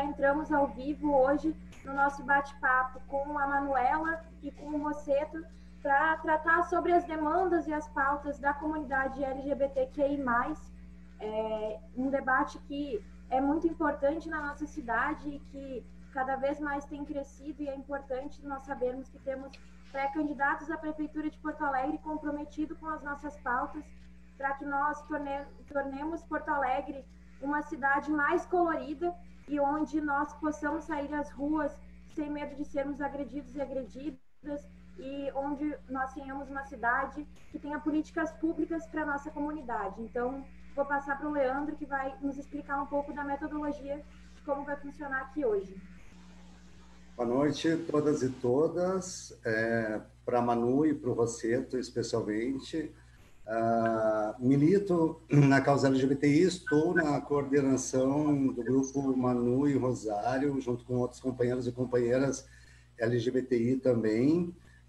entramos ao vivo hoje no nosso bate-papo com a Manuela e com o Rosseto para tratar sobre as demandas e as pautas da comunidade LGBTQI+, um debate que é muito importante na nossa cidade e que cada vez mais tem crescido, e é importante nós sabermos que temos pré-candidatos à Prefeitura de Porto Alegre comprometidos com as nossas pautas para que nós tornemos Porto Alegre uma cidade mais colorida e onde nós possamos sair às ruas sem medo de sermos agredidos e agredidas, e onde nós tenhamos uma cidade que tenha políticas públicas para a nossa comunidade. Então, vou passar para o Leandro, que vai nos explicar um pouco da metodologia de como vai funcionar aqui hoje. Boa noite, todas e todas. Para a Manu e para o Rosseto, especialmente. Milito na causa LGBTI, estou na coordenação do grupo Manu e Rosário, junto com outros companheiros e companheiras LGBTI também.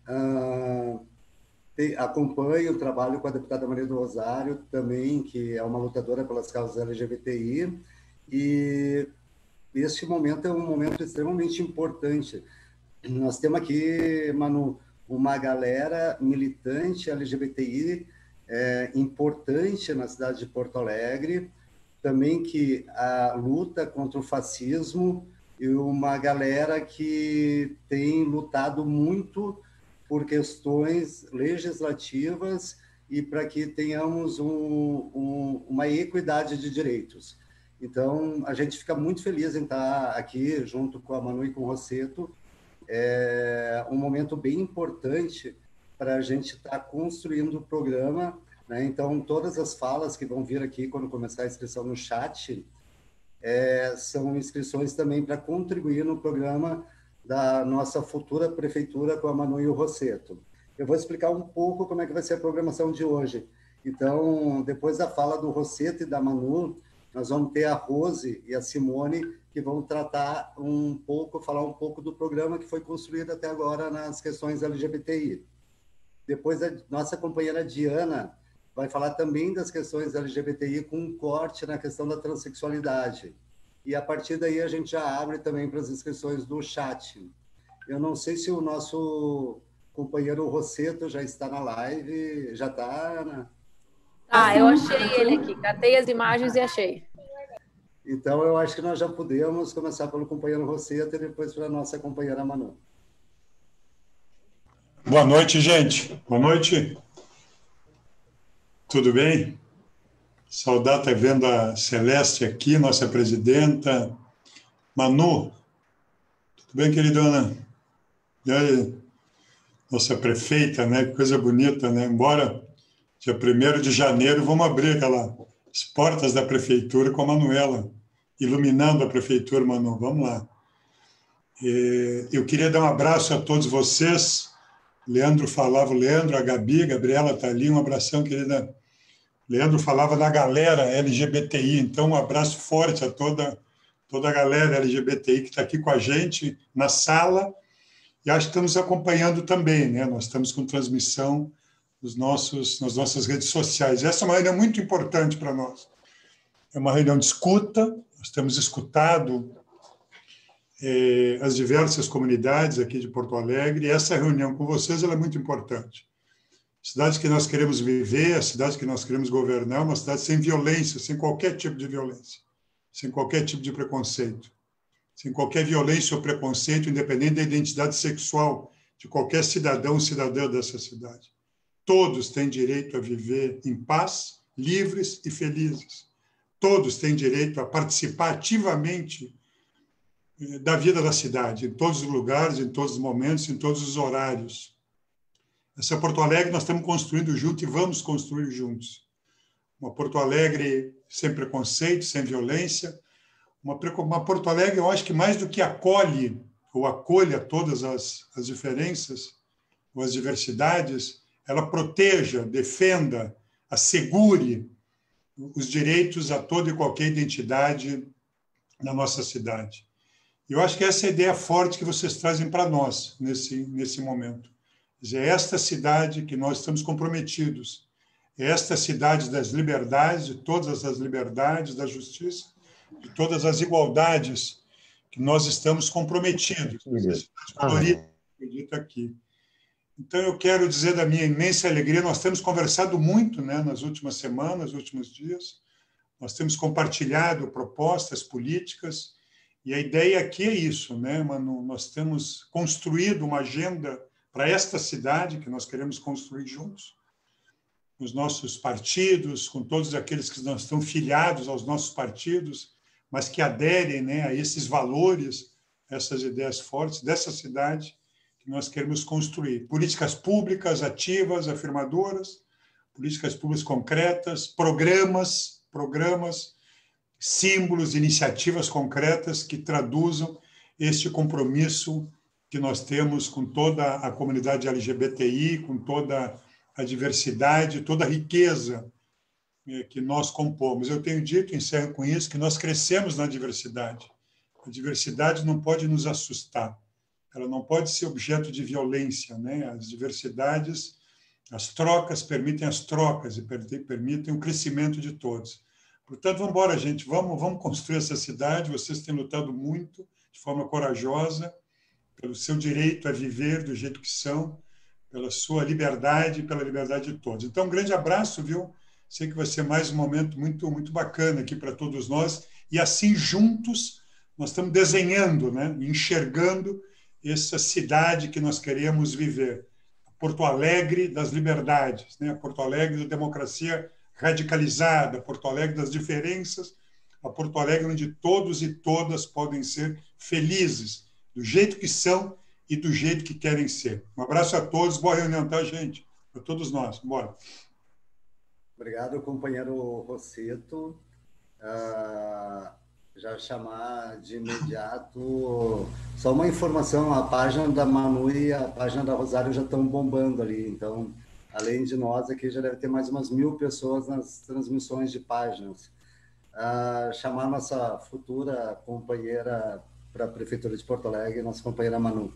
Acompanho o trabalho com a deputada Maria do Rosário também, que é uma lutadora pelas causas LGBTI, e este momento é um momento extremamente importante. Nós temos aqui, Manu, uma galera militante LGBTI importante na cidade de Porto Alegre, também que a luta contra o fascismo, e uma galera que tem lutado muito por questões legislativas e para que tenhamos uma equidade de direitos. Então, a gente fica muito feliz em estar aqui junto com a Manu e com o Rosseto. É um momento bem importante para a gente estar construindo o programa, né? Então, todas as falas que vão vir aqui quando começar a inscrição no chat são inscrições também para contribuir no programa da nossa futura prefeitura com a Manu e o Rosseto. Eu vou explicar um pouco como é que vai ser a programação de hoje. Então, depois da fala do Rosseto e da Manu, nós vamos ter a Rose e a Simone, que vão falar um pouco do programa que foi construído até agora nas questões LGBTI. Depois, a nossa companheira Diana vai falar também das questões LGBTI, com um corte na questão da transexualidade. E, a partir daí, a gente já abre também para as inscrições do chat. Eu não sei se o nosso companheiro Rosseto já está na live. Já está, Ana? Eu achei ele aqui. Catei as imagens e achei. Então, eu acho que nós já podemos começar pelo companheiro Rosseto e depois pela nossa companheira Manu. Boa noite, gente. Boa noite. Tudo bem? Saudade estar vendo a Celeste aqui, nossa presidenta. Manu, tudo bem, queridona? E aí? Nossa prefeita, né? Que coisa bonita, né? Embora dia 1º de janeiro vamos abrir as portas da prefeitura com a Manuela, iluminando a prefeitura, Manu. Vamos lá. Eu queria dar um abraço a todos vocês. Leandro falava, a Gabi, a Gabriela está ali, um abração, querida. Leandro falava da galera LGBTI, então um abraço forte a toda a galera LGBTI que está aqui com a gente na sala, e acho que estamos acompanhando também, né? Nós estamos com transmissão nas nossas redes sociais. Essa é uma reunião muito importante para nós. É uma reunião de escuta, nós temos escutado as diversas comunidades aqui de Porto Alegre, e essa reunião com vocês ela é muito importante. A cidade que nós queremos viver, a cidade que nós queremos governar, uma cidade sem violência, sem qualquer tipo de violência, sem qualquer tipo de preconceito, sem qualquer violência ou preconceito, independente da identidade sexual de qualquer cidadão ou cidadã dessa cidade. Todos têm direito a viver em paz, livres e felizes. Todos têm direito a participar ativamente da vida da cidade, em todos os lugares, em todos os momentos, em todos os horários. Essa Porto Alegre nós estamos construindo juntos e vamos construir juntos. Uma Porto Alegre sem preconceito, sem violência. Uma Porto Alegre, eu acho que mais do que acolhe ou acolha todas as diferenças ou as diversidades, ela proteja, defenda, assegure os direitos a toda e qualquer identidade na nossa cidade. Eu acho que essa é a ideia forte que vocês trazem para nós nesse momento. Quer dizer, esta cidade que nós estamos comprometidos, esta cidade das liberdades, de todas as liberdades, da justiça, de todas as igualdades que nós estamos comprometidos. Acredito aqui. Então, eu quero dizer da minha imensa alegria, nós temos conversado muito, né, nas últimas semanas, nos últimos dias, nós temos compartilhado propostas políticas, e a ideia aqui é isso, né, Manu? Nós temos construído uma agenda para esta cidade que nós queremos construir juntos, com os nossos partidos, com todos aqueles que não estão filiados aos nossos partidos, mas que aderem, né, a esses valores, essas ideias fortes dessa cidade que nós queremos construir. Políticas públicas ativas, afirmadoras, políticas públicas concretas, programas, símbolos, iniciativas concretas que traduzam este compromisso que nós temos com toda a comunidade LGBTI, com toda a diversidade, toda a riqueza que nós compomos. Eu tenho dito, encerro com isso, que nós crescemos na diversidade. A diversidade não pode nos assustar, ela não pode ser objeto de violência, né? As diversidades, as trocas permitem as trocas e permitem o crescimento de todos. Portanto, vamos embora, gente, vamos construir essa cidade. Vocês têm lutado muito, de forma corajosa, pelo seu direito a viver do jeito que são, pela sua liberdade e pela liberdade de todos. Então, um grande abraço, viu? Sei que vai ser mais um momento muito, muito bacana aqui para todos nós, e assim, juntos, nós estamos desenhando, né? Enxergando essa cidade que nós queremos viver. Porto Alegre das liberdades, né? Porto Alegre da democracia radicalizada, Porto Alegre das diferenças, a Porto Alegre onde todos e todas podem ser felizes, do jeito que são e do jeito que querem ser. Um abraço a todos, boa reunião, tá, gente? Para todos nós. Bora. Obrigado, companheiro Rosseto. Já chamar de imediato, só uma informação, a página da Manu e a página da Rosário já estão bombando ali, então, além de nós, aqui já deve ter mais umas 1000 pessoas nas transmissões de páginas. Chamar nossa futura companheira para a Prefeitura de Porto Alegre, nossa companheira Manu.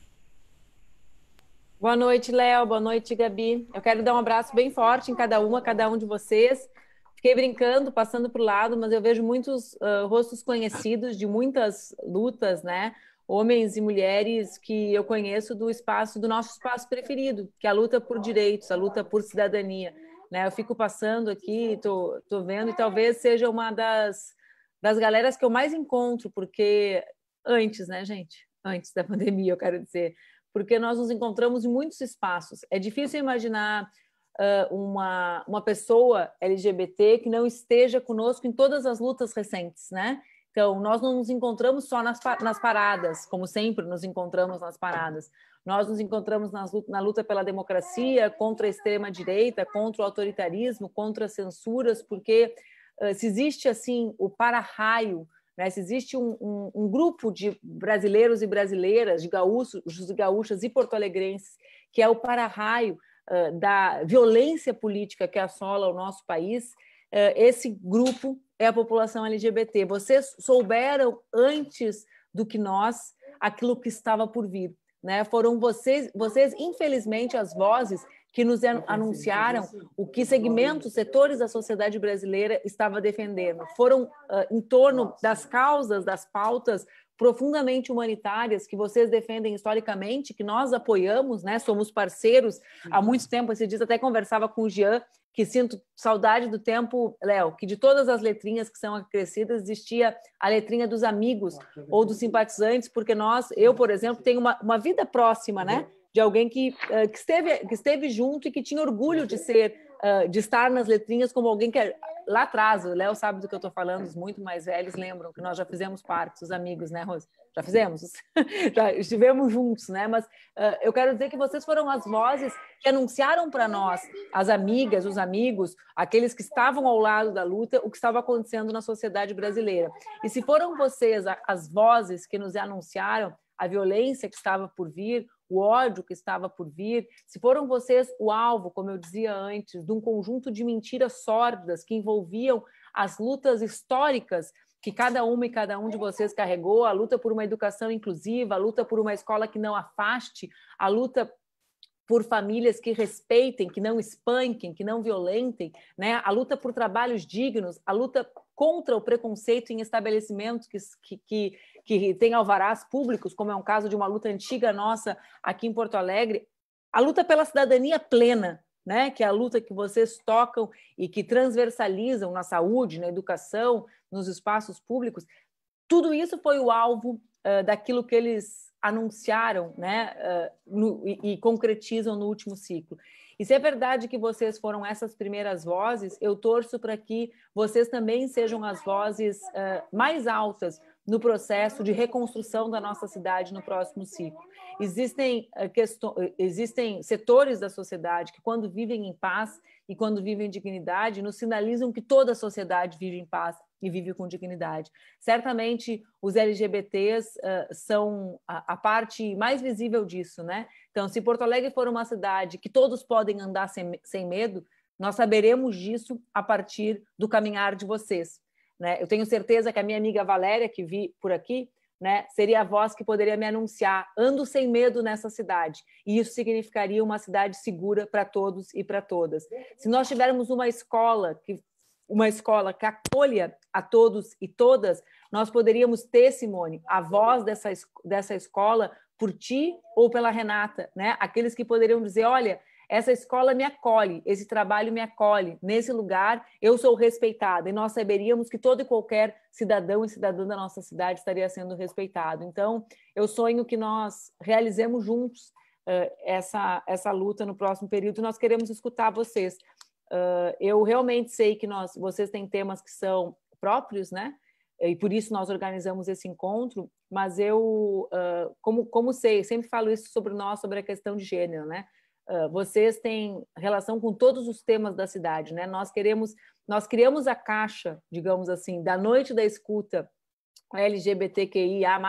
Boa noite, Léo. Boa noite, Gabi. Eu quero dar um abraço bem forte em cada um de vocês. Fiquei brincando, passando para o lado, mas eu vejo muitos rostos conhecidos de muitas lutas, né? Homens e mulheres que eu conheço do nosso espaço preferido, que é a luta por direitos, a luta por cidadania, né? Eu fico passando aqui, tô vendo, e talvez seja uma das galeras que eu mais encontro, porque antes, né, gente? Antes da pandemia, eu quero dizer, porque nós nos encontramos em muitos espaços. É difícil imaginar uma pessoa LGBT que não esteja conosco em todas as lutas recentes, né? Então, nós não nos encontramos só nas paradas, como sempre nos encontramos nas paradas. Nós nos encontramos na luta pela democracia, contra a extrema-direita, contra o autoritarismo, contra as censuras, porque se existe, assim, o para-raio, né? Se existe um grupo de brasileiros e brasileiras, de gaúchos e gaúchas e porto-alegrenses, que é o para-raio da violência política que assola o nosso país, esse grupo é a população LGBT. Vocês souberam antes do que nós aquilo que estava por vir, né? Foram vocês, infelizmente, as vozes que nos anunciaram o que segmentos, setores da sociedade brasileira estava defendendo. Foram em torno das causas, das pautas profundamente humanitárias que vocês defendem historicamente, que nós apoiamos, né? Somos parceiros há muito tempo. Esses dias até conversava com o Jean, que sinto saudade do tempo, Léo, que de todas as letrinhas que são acrescidas existia a letrinha dos amigos ou dos simpatizantes, porque eu, por exemplo, tenho uma vida próxima, né? De alguém que esteve junto e que tinha orgulho de estar nas letrinhas como alguém que lá atrás, o Léo sabe do que eu estou falando, os muito mais velhos lembram que nós já fizemos parte, os amigos, né, Rose? Já fizemos? Já estivemos juntos, né? Mas eu quero dizer que vocês foram as vozes que anunciaram para nós, as amigas, os amigos, aqueles que estavam ao lado da luta, o que estava acontecendo na sociedade brasileira. E se foram vocês as vozes que nos anunciaram a violência que estava por vir, o ódio que estava por vir, se foram vocês o alvo, como eu dizia antes, de um conjunto de mentiras sórdidas que envolviam as lutas históricas que cada uma e cada um de vocês carregou, a luta por uma educação inclusiva, a luta por uma escola que não afaste, a luta por famílias que respeitem, que não espanquem, que não violentem, né? A luta por trabalhos dignos, a luta contra o preconceito em estabelecimentos que que tem alvarás públicos, como é um caso de uma luta antiga nossa aqui em Porto Alegre, a luta pela cidadania plena, né? Que é a luta que vocês tocam e que transversalizam na saúde, na educação, nos espaços públicos, tudo isso foi o alvo daquilo que eles anunciaram, né? E concretizam no último ciclo. E se é verdade que vocês foram essas primeiras vozes, eu torço para que vocês também sejam as vozes mais altas no processo de reconstrução da nossa cidade no próximo ciclo. Existem setores da sociedade que, quando vivem em paz e quando vivem em dignidade, nos sinalizam que toda a sociedade vive em paz e vive com dignidade. Certamente, os LGBTs são a parte mais visível disso, né? Então, se Porto Alegre for uma cidade que todos podem andar sem medo, nós saberemos disso a partir do caminhar de vocês, né? Eu tenho certeza que a minha amiga Valéria, que vi por aqui, né, seria a voz que poderia me anunciar: ando sem medo nessa cidade. E isso significaria uma cidade segura para todos e para todas. Se nós tivermos uma escola que acolha a todos e todas, nós poderíamos ter, Simone, a voz dessa escola por ti ou pela Renata, né? Aqueles que poderiam dizer: olha, essa escola me acolhe, esse trabalho me acolhe, nesse lugar eu sou respeitada, e nós saberíamos que todo e qualquer cidadão e cidadã da nossa cidade estaria sendo respeitado. Então, eu sonho que nós realizemos juntos essa luta no próximo período, e nós queremos escutar vocês. Eu realmente sei que vocês têm temas que são próprios, né? E por isso nós organizamos esse encontro, mas eu, como sei, sempre falo isso sobre nós, sobre a questão de gênero, né? Vocês têm relação com todos os temas da cidade, né? Nós criamos a caixa, digamos assim, da noite da escuta LGBTQIA+,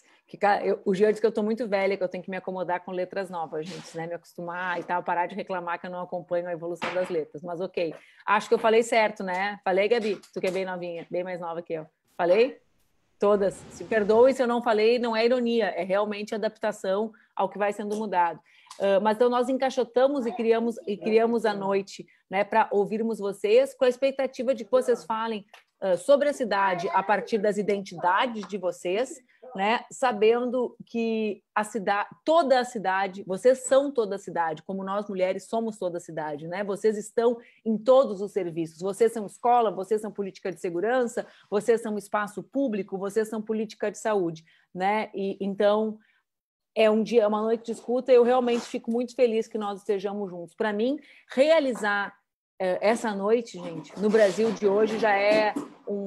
o Jean diz que eu estou muito velha, que eu tenho que me acomodar com letras novas, gente, né? Me acostumar e tal, parar de reclamar que eu não acompanho a evolução das letras, mas ok. Acho que eu falei certo, né? Falei, Gabi? Tu que é bem novinha, bem mais nova que eu. Falei? Todas. Se perdoe se eu não falei, não é ironia, é realmente adaptação ao que vai sendo mudado. Mas então nós encaixotamos e criamos a noite, né, para ouvirmos vocês, com a expectativa de que vocês falem sobre a cidade a partir das identidades de vocês, né, sabendo que toda a cidade, vocês são toda a cidade, como nós mulheres somos toda a cidade, né? Vocês estão em todos os serviços. Vocês são escola, vocês são política de segurança, vocês são espaço público, vocês são política de saúde, né? E então é uma noite de escuta. Eu realmente fico muito feliz que nós estejamos juntos. Para mim, realizar essa noite, gente, no Brasil de hoje já é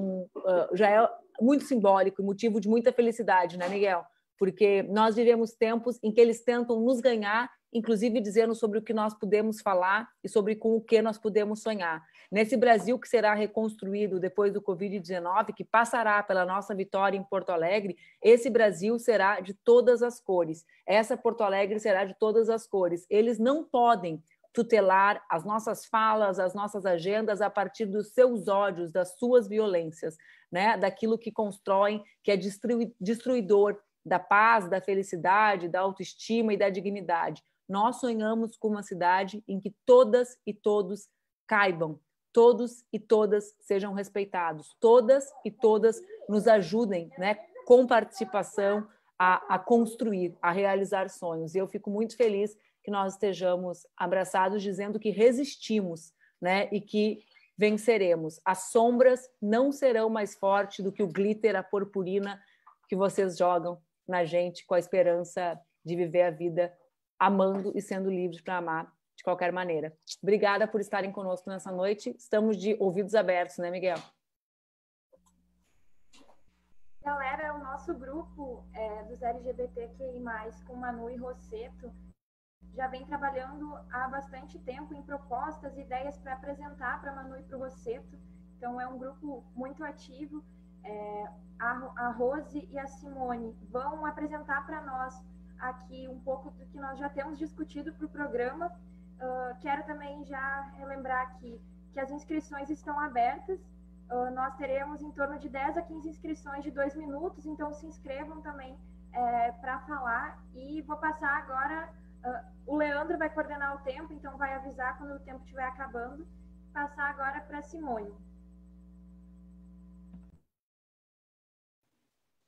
muito simbólico e motivo de muita felicidade, né, Miguel? Porque nós vivemos tempos em que eles tentam nos ganhar, inclusive dizendo sobre o que nós podemos falar e sobre com o que nós podemos sonhar. Nesse Brasil que será reconstruído depois do Covid-19, que passará pela nossa vitória em Porto Alegre, esse Brasil será de todas as cores. Essa Porto Alegre será de todas as cores. Eles não podem tutelar as nossas falas, as nossas agendas a partir dos seus ódios, das suas violências, né? Daquilo que constroem, que é destruidor da paz, da felicidade, da autoestima e da dignidade. Nós sonhamos com uma cidade em que todas e todos caibam, todos e todas sejam respeitados, todas e todas nos ajudem, né, com participação a construir, a realizar sonhos. E eu fico muito feliz que nós estejamos abraçados dizendo que resistimos, né, e que venceremos. As sombras não serão mais fortes do que o glitter, a purpurina que vocês jogam na gente com a esperança de viver a vida amando e sendo livres para amar de qualquer maneira. Obrigada por estarem conosco nessa noite. Estamos de ouvidos abertos, né, Miguel? Galera, o nosso grupo dos LGBTQI+, com Manu e Rosseto, já vem trabalhando há bastante tempo em propostas e ideias para apresentar para a Manu e para o Rosseto. Então, é um grupo muito ativo. A Rose e a Simone vão apresentar para nós aqui um pouco do que nós já temos discutido para o programa. Quero também já relembrar aqui que as inscrições estão abertas. Nós teremos em torno de 10 a 15 inscrições de 2 minutos, então se inscrevam também para falar. E vou passar agora, o Leandro vai coordenar o tempo, então vai avisar quando o tempo estiver acabando. Passar agora para a Simone.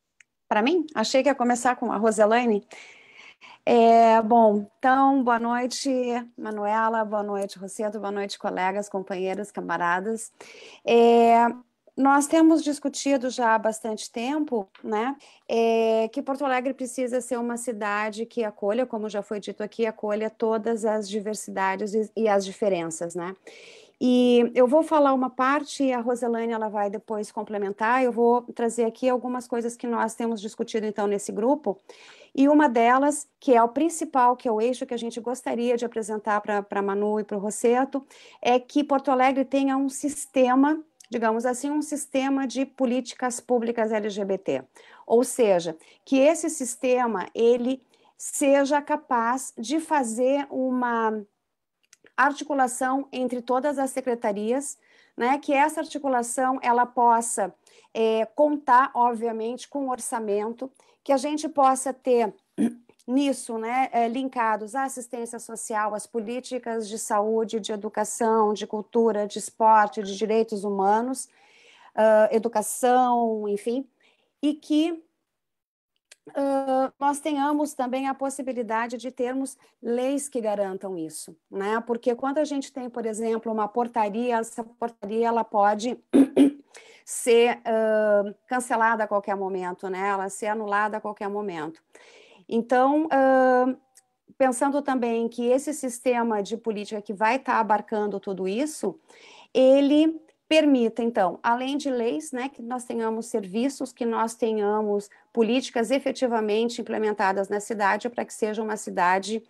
Para mim? Achei que ia começar com a Roselaine. Bom, então, boa noite, Manuela, boa noite, Rosseto, boa noite, colegas, companheiros, camaradas. Nós temos discutido já há bastante tempo, né, que Porto Alegre precisa ser uma cidade que acolha, como já foi dito aqui, acolha todas as diversidades e as diferenças, né. E eu vou falar uma parte e a Roselaine ela vai depois complementar. Eu vou trazer aqui algumas coisas que nós temos discutido então nesse grupo, e uma delas, que é o principal, que é o eixo que a gente gostaria de apresentar para a Manu e para o Rosseto, é que Porto Alegre tenha um sistema, digamos assim, um sistema de políticas públicas LGBT. Ou seja, que esse sistema, ele seja capaz de fazer uma articulação entre todas as secretarias, né, que essa articulação ela possa contar, obviamente, com orçamento, que a gente possa ter nisso, né, linkados à assistência social, às políticas de saúde, de educação, de cultura, de esporte, de direitos humanos, educação, enfim, e que nós tenhamos também a possibilidade de termos leis que garantam isso, né? Porque quando a gente tem, por exemplo, uma portaria, essa portaria ela pode ser cancelada a qualquer momento, né? Ela ser anulada a qualquer momento. Então, pensando também que esse sistema de política que vai estar abarcando tudo isso, ele permita, então, além de leis, né, que nós tenhamos serviços, que nós tenhamos políticas efetivamente implementadas na cidade para que seja uma cidade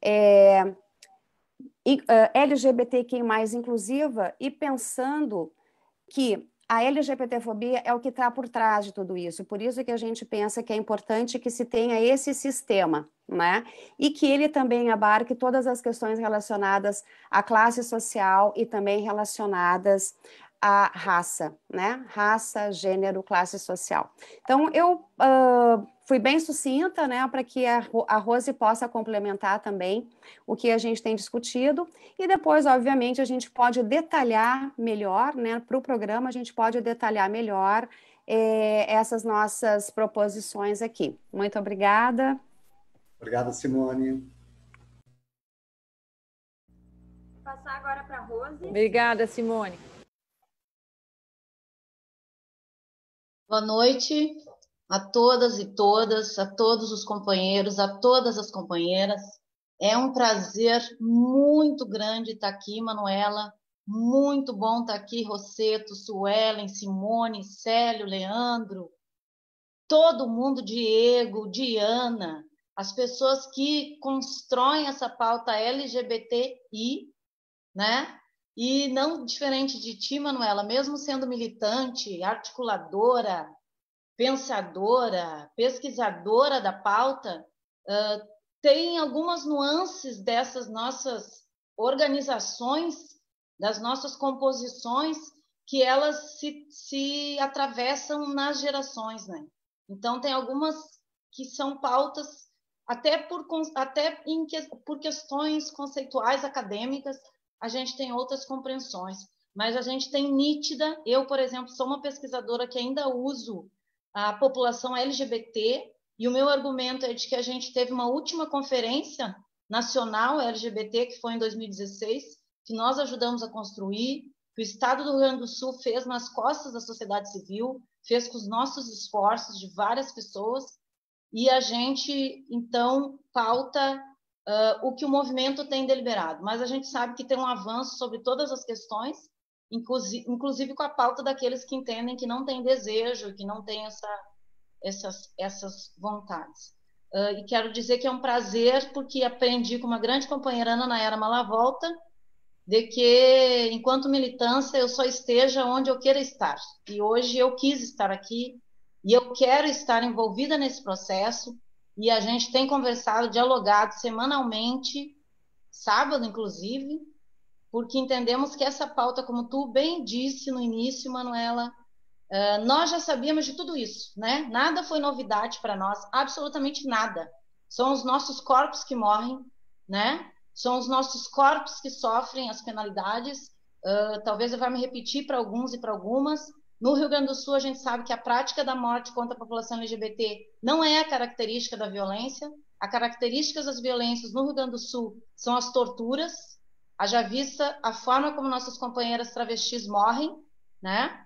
LGBTQI+, inclusiva, e pensando que a LGBTfobia é o que está por trás de tudo isso, por isso que a gente pensa que é importante que se tenha esse sistema, né? E que ele também abarque todas as questões relacionadas à classe social e também relacionadas à raça, né? Raça, gênero, classe social. Então, eu fui bem sucinta, né, para que a Rose possa complementar também o que a gente tem discutido, e depois, obviamente, a gente pode detalhar melhor, né, para o programa, a gente pode detalhar melhor essas nossas proposições aqui. Muito obrigada. Obrigada, Simone. Vou passar agora para a Rose. Obrigada, Simone. Boa noite a todas e todas, a todos os companheiros, a todas as companheiras. É um prazer muito grande estar aqui, Manuela. Muito bom estar aqui, Rosseto, Suelen, Simone, Célio, Leandro, todo mundo, Diego, Diana, as pessoas que constroem essa pauta LGBTI, né? E não diferente de ti, Manuela, mesmo sendo militante, articuladora, pensadora, pesquisadora da pauta, tem algumas nuances dessas nossas organizações, das nossas composições, que elas se atravessam nas gerações, né? Então, tem algumas que são pautas, até por questões conceituais acadêmicas, a gente tem outras compreensões, mas a gente tem nítida. Eu, por exemplo, sou uma pesquisadora que ainda uso a população LGBT, e o meu argumento é de que a gente teve uma última conferência nacional LGBT, que foi em 2016, que nós ajudamos a construir, que o Estado do Rio Grande do Sul fez nas costas da sociedade civil, fez com os nossos esforços de várias pessoas, e a gente, então, pauta o que o movimento tem deliberado. Mas a gente sabe que tem um avanço sobre todas as questões, inclusive com a pauta daqueles que entendem que não tem desejo, que não tem essas vontades. E quero dizer que é um prazer, porque aprendi com uma grande companheira, Ana Nayara Malavolta, de que, enquanto militância, eu só esteja onde eu queira estar. E hoje eu quis estar aqui, e eu quero estar envolvida nesse processo, e a gente tem conversado, dialogado semanalmente, sábado, inclusive, porque entendemos que essa pauta, como tu bem disse no início, Manuela, nós já sabíamos de tudo isso, né? Nada foi novidade para nós, absolutamente nada. São os nossos corpos que morrem, né? São os nossos corpos que sofrem as penalidades. Talvez eu vá me repetir para alguns e para algumas, No Rio Grande do Sul, a gente sabe que a prática da morte contra a população LGBT não é a característica da violência. As características das violências no Rio Grande do Sul são as torturas, haja vista a forma como nossas companheiras travestis morrem, né?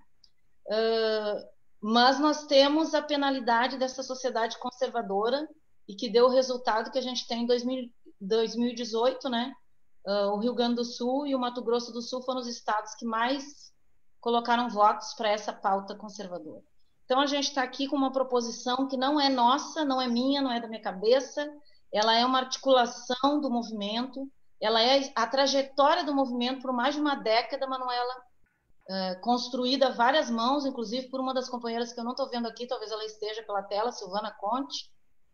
Mas nós temos a penalidade dessa sociedade conservadora e que deu o resultado que a gente tem em 2018, né? O Rio Grande do Sul e o Mato Grosso do Sul foram os estados que mais colocaram votos para essa pauta conservadora. Então, a gente está aqui com uma proposição que não é nossa, não é minha, não é da minha cabeça, ela é uma articulação do movimento, ela é a trajetória do movimento por mais de uma década, Manuela, construída a várias mãos, inclusive por uma das companheiras que eu não estou vendo aqui, talvez ela esteja pela tela, Silvana Conte,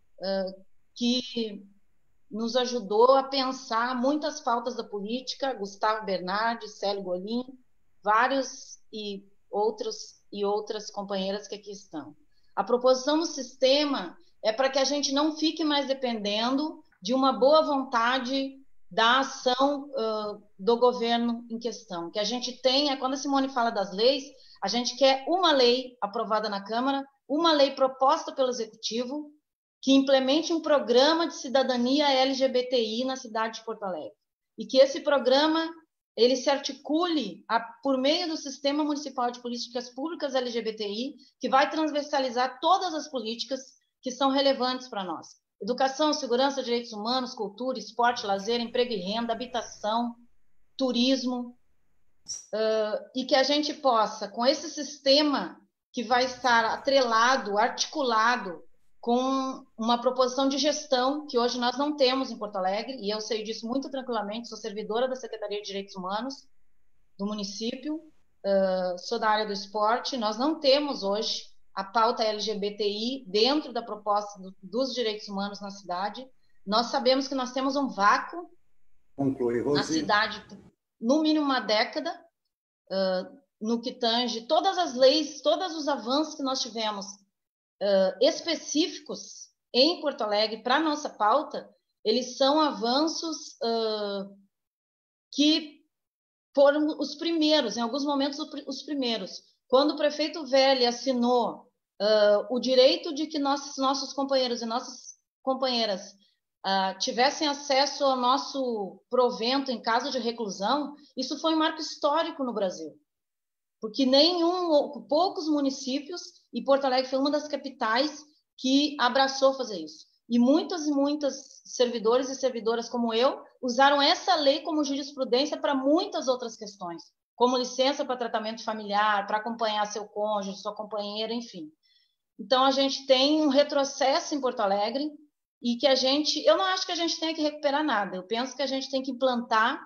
que nos ajudou a pensar muitas pautas da política, Gustavo Bernardi, Célio Golim, vários e outras companheiras que aqui estão. A proposição do sistema é para que a gente não fique mais dependendo de uma boa vontade da ação do governo em questão. Que a gente tenha, quando a Simone fala das leis, a gente quer uma lei aprovada na Câmara, uma lei proposta pelo Executivo, que implemente um programa de cidadania LGBTI na cidade de Porto Alegre. E que esse programa ele se articule por meio do Sistema Municipal de Políticas Públicas LGBTI, que vai transversalizar todas as políticas que são relevantes para nós. Educação, segurança, direitos humanos, cultura, esporte, lazer, emprego e renda, habitação, turismo, e que a gente possa, com esse sistema que vai estar atrelado, articulado, com uma proposição de gestão que hoje nós não temos em Porto Alegre, e eu sei disso muito tranquilamente, sou servidora da Secretaria de Direitos Humanos do município, sou da área do esporte, nós não temos hoje a pauta LGBTI dentro da proposta dos direitos humanos na cidade. Nós sabemos que nós temos um vácuo na cidade, no mínimo uma década, no que tange todas as leis, todos os avanços que nós tivemos específicos em Porto Alegre para a nossa pauta, eles são avanços que foram os primeiros, em alguns momentos os primeiros. Quando o prefeito Velli assinou o direito de que nossos companheiros e nossas companheiras tivessem acesso ao nosso provento em caso de reclusão, isso foi um marco histórico no Brasil. Porque poucos municípios, e Porto Alegre foi uma das capitais que abraçou fazer isso. E muitas servidores e servidoras como eu usaram essa lei como jurisprudência para muitas outras questões, como licença para tratamento familiar, para acompanhar seu cônjuge, sua companheira, enfim. Então, a gente tem um retrocesso em Porto Alegre e que eu não acho que a gente tenha que recuperar nada, eu penso que a gente tem que implantar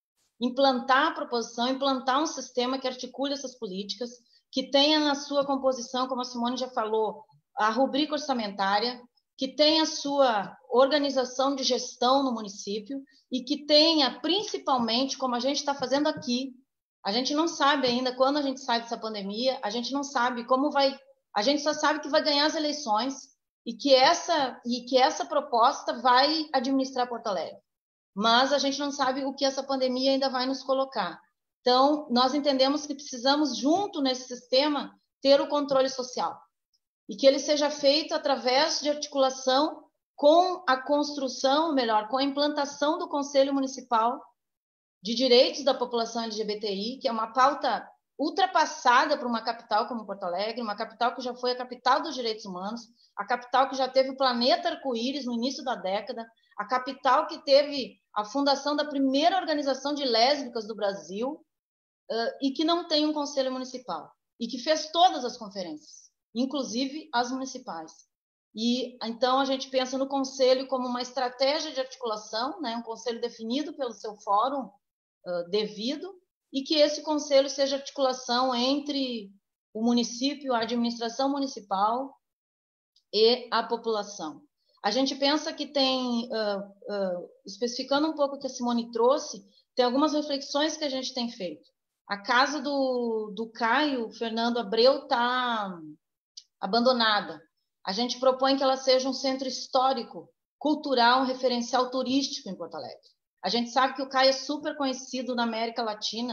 a proposição, implantar um sistema que articule essas políticas, que tenha na sua composição, como a Simone já falou, a rubrica orçamentária, que tenha a sua organização de gestão no município e que tenha, principalmente, como a gente está fazendo aqui, a gente não sabe ainda quando a gente sai dessa pandemia, a gente não sabe como vai, a gente só sabe que vai ganhar as eleições e que essa proposta vai administrar Porto Alegre. Mas a gente não sabe o que essa pandemia ainda vai nos colocar. Então, nós entendemos que precisamos, junto nesse sistema, ter o controle social. E que ele seja feito através de articulação com a construção, melhor, com a implantação do Conselho Municipal de Direitos da População LGBTI, que é uma pauta ultrapassada por uma capital como Porto Alegre, uma capital que já foi a capital dos direitos humanos, a capital que já teve o planeta arco-íris no início da década, a capital que teve a fundação da primeira organização de lésbicas do Brasil, e que não tem um conselho municipal, e que fez todas as conferências, inclusive as municipais. E então a gente pensa no conselho como uma estratégia de articulação, né, um conselho definido pelo seu fórum devido, e que esse conselho seja articulação entre o município, a administração municipal e a população. A gente pensa que tem, especificando um pouco o que a Simone trouxe, tem algumas reflexões que a gente tem feito. A casa do Caio Fernando Abreu está abandonada. A gente propõe que ela seja um centro histórico, cultural, um referencial turístico em Porto Alegre. A gente sabe que o Caio é super conhecido na América Latina,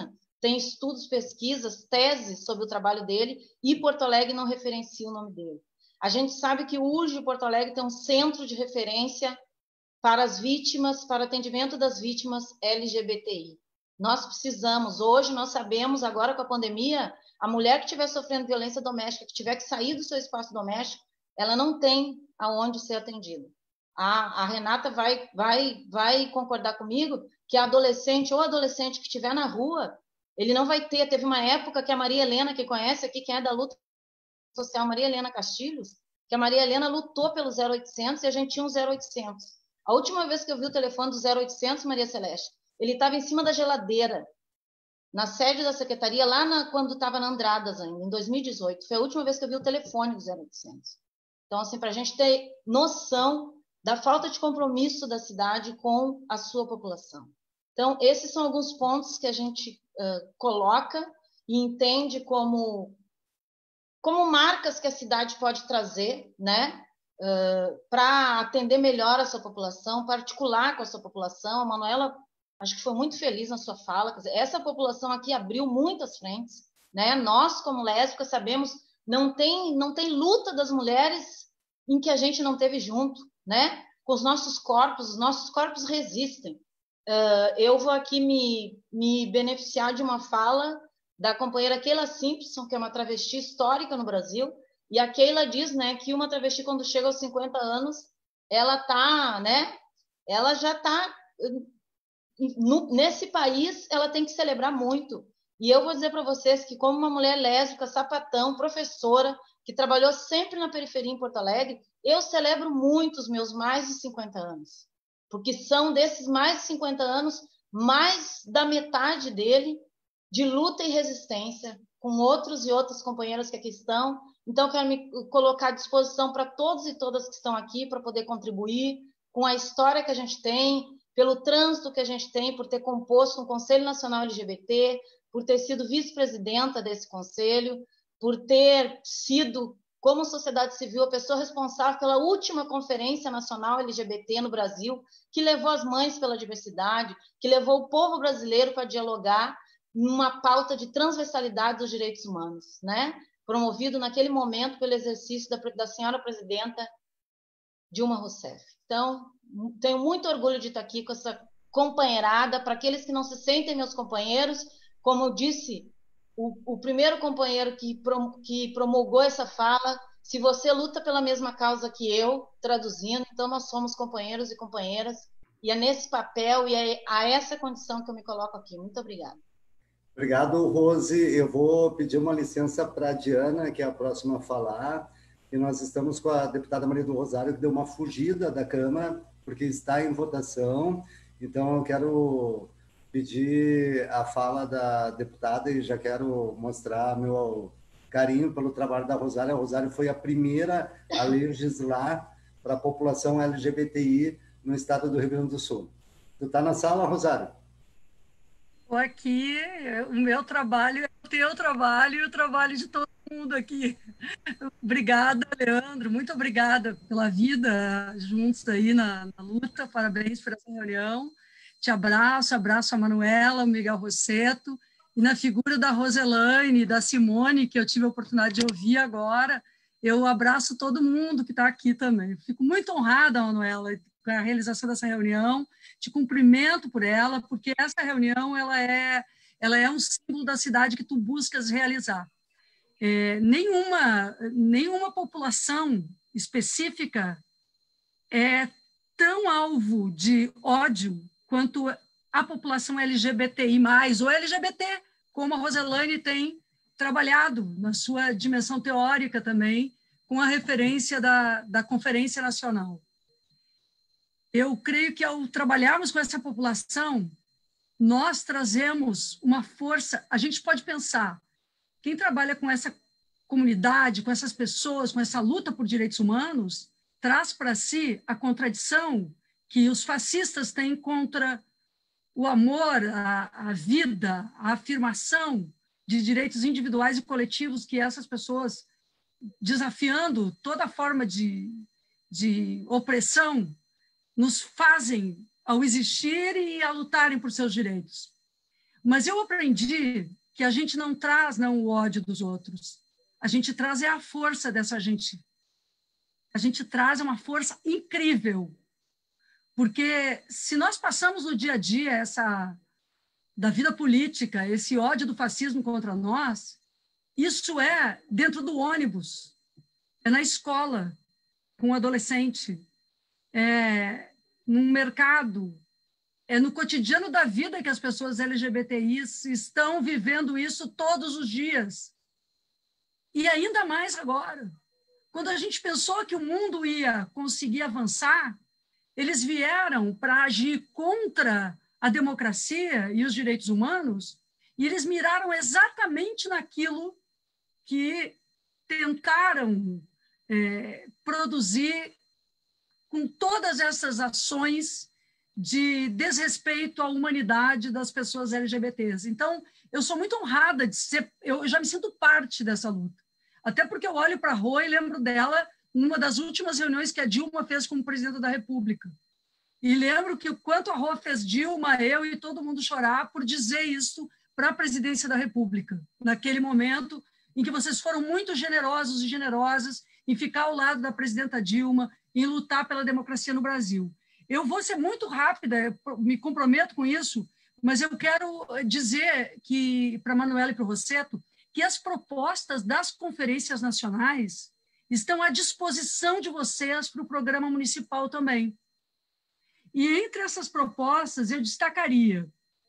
tem estudos, pesquisas, teses sobre o trabalho dele, e Porto Alegre não referencia o nome dele. A gente sabe que o URGS de Porto Alegre tem um centro de referência para as vítimas, para atendimento das vítimas LGBTI. Nós precisamos, hoje nós sabemos, agora com a pandemia, a mulher que estiver sofrendo violência doméstica, que tiver que sair do seu espaço doméstico, ela não tem aonde ser atendida. A Renata vai concordar comigo que a adolescente ou adolescente que estiver na rua, ele não vai ter. Teve uma época que a Maria Helena, que conhece aqui, quem é da luta social, Maria Helena Castilhos, que a Maria Helena lutou pelo 0800 e a gente tinha um 0800. A última vez que eu vi o telefone do 0800, Maria Celeste, ele estava em cima da geladeira, na sede da secretaria, quando estava na Andradas ainda, em 2018. Foi a última vez que eu vi o telefone do 0800. Então, assim, para a gente ter noção da falta de compromisso da cidade com a sua população. Então, esses são alguns pontos que a gente coloca e entende como marcas que a cidade pode trazer, né, para atender melhor a sua população, para articular com a sua população. A Manuela, acho que foi muito feliz na sua fala. Quer dizer, essa população aqui abriu muitas frentes, né? Nós, como lésbicas, sabemos, não tem luta das mulheres em que a gente não teve junto, né? Com os nossos corpos resistem. Eu vou aqui me beneficiar de uma fala da companheira Keila Simpson, que é uma travesti histórica no Brasil, e a Keila diz, né, que uma travesti, quando chega aos 50 anos, ela já está nesse país, ela tem que celebrar muito. E eu vou dizer para vocês que, como uma mulher lésbica, sapatão, professora, que trabalhou sempre na periferia em Porto Alegre, eu celebro muito os meus mais de 50 anos. Porque são desses mais de 50 anos, mais da metade dele, de luta e resistência, com outros e outras companheiras que aqui estão. Então, eu quero me colocar à disposição para todos e todas que estão aqui, para poder contribuir com a história que a gente tem, pelo trânsito que a gente tem, por ter composto um Conselho Nacional LGBT, por ter sido vice-presidenta desse conselho, por ter sido, como sociedade civil, a pessoa responsável pela última Conferência Nacional LGBT no Brasil, que levou as mães pela diversidade, que levou o povo brasileiro para dialogar numa pauta de transversalidade dos direitos humanos, né? Promovido naquele momento pelo exercício da senhora presidenta Dilma Rousseff. Então, tenho muito orgulho de estar aqui com essa companheirada. Para aqueles que não se sentem meus companheiros, como eu disse, o primeiro companheiro que promulgou essa fala, se você luta pela mesma causa que eu, traduzindo, então nós somos companheiros e companheiras, e é nesse papel e é a essa condição que eu me coloco aqui. Muito obrigada. Obrigado, Rose. Eu vou pedir uma licença para a Diana, que é a próxima a falar, e nós estamos com a deputada Maria do Rosário, que deu uma fugida da Câmara, porque está em votação. Então, eu quero pedir a fala da deputada e já quero mostrar meu carinho pelo trabalho da Rosário. A Rosário foi a primeira a legislar para a população LGBTI no estado do Rio Grande do Sul. Tu está na sala, Rosário? Estou aqui, o meu trabalho é o teu trabalho e o trabalho de todo mundo aqui. Obrigada, Leandro, muito obrigada pela vida juntos aí na luta, parabéns por essa reunião. Te abraço a Manuela, o Miguel Rosseto, e na figura da Roselaine e da Simone, que eu tive a oportunidade de ouvir agora, eu abraço todo mundo que está aqui também. Fico muito honrada, Manuela, com a realização dessa reunião, te cumprimento por ela, porque essa reunião ela é um símbolo da cidade que tu buscas realizar. Nenhuma população específica é tão alvo de ódio quanto a população LGBTI+, ou LGBT, como a Roselaine tem trabalhado na sua dimensão teórica também, com a referência da Conferência Nacional. Eu creio que, ao trabalharmos com essa população, nós trazemos uma força. A gente pode pensar, quem trabalha com essa comunidade, com essas pessoas, com essa luta por direitos humanos, traz para si a contradição que os fascistas têm contra o amor, a vida, a afirmação de direitos individuais e coletivos que essas pessoas, desafiando toda forma de opressão, nos fazem ao existir e a lutarem por seus direitos. Mas eu aprendi que a gente não traz o ódio dos outros. A gente traz a força dessa gente. A gente traz uma força incrível. Porque se nós passamos no dia a dia da vida política, esse ódio do fascismo contra nós, isso é dentro do ônibus, é na escola, com o adolescente, é no mercado, é no cotidiano da vida que as pessoas LGBTIs estão vivendo isso todos os dias. E ainda mais agora. Quando a gente pensou que o mundo ia conseguir avançar, eles vieram para agir contra a democracia e os direitos humanos, e eles miraram exatamente naquilo que tentaram produzir com todas essas ações de desrespeito à humanidade das pessoas LGBTs. Então, eu sou muito honrada de ser... Eu já me sinto parte dessa luta. Até porque eu olho para a Rô e lembro dela numa das últimas reuniões que a Dilma fez como presidenta da República. E lembro que o quanto a Rô fez Dilma, eu e todo mundo chorar por dizer isso para a presidência da República, naquele momento em que vocês foram muito generosos e generosas em ficar ao lado da presidenta Dilma, em lutar pela democracia no Brasil. Eu vou ser muito rápida, me comprometo com isso, mas eu quero dizer que para a Manuela e para o Rosseto, que as propostas das conferências nacionais estão à disposição de vocês para o programa municipal também. E entre essas propostas, eu destacaria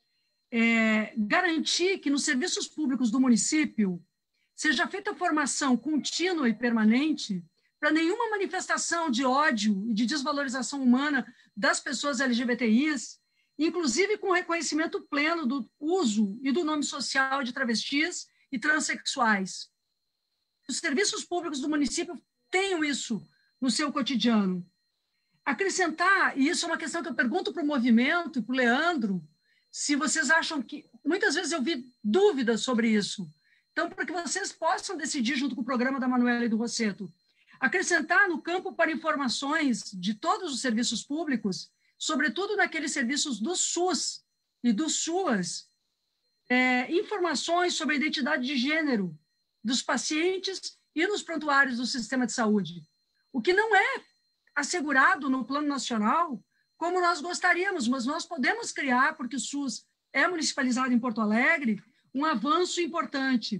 garantir que nos serviços públicos do município seja feita formação contínua e permanente para nenhuma manifestação de ódio e de desvalorização humana das pessoas LGBTIs, inclusive com reconhecimento pleno do uso e do nome social de travestis e transexuais. Os serviços públicos do município tenham isso no seu cotidiano. Acrescentar, e isso é uma questão que eu pergunto para o movimento e para o Leandro, se vocês acham que... Muitas vezes eu vi dúvidas sobre isso. Então, para que vocês possam decidir junto com o programa da Manuela e do Rosseto, acrescentar no campo para informações de todos os serviços públicos, sobretudo naqueles serviços do SUS e do SUAS, informações sobre a identidade de gênero dos pacientes e nos prontuários do sistema de saúde. O que não é assegurado no plano nacional, como nós gostaríamos, mas nós podemos criar, porque o SUS é municipalizado em Porto Alegre, um avanço importante.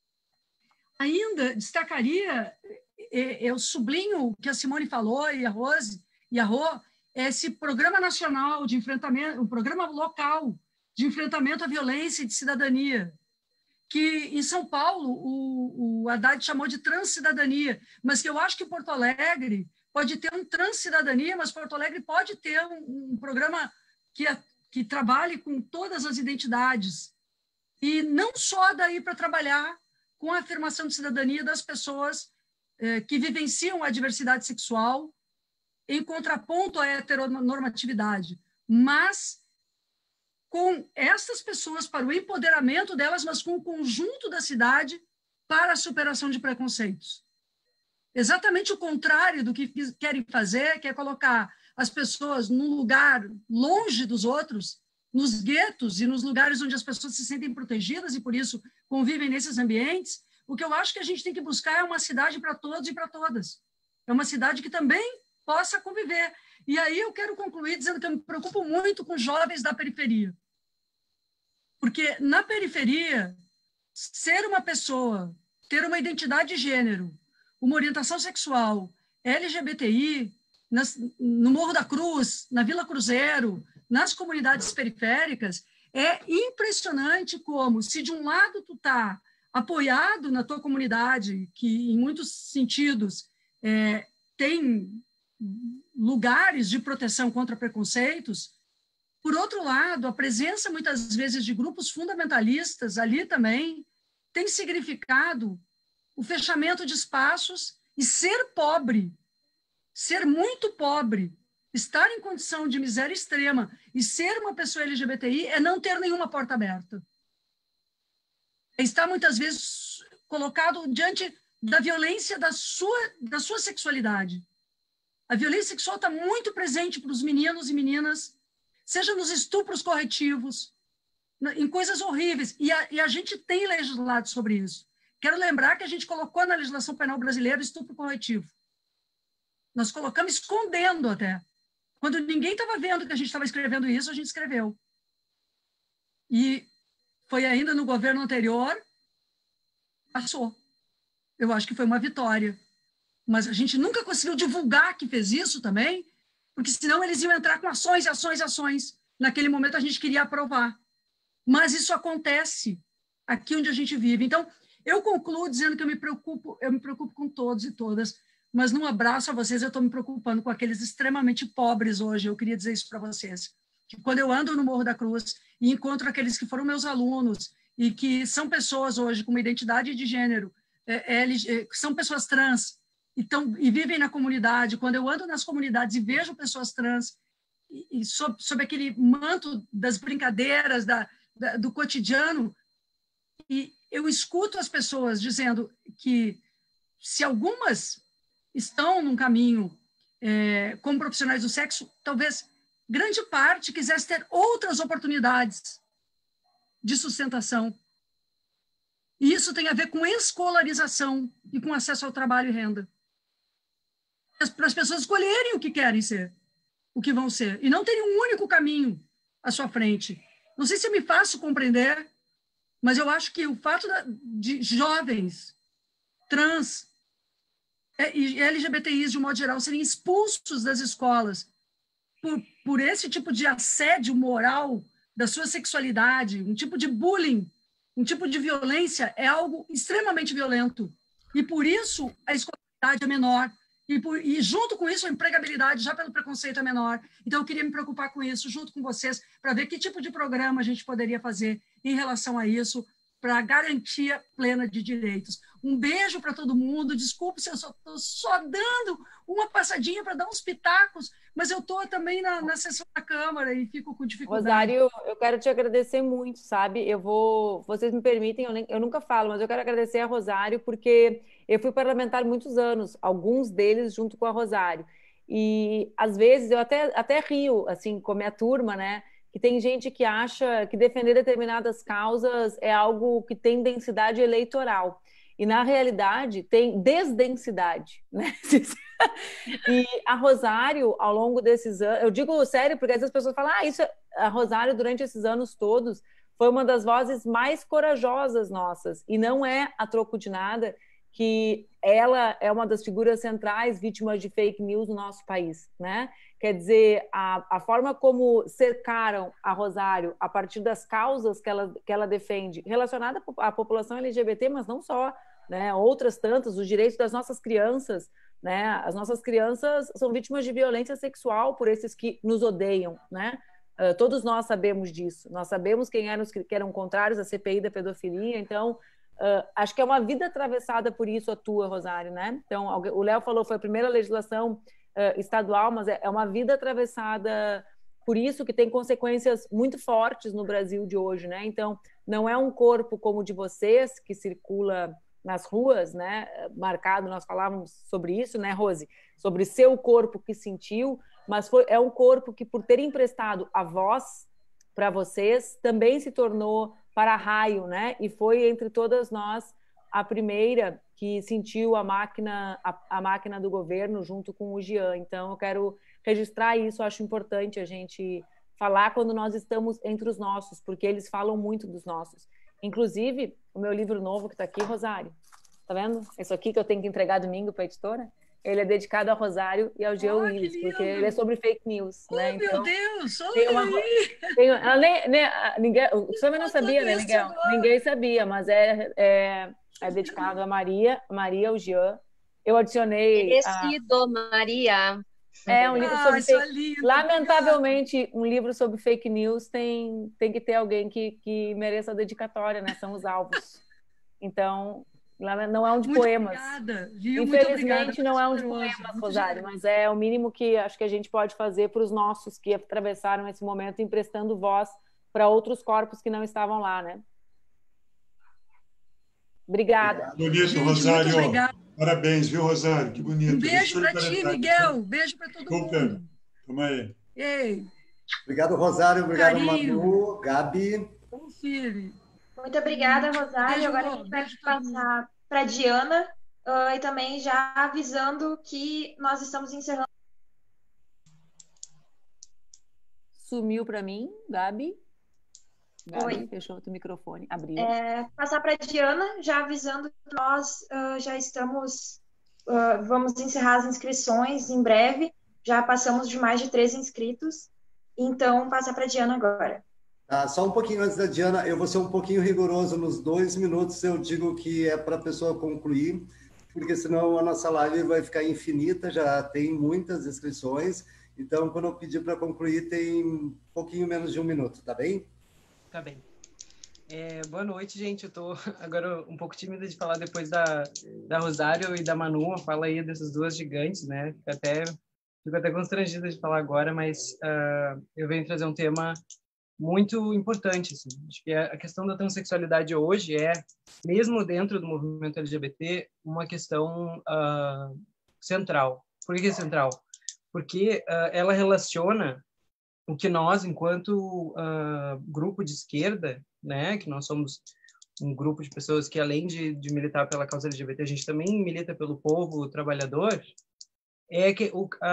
Ainda destacaria, eu sublinho o que a Simone falou, e a Rose, e a Rô, esse programa nacional de enfrentamento, um programa local de enfrentamento à violência e de cidadania, que em São Paulo o Haddad chamou de transcidadania, mas que eu acho que Porto Alegre pode ter um transcidadania, mas Porto Alegre pode ter um programa que trabalhe com todas as identidades, e não só daí para trabalhar com a afirmação de cidadania das pessoas que vivenciam a diversidade sexual em contraponto à heteronormatividade, mas com essas pessoas para o empoderamento delas, mas com o conjunto da cidade para a superação de preconceitos. Exatamente o contrário do que querem fazer, que é colocar as pessoas num lugar longe dos outros, nos guetos e nos lugares onde as pessoas se sentem protegidas e, por isso, convivem nesses ambientes. O que eu acho que a gente tem que buscar é uma cidade para todos e para todas. É uma cidade que também possa conviver. E aí eu quero concluir dizendo que eu me preocupo muito com jovens da periferia. Porque na periferia, ser uma pessoa, ter uma identidade de gênero, uma orientação sexual, LGBTI, no Morro da Cruz, na Vila Cruzeiro, nas comunidades periféricas, é impressionante como, se de um lado tu está apoiado na tua comunidade, que em muitos sentidos tem lugares de proteção contra preconceitos, por outro lado, a presença muitas vezes de grupos fundamentalistas ali também tem significado o fechamento de espaços e ser pobre, ser muito pobre, estar em condição de miséria extrema e ser uma pessoa LGBTI é não ter nenhuma porta aberta. É estar muitas vezes colocado diante da violência da sua sexualidade. A violência sexual está muito presente para os meninos e meninas, seja nos estupros corretivos, em coisas horríveis. E a gente tem legislado sobre isso. Quero lembrar que a gente colocou na legislação penal brasileira o estupro corretivo. Nós colocamos escondendo até. Quando ninguém estava vendo que a gente estava escrevendo isso, a gente escreveu. E foi ainda no governo anterior, passou. Eu acho que foi uma vitória. Mas a gente nunca conseguiu divulgar que fez isso também, porque senão eles iam entrar com ações, ações, ações. Naquele momento a gente queria aprovar. Mas isso acontece aqui onde a gente vive. Então, eu concluo dizendo que eu me preocupo com todos e todas, mas num abraço a vocês, eu estou me preocupando com aqueles extremamente pobres hoje. Eu queria dizer isso para vocês. Que quando eu ando no Morro da Cruz e encontro aqueles que foram meus alunos e que são pessoas hoje com uma identidade de gênero, são pessoas trans, e vivem na comunidade, quando eu ando nas comunidades e vejo pessoas trans, e sob aquele manto das brincadeiras, do cotidiano, e eu escuto as pessoas dizendo que se algumas estão num caminho como profissionais do sexo, talvez grande parte quisesse ter outras oportunidades de sustentação. E isso tem a ver com escolarização e com acesso ao trabalho e renda. Para as pessoas escolherem o que querem ser, o que vão ser, e não terem um único caminho à sua frente. Não sei se eu me faço compreender, mas eu acho que o fato de jovens trans e LGBTIs, de um modo geral, serem expulsos das escolas por esse tipo de assédio moral da sua sexualidade, um tipo de bullying, um tipo de violência, é algo extremamente violento. E por isso a escolaridade é menor. E junto com isso, a empregabilidade, já pelo preconceito, é menor. Então, eu queria me preocupar com isso, junto com vocês, para ver que tipo de programa a gente poderia fazer em relação a isso, para garantia plena de direitos. Um beijo para todo mundo. Desculpe se eu estou só dando uma passadinha para dar uns pitacos, mas eu estou também na sessão da Câmara e fico com dificuldade. Rosário, eu quero te agradecer muito, sabe? Vocês me permitem, eu nunca falo, mas eu quero agradecer a Rosário, porque eu fui parlamentar muitos anos, alguns deles junto com a Rosário. E, às vezes, eu até rio, assim, com a minha turma, né? Que tem gente que acha que defender determinadas causas é algo que tem densidade eleitoral. E, na realidade, tem desdensidade, né? E a Rosário, ao longo desses anos... Eu digo sério, porque às vezes as pessoas falam a Rosário, durante esses anos todos, foi uma das vozes mais corajosas nossas. E não é a troco de nada que ela é uma das figuras centrais vítimas de fake news no nosso país, né? Quer dizer, a forma como cercaram a Rosário a partir das causas que ela defende, relacionada à população LGBT, mas não só, né? Outras tantas, os direitos das nossas crianças, né? As nossas crianças são vítimas de violência sexual por esses que nos odeiam, né? Todos nós sabemos disso, nós sabemos quem eram os que eram contrários à CPI da pedofilia, então... acho que é uma vida atravessada por isso a tua, Rosário, né? Então, o Léo falou, foi a primeira legislação estadual, mas é uma vida atravessada por isso, que tem consequências muito fortes no Brasil de hoje, né? Então, não é um corpo como o de vocês, que circula nas ruas, né? Marcado, nós falávamos sobre isso, né, Rose? Sobre seu corpo que sentiu, mas é um corpo que, por ter emprestado a voz para vocês, também se tornou para-raio, né? E foi, entre todas nós, a primeira que sentiu a máquina do governo junto com o Jean. Então, eu quero registrar isso, acho importante a gente falar quando nós estamos entre os nossos, porque eles falam muito dos nossos. Inclusive, o meu livro novo que está aqui, Rosário, tá vendo? Isso aqui que eu tenho que entregar domingo para a editora, ele é dedicado a Rosário e ao Jean Willis, porque ele é sobre fake news, né? Então, meu Deus, olha aí! Ninguém, o senhor não sabia, né, Miguel? Ninguém sabia, mas é dedicado a Maria, ao Jean. Eu adicionei... Merecido, Maria. É um livro sobre fake... Lamentavelmente, um livro sobre fake news tem que ter alguém que mereça a dedicatória, né? São os alvos. Então... Não é um de muito poemas. Obrigada, viu? Infelizmente, não é um de poemas, Rosário, mas é o mínimo que acho que a gente pode fazer para os nossos que atravessaram esse momento, emprestando voz para outros corpos que não estavam lá, né? Obrigada. Bonito, Rosário. Parabéns, viu, Rosário? Que bonito. Um beijo para ti, Miguel. Beijo para todo Super. mundo. Toma aí. Ei. Obrigado, Rosário. Obrigado, Manu, Gabi. Confere. Muito obrigada, Rosário. Agora a gente vai passar para a Diana, e também já avisando que nós estamos encerrando. Sumiu para mim, Gabi. Gabi, Oi. fechou o microfone, abriu. Passar para a Diana, já avisando que nós já estamos, vamos encerrar as inscrições em breve, já passamos de mais de 13 inscritos, então passar para a Diana agora. Só um pouquinho antes da Diana, eu vou ser um pouquinho rigoroso nos 2 minutos, eu digo que é para a pessoa concluir, porque senão a nossa live vai ficar infinita, já tem muitas inscrições, então quando eu pedir para concluir tem um pouquinho menos de 1 minuto, tá bem? Tá bem. Boa noite, gente. Eu tô agora um pouco tímida de falar depois da Rosário e da Manu. Fala aí dessas duas gigantes, né? Fico até constrangida de falar agora, mas eu venho trazer um tema muito importante. Assim. Acho que a questão da transexualidade hoje mesmo dentro do movimento LGBT, uma questão central. Por que central? Porque ela relaciona o que nós, enquanto grupo de esquerda, né, que nós somos um grupo de pessoas que, além de militar pela causa LGBT, a gente também milita pelo povo trabalhador, é que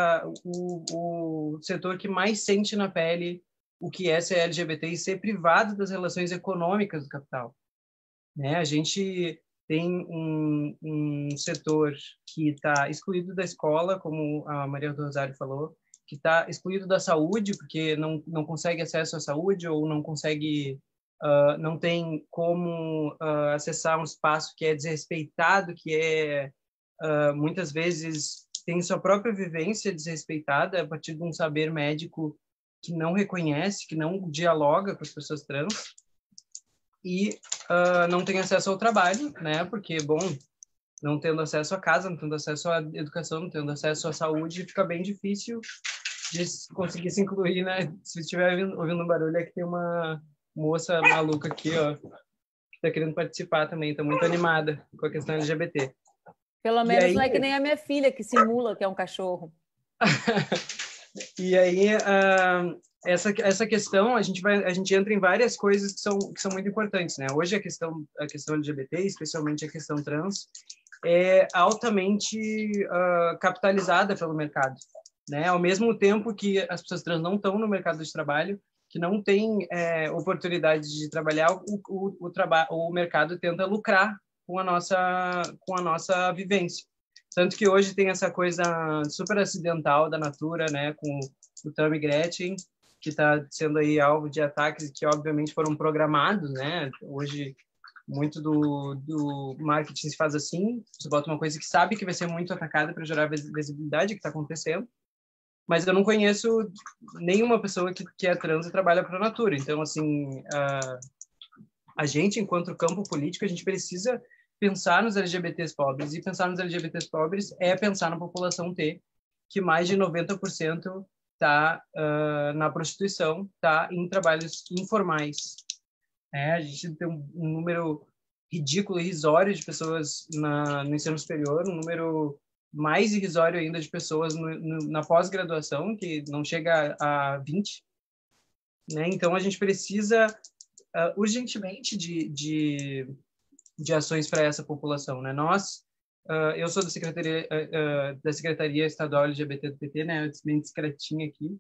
o setor que mais sente na pele o que é ser LGBT e ser privado das relações econômicas do capital. Né? A gente tem um setor que está excluído da escola, como a Maria do Rosário falou, que está excluído da saúde, porque não consegue acesso à saúde ou não consegue, não tem como acessar um espaço que é desrespeitado, que muitas vezes tem sua própria vivência desrespeitada a partir de um saber médico que não reconhece, que não dialoga com as pessoas trans, e não tem acesso ao trabalho, né? Porque, bom, não tendo acesso à casa, não tendo acesso à educação, não tendo acesso à saúde, fica bem difícil de conseguir se incluir, né? Se estiver ouvindo um barulho, é que tem uma moça maluca aqui, ó, que está querendo participar também, está muito animada com a questão LGBT. Pelo menos aí... não é que nem a minha filha, que simula que é um cachorro. E aí, essa questão, a gente entra em várias coisas que são muito importantes, né? Hoje a questão LGBT, especialmente a questão trans, é altamente capitalizada pelo mercado, né? Ao mesmo tempo que as pessoas trans não estão no mercado de trabalho, que não têm oportunidade de trabalhar, o mercado tenta lucrar com a nossa vivência. Tanto que hoje tem essa coisa super acidental da Natura, né, com o Tammy Gretchen, que está sendo aí alvo de ataques que obviamente foram programados, né? Hoje muito do marketing se faz assim, você bota uma coisa que sabe que vai ser muito atacada para gerar visibilidade, que está acontecendo, mas eu não conheço nenhuma pessoa que é trans e trabalha para a Natura. Então, assim, a gente, enquanto campo político, a gente precisa pensar nos LGBTs pobres, e pensar nos LGBTs pobres é pensar na população T, que mais de 90% está na prostituição, está em trabalhos informais. A gente tem um número ridículo, irrisório de pessoas no ensino superior, um número mais irrisório ainda de pessoas na pós-graduação, que não chega a 20. Né? Então, a gente precisa urgentemente de ações para essa população, né? Eu sou da Secretaria Estadual LGBT do PT, né? Bem discretinha aqui.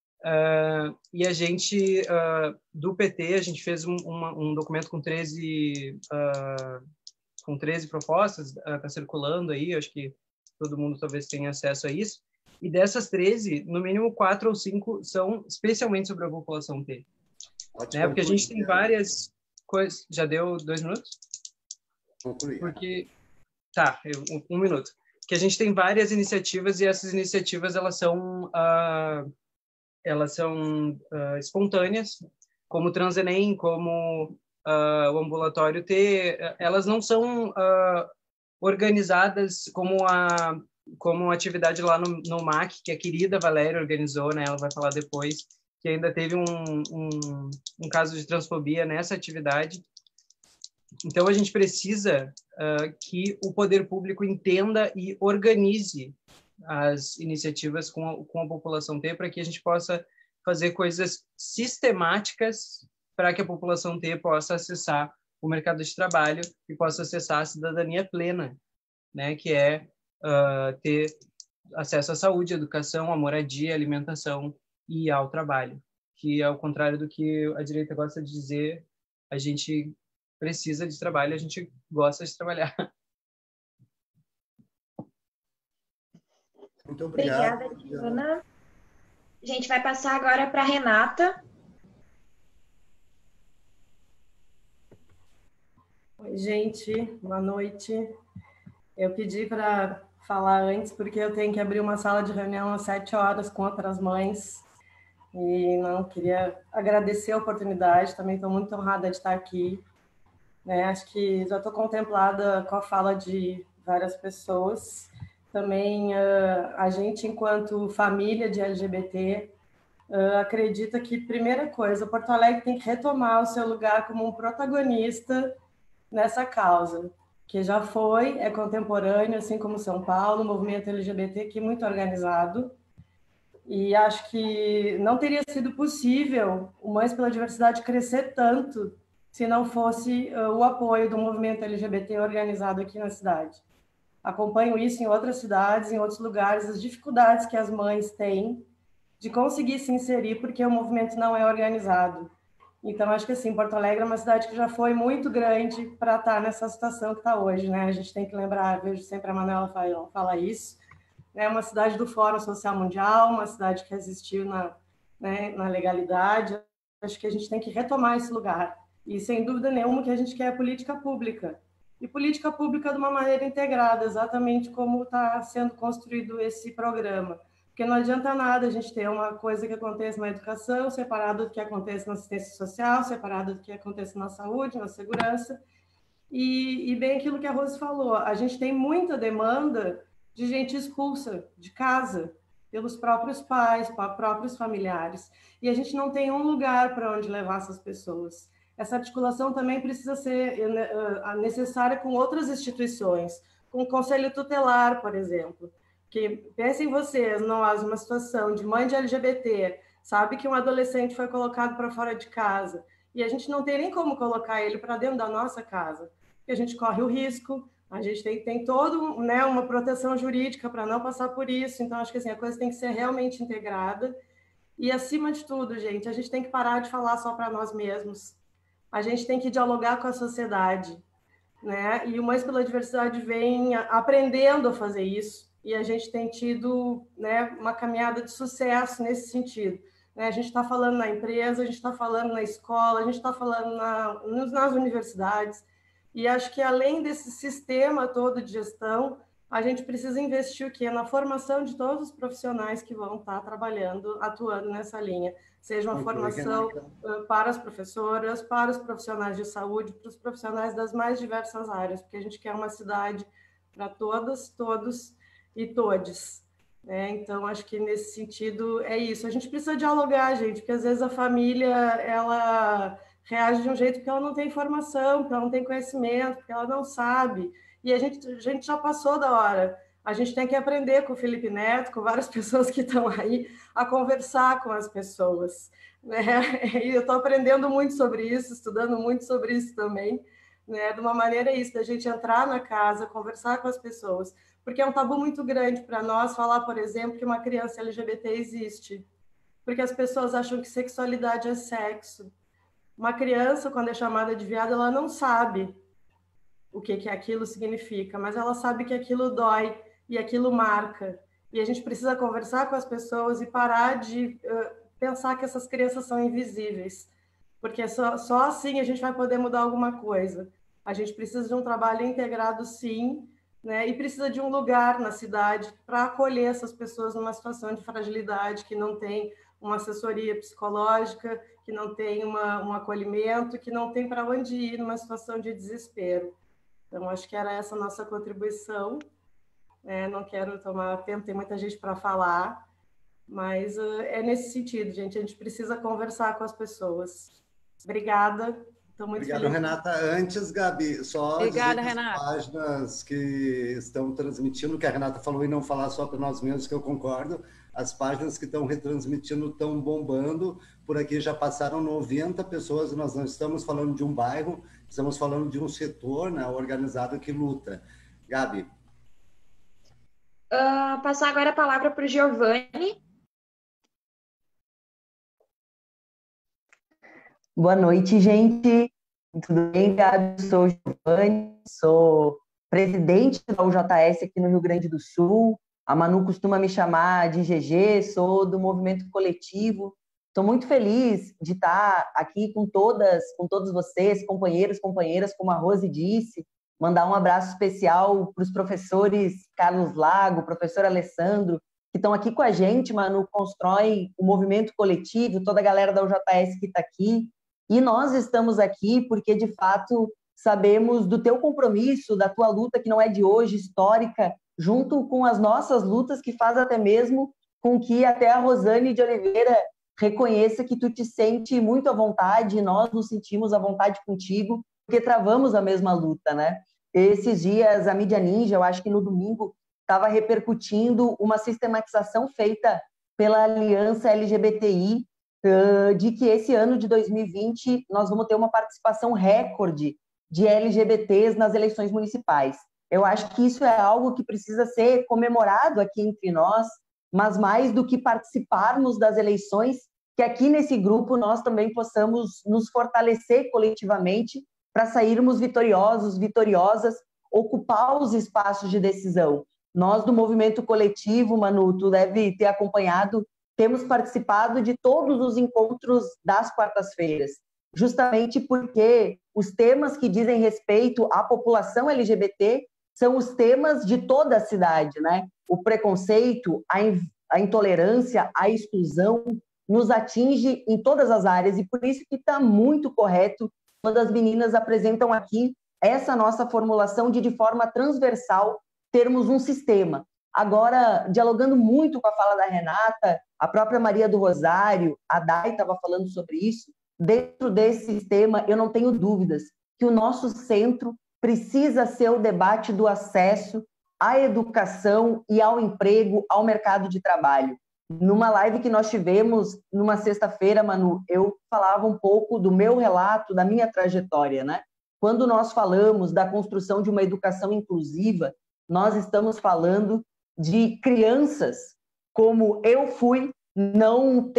E a gente, do PT, a gente fez um documento com 13 propostas, está circulando aí, acho que todo mundo talvez tenha acesso a isso. E dessas 13, no mínimo 4 ou 5 são especialmente sobre a população T. Né? Porque a gente tem várias coisas... Já deu 2 minutos? Porque tá, 1 minuto. Que a gente tem várias iniciativas, e essas iniciativas elas são espontâneas, como o Transenem, como o Ambulatório T. Elas não são organizadas como uma atividade lá no MAC, que a querida Valéria organizou, né? Ela vai falar depois, que ainda teve um caso de transfobia nessa atividade. Então, a gente precisa que o poder público entenda e organize as iniciativas com a população T, para que a gente possa fazer coisas sistemáticas para que a população T possa acessar o mercado de trabalho e possa acessar a cidadania plena, né, que é ter acesso à saúde, à educação, à moradia, à alimentação e ao trabalho, que ao contrário do que a direita gosta de dizer, a gente precisa de trabalho, a gente gosta de trabalhar. Muito obrigado. Obrigada, Diana. A gente vai passar agora para a Renata. Oi, gente, boa noite. Eu pedi para falar antes porque eu tenho que abrir uma sala de reunião às 7 horas com outras mães e não queria agradecer a oportunidade, também estou muito honrada de estar aqui, né? Acho que já estou contemplada com a fala de várias pessoas. Também a gente, enquanto família de LGBT, acredita que, primeira coisa, Porto Alegre tem que retomar o seu lugar como um protagonista nessa causa, que já foi, é contemporâneo, assim como São Paulo, o movimento LGBT que é muito organizado, e acho que não teria sido possível o Mães pela Diversidade crescer tanto se não fosse o apoio do movimento LGBT organizado aqui na cidade. Acompanho isso em outras cidades, em outros lugares, as dificuldades que as mães têm de conseguir se inserir porque o movimento não é organizado. Então, acho que assim, Porto Alegre é uma cidade que já foi muito grande para estar nessa situação que está hoje, né? A gente tem que lembrar, vejo sempre a Manuela fala isso, é uma cidade do Fórum Social Mundial, uma cidade que existiu na legalidade. Acho que a gente tem que retomar esse lugar. E, sem dúvida nenhuma, o que a gente quer é política pública. E política pública de uma maneira integrada, exatamente como está sendo construído esse programa. Porque não adianta nada a gente ter uma coisa que acontece na educação, separado do que acontece na assistência social, separado do que acontece na saúde, na segurança. E bem aquilo que a Rose falou, a gente tem muita demanda de gente expulsa de casa, pelos próprios pais, próprios familiares. E a gente não tem um lugar para onde levar essas pessoas. Essa articulação também precisa ser necessária com outras instituições, com o Conselho Tutelar, por exemplo. Que pensem vocês, nós, uma situação de mãe de LGBT, sabe que um adolescente foi colocado para fora de casa e a gente não tem nem como colocar ele para dentro da nossa casa, porque a gente corre o risco, a gente tem todo, né, uma proteção jurídica para não passar por isso. Então, acho que assim, a coisa tem que ser realmente integrada e, acima de tudo, gente, a gente tem que parar de falar só para nós mesmos. A gente tem que dialogar com a sociedade, né? E o Mães pela Diversidade vem aprendendo a fazer isso. E a gente tem tido, né, uma caminhada de sucesso nesse sentido. Né? A gente está falando na empresa, a gente está falando na escola, a gente está falando nas universidades. E acho que, além desse sistema todo de gestão, a gente precisa investir o quê? Na formação de todos os profissionais que vão estar trabalhando, atuando nessa linha. Seja uma formação para as professoras, para os profissionais de saúde, para os profissionais das mais diversas áreas, porque a gente quer uma cidade para todas, todos e todes, né? Então, acho que nesse sentido é isso. A gente precisa dialogar, gente, porque às vezes a família, ela reage de um jeito porque ela não tem informação, porque ela não tem conhecimento, porque ela não sabe. E a gente já passou da hora. A gente tem que aprender com o Felipe Neto, com várias pessoas que estão aí, a conversar com as pessoas, né? E eu estou aprendendo muito sobre isso, estudando muito sobre isso também, né? De uma maneira isso, da gente entrar na casa, conversar com as pessoas, porque é um tabu muito grande para nós falar, por exemplo, que uma criança LGBT existe, porque as pessoas acham que sexualidade é sexo. Uma criança, quando é chamada de viado, ela não sabe o que aquilo significa, mas ela sabe que aquilo dói e aquilo marca. E a gente precisa conversar com as pessoas e parar de pensar que essas crianças são invisíveis, porque só assim a gente vai poder mudar alguma coisa. A gente precisa de um trabalho integrado, sim, né? E precisa de um lugar na cidade para acolher essas pessoas numa situação de fragilidade, que não tem uma assessoria psicológica, que não tem um acolhimento, que não tem para onde ir numa situação de desespero. Então, acho que era essa a nossa contribuição. Não quero tomar tempo, tem muita gente para falar, mas é nesse sentido, gente. A gente precisa conversar com as pessoas. Obrigada. Estou muito Obrigado, feliz. Renata. Antes, Gabi, só Obrigada, dizer Renata. as páginas que estão transmitindo, que a Renata falou, e não falar só para nós mesmos, que eu concordo. as páginas que estão retransmitindo estão bombando. Por aqui já passaram 90 pessoas, nós não estamos falando de um bairro, estamos falando de um setor, né, organizado que luta. Gabi. Passar agora a palavra para o Giovanni. Boa noite, gente. Tudo bem, Gabi? Sou o Giovanni, sou presidente da UJS aqui no Rio Grande do Sul. A Manu costuma me chamar de GG, sou do movimento coletivo. Estou muito feliz de estar aqui com todos vocês, companheiros, companheiras, como a Rose disse. Mandar um abraço especial para os professores Carlos Lago, professor Alessandro, que estão aqui com a gente. Manu constrói o movimento coletivo, toda a galera da UJS que está aqui. E nós estamos aqui porque, de fato, sabemos do teu compromisso, da tua luta, que não é de hoje, histórica, junto com as nossas lutas, que faz até mesmo com que até a Rosane de Oliveira reconheça que tu te sente muito à vontade, e nós nos sentimos à vontade contigo, porque travamos a mesma luta, né? Esses dias, a Mídia Ninja, eu acho que no domingo, estava repercutindo uma sistematização feita pela Aliança LGBTI, de que esse ano de 2020 nós vamos ter uma participação recorde de LGBTs nas eleições municipais. Eu acho que isso é algo que precisa ser comemorado aqui entre nós, mas mais do que participarmos das eleições, que aqui nesse grupo nós também possamos nos fortalecer coletivamente para sairmos vitoriosos, vitoriosas, ocupar os espaços de decisão. Nós do movimento coletivo, Manu, tu deve ter acompanhado, temos participado de todos os encontros das quartas-feiras, justamente porque os temas que dizem respeito à população LGBT são os temas de toda a cidade, né? O preconceito, a intolerância, a exclusão nos atinge em todas as áreas, e por isso que está muito correto quando as meninas apresentam aqui essa nossa formulação de forma transversal, termos um sistema. Agora, dialogando muito com a fala da Renata, a própria Maria do Rosário, a Dai estava falando sobre isso, dentro desse sistema, eu não tenho dúvidas que o nosso centro precisa ser o debate do acesso à educação e ao emprego, ao mercado de trabalho. Numa live que nós tivemos numa sexta-feira, Manu, eu falava um pouco do meu relato, da minha trajetória, né? Quando nós falamos da construção de uma educação inclusiva, nós estamos falando de crianças como eu fui, não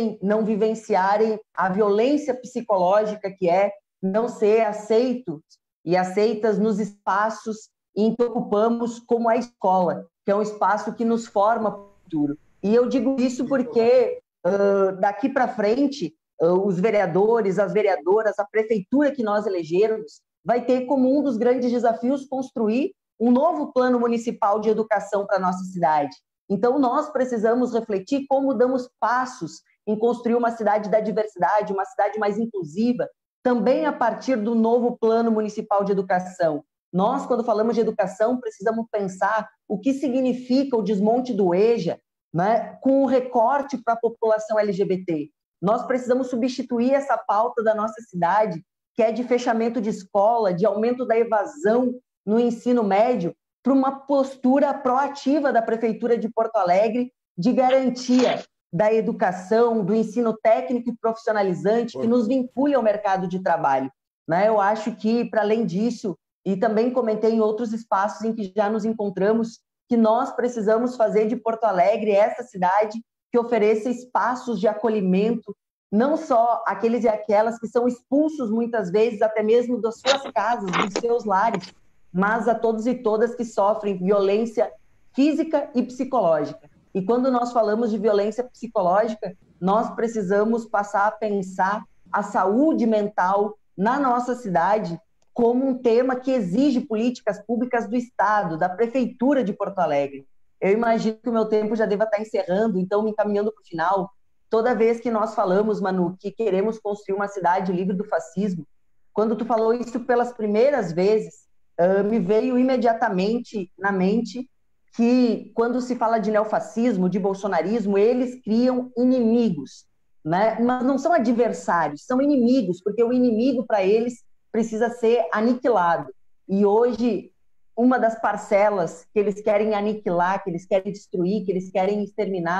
vivenciarem a violência psicológica que é não ser aceitos e aceitas nos espaços em que ocupamos, como a escola, que é um espaço que nos forma para o futuro. E eu digo isso porque daqui para frente, os vereadores, as vereadoras, a prefeitura que nós elegermos, vai ter como um dos grandes desafios construir um novo plano municipal de educação para a nossa cidade. Então, nós precisamos refletir como damos passos em construir uma cidade da diversidade, uma cidade mais inclusiva, também a partir do novo plano municipal de educação. Nós, quando falamos de educação, precisamos pensar o que significa o desmonte do EJA, né, com o recorte para a população LGBT. Nós precisamos substituir essa pauta da nossa cidade, que é de fechamento de escola, de aumento da evasão no ensino médio, para uma postura proativa da Prefeitura de Porto Alegre de garantia da educação, do ensino técnico e profissionalizante que nos vincule ao mercado de trabalho, né? Eu acho que, para além disso, e também comentei em outros espaços em que já nos encontramos, que nós precisamos fazer de Porto Alegre essa cidade que ofereça espaços de acolhimento, não só aqueles e aquelas que são expulsos muitas vezes até mesmo das suas casas, dos seus lares, mas a todos e todas que sofrem violência física e psicológica. E quando nós falamos de violência psicológica, nós precisamos passar a pensar a saúde mental na nossa cidade como um tema que exige políticas públicas do Estado, da Prefeitura de Porto Alegre. Eu imagino que o meu tempo já deva estar encerrando, então me encaminhando para o final. Toda vez que nós falamos, Manu, que queremos construir uma cidade livre do fascismo, quando tu falou isso pelas primeiras vezes, me veio imediatamente na mente que, quando se fala de neofascismo, de bolsonarismo, eles criam inimigos, né? Mas não são adversários, são inimigos, porque o inimigo, para eles, precisa ser aniquilado. E hoje, uma das parcelas que eles querem aniquilar, que eles querem destruir, que eles querem exterminar,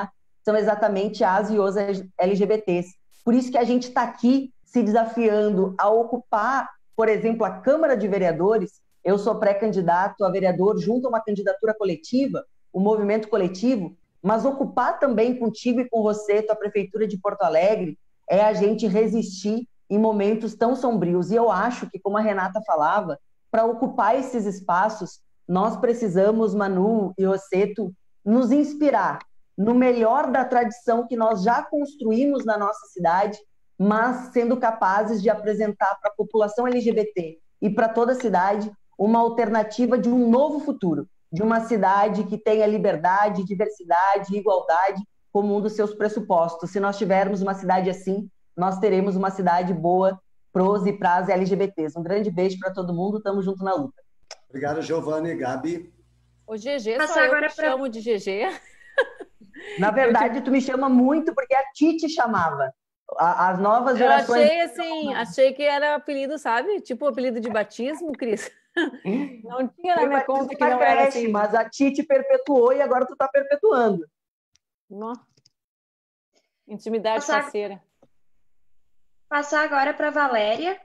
são exatamente as e os LGBTs. Por isso que a gente está aqui se desafiando a ocupar, por exemplo, a Câmara de Vereadores. Eu sou pré-candidato a vereador junto a uma candidatura coletiva, o movimento coletivo, mas ocupar também contigo e com você, tua Prefeitura de Porto Alegre, é a gente resistir em momentos tão sombrios. E eu acho que, como a Renata falava, para ocupar esses espaços, nós precisamos, Manu e Rosseto, nos inspirar no melhor da tradição que nós já construímos na nossa cidade, mas sendo capazes de apresentar para a população LGBT e para toda a cidade uma alternativa de um novo futuro, de uma cidade que tenha liberdade, diversidade e igualdade como um dos seus pressupostos. Se nós tivermos uma cidade assim, nós teremos uma cidade boa pros e pras LGBTs. Um grande beijo para todo mundo, estamos junto na luta. Obrigado, Giovanni. Gabi? O GG, só eu que chamo de GG. Na verdade, tu me chama muito porque a Titi chamava. As novas gerações... Eu achei assim, achei que era apelido, sabe? Tipo apelido de batismo, Cris. Não tinha na minha conta que não era assim. Mas a Titi perpetuou e agora tu tá perpetuando. Nossa. Intimidade parceira. Passar agora para Valéria.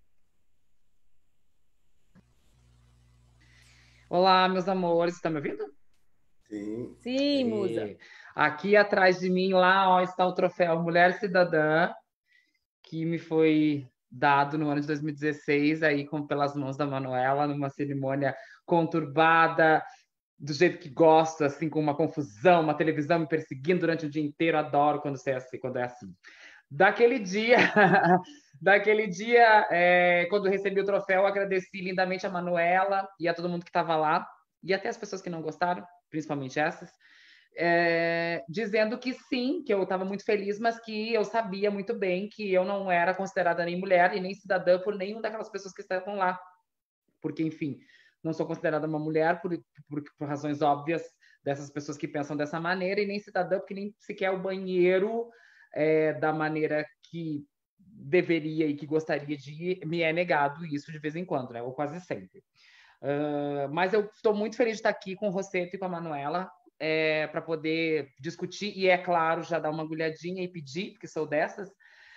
Olá, meus amores, estão me ouvindo? Sim. Sim, musa. Aqui atrás de mim, lá, ó, está o troféu Mulher Cidadã, que me foi dado no ano de 2016, aí pelas mãos da Manuela, numa cerimônia conturbada, do jeito que gosto, assim, com uma confusão, uma televisão me perseguindo durante o dia inteiro. Adoro quando é assim. Daquele dia, quando recebi o troféu, eu agradeci lindamente a Manuela e a todo mundo que estava lá, e até as pessoas que não gostaram, principalmente essas, dizendo que sim, que eu estava muito feliz, mas que eu sabia muito bem que eu não era considerada nem mulher e nem cidadã por nenhuma daquelas pessoas que estavam lá. Porque, enfim, não sou considerada uma mulher por razões óbvias dessas pessoas que pensam dessa maneira, e nem cidadã porque nem sequer o banheiro da maneira que deveria e que gostaria de ir, me é negado isso de vez em quando, né? Ou quase sempre. Mas eu estou muito feliz de estar aqui com o Rosseto e com a Manuela para poder discutir e, é claro, já dar uma agulhadinha e pedir, porque sou dessas,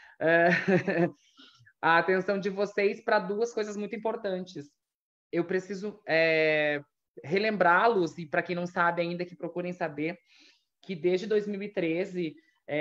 a atenção de vocês para duas coisas muito importantes. Eu preciso relembrá-los, e para quem não sabe ainda, que procurem saber, que desde 2013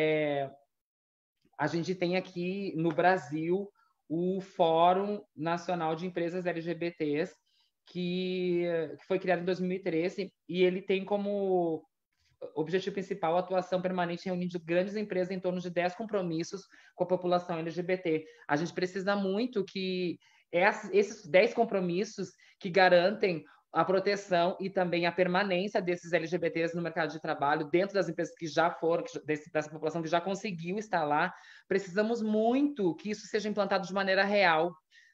a gente tem aqui no Brasil o Fórum Nacional de Empresas LGBTs, que foi criado em 2013, e ele tem como objetivo principal a atuação permanente reunindo grandes empresas em torno de 10 compromissos com a população LGBT. A gente precisa muito que esses 10 compromissos que garantem a proteção e também a permanência desses LGBTs no mercado de trabalho, dentro das empresas que já foram, dessa população que já conseguiu estar lá, precisamos muito que isso seja implantado de maneira real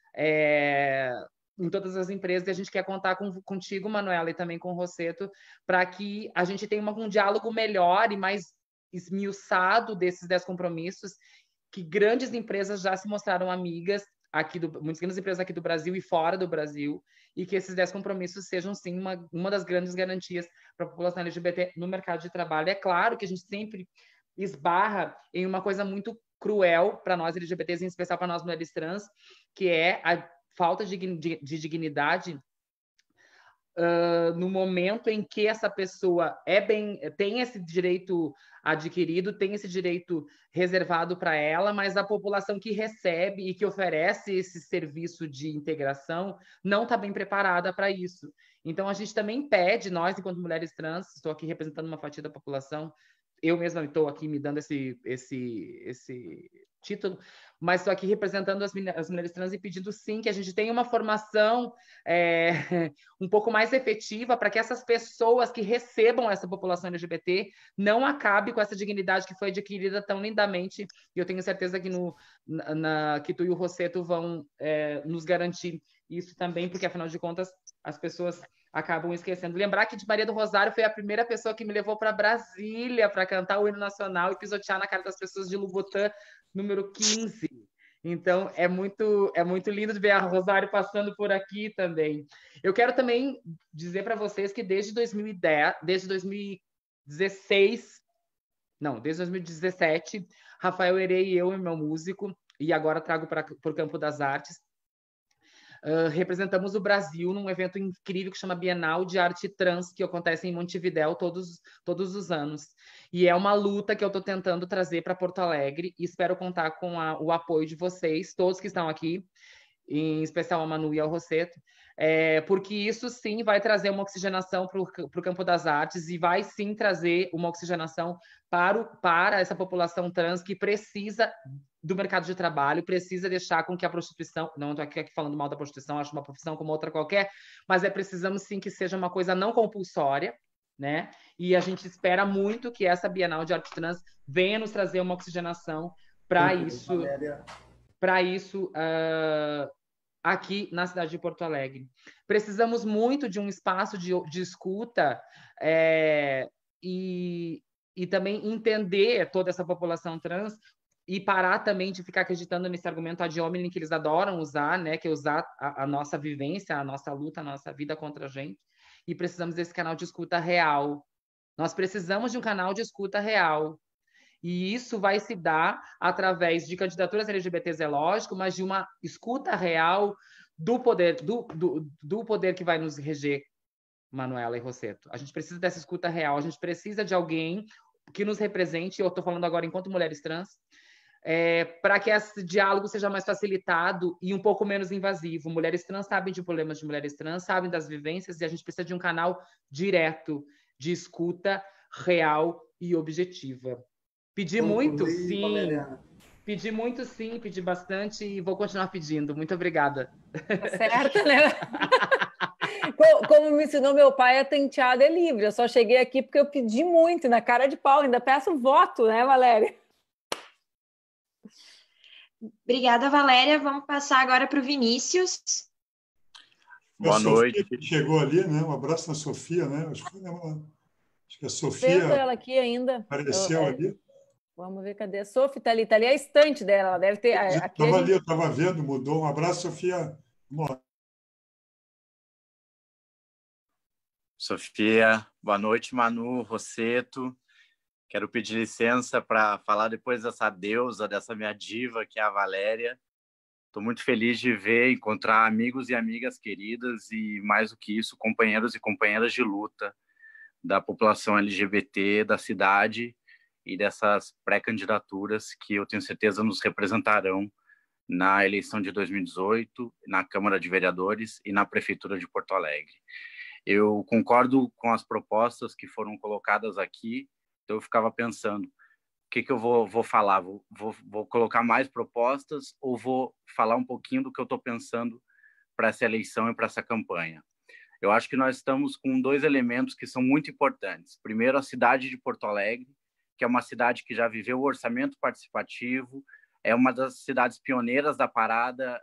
em todas as empresas, e a gente quer contar contigo, Manuela, e também com o Rosseto, para que a gente tenha um diálogo melhor e mais esmiuçado desses 10 compromissos, que grandes empresas já se mostraram amigas, muitas grandes empresas aqui do Brasil e fora do Brasil, e que esses 10 compromissos sejam, sim, uma das grandes garantias para a população LGBT no mercado de trabalho. É claro que a gente sempre esbarra em uma coisa muito cruel para nós LGBTs, em especial para nós mulheres trans, que é a falta de dignidade no momento em que essa pessoa tem esse direito adquirido, tem esse direito reservado para ela, mas a população que recebe e que oferece esse serviço de integração não está bem preparada para isso. Então, a gente também pede, nós, enquanto mulheres trans, estou aqui representando uma fatia da população, eu mesma estou aqui me dando esse título, mas estou aqui representando as mulheres trans e pedindo, sim, que a gente tenha uma formação um pouco mais efetiva para que essas pessoas que recebam essa população LGBT não acabe com essa dignidade que foi adquirida tão lindamente, e eu tenho certeza que, que tu e o Rosseto vão nos garantir isso também, porque, afinal de contas, as pessoas acabam esquecendo. Lembrar que de Maria do Rosário foi a primeira pessoa que me levou para Brasília para cantar o hino nacional e pisotear na cara das pessoas de Lubotã, número 15. Então, é muito lindo de ver a Rosário passando por aqui também. Eu quero também dizer para vocês que desde 2016, Não, desde 2017, Rafael Herê e eu, meu músico, e agora trago para o Campo das Artes, representamos o Brasil num evento incrível que chama Bienal de Arte Trans, que acontece em Montevidéu todos os anos. E é uma luta que eu estou tentando trazer para Porto Alegre e espero contar com o apoio de vocês, todos que estão aqui, em especial a Manu e ao Rosseto, porque isso sim vai trazer uma oxigenação para o Campo das Artes e vai sim trazer uma oxigenação para essa população trans que precisa do mercado de trabalho, precisa deixar com que a prostituição, não estou aqui falando mal da prostituição, acho uma profissão como outra qualquer, mas precisamos sim que seja uma coisa não compulsória, né? E a gente espera muito que essa Bienal de Arte Trans venha nos trazer uma oxigenação para isso, aqui na cidade de Porto Alegre. Precisamos muito de um espaço de escuta e também entender toda essa população trans e parar também de ficar acreditando nesse argumento ad hominem que eles adoram usar, né? Que é usar a nossa vivência, a nossa luta, a nossa vida contra a gente. E precisamos desse canal de escuta real. Nós precisamos de um canal de escuta real. E isso vai se dar através de candidaturas LGBTs, é lógico, mas de uma escuta real do poder, do poder que vai nos reger, Manuela e Rosseto. A gente precisa dessa escuta real, a gente precisa de alguém que nos represente, eu estou falando agora enquanto mulheres trans, para que esse diálogo seja mais facilitado e um pouco menos invasivo. Mulheres trans sabem de problemas de mulheres trans, sabem das vivências, e a gente precisa de um canal direto, de escuta real e objetiva. Pedi muito, sim. Valeriana. Pedi muito, sim, pedi bastante e vou continuar pedindo. Muito obrigada. Tá certo, né? Como me ensinou meu pai, a tenteada é livre. Eu só cheguei aqui porque eu pedi muito, na cara de pau. Ainda peço voto, né, Valéria? Obrigada, Valéria. Vamos passar agora para o Vinícius. Boa noite. Sofia, que chegou ali, né? Um abraço na Sofia, né? Acho que a Sofia ela aqui ainda. Apareceu ali. Vamos ver, cadê a Sofia? Está ali a estante dela. Ela deve ter. Eu estava vendo, mudou. Um abraço, Sofia. Sofia, boa noite, Manu, Rosseto. Quero pedir licença para falar depois dessa deusa, dessa minha diva, que é a Valéria. Estou muito feliz de encontrar amigos e amigas queridas e, mais do que isso, companheiros e companheiras de luta da população LGBT da cidade e dessas pré-candidaturas que eu tenho certeza nos representarão na eleição de 2018, na Câmara de Vereadores e na Prefeitura de Porto Alegre. Eu concordo com as propostas que foram colocadas aqui, então eu ficava pensando, o que eu vou falar? Vou colocar mais propostas ou vou falar um pouquinho do que eu estou pensando para essa eleição e para essa campanha? Eu acho que nós estamos com dois elementos que são muito importantes. Primeiro, a cidade de Porto Alegre, que é uma cidade que já viveu o orçamento participativo, é uma das cidades pioneiras da parada